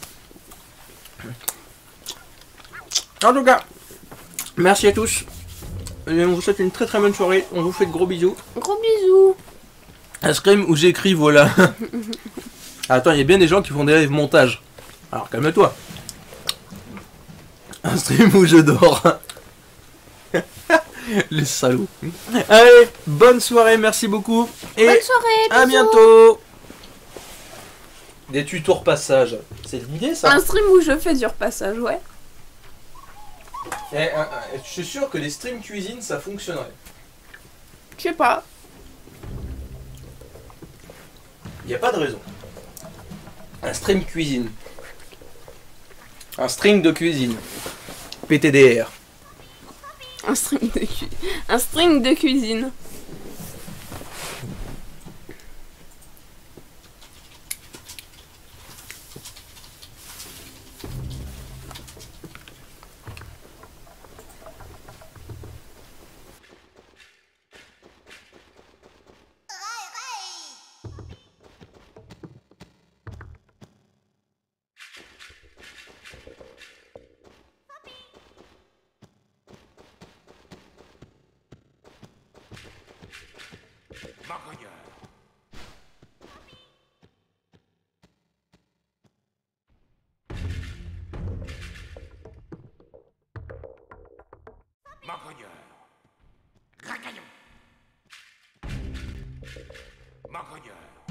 En tout cas, merci à tous. Et on vous souhaite une très très bonne soirée. On vous fait de gros bisous. Gros bisous. Un stream où j'écris, voilà. Attends, il y a bien des gens qui font des live montage. Alors calme-toi. Un stream où je dors. Les salauds. Allez, bonne soirée, merci beaucoup. Et Bonne soirée. à bisous. bientôt. Des tutos repassage. C'est l'idée ça. Un stream où je fais du repassage, ouais. Je suis sûr que les streams cuisine ça fonctionnerait. Je sais pas. Il n'y a pas de raison. Un stream cuisine. Un string de cuisine. PTDR. Un string de cuisine. Marcogneur. Racaillon. Marcogneur.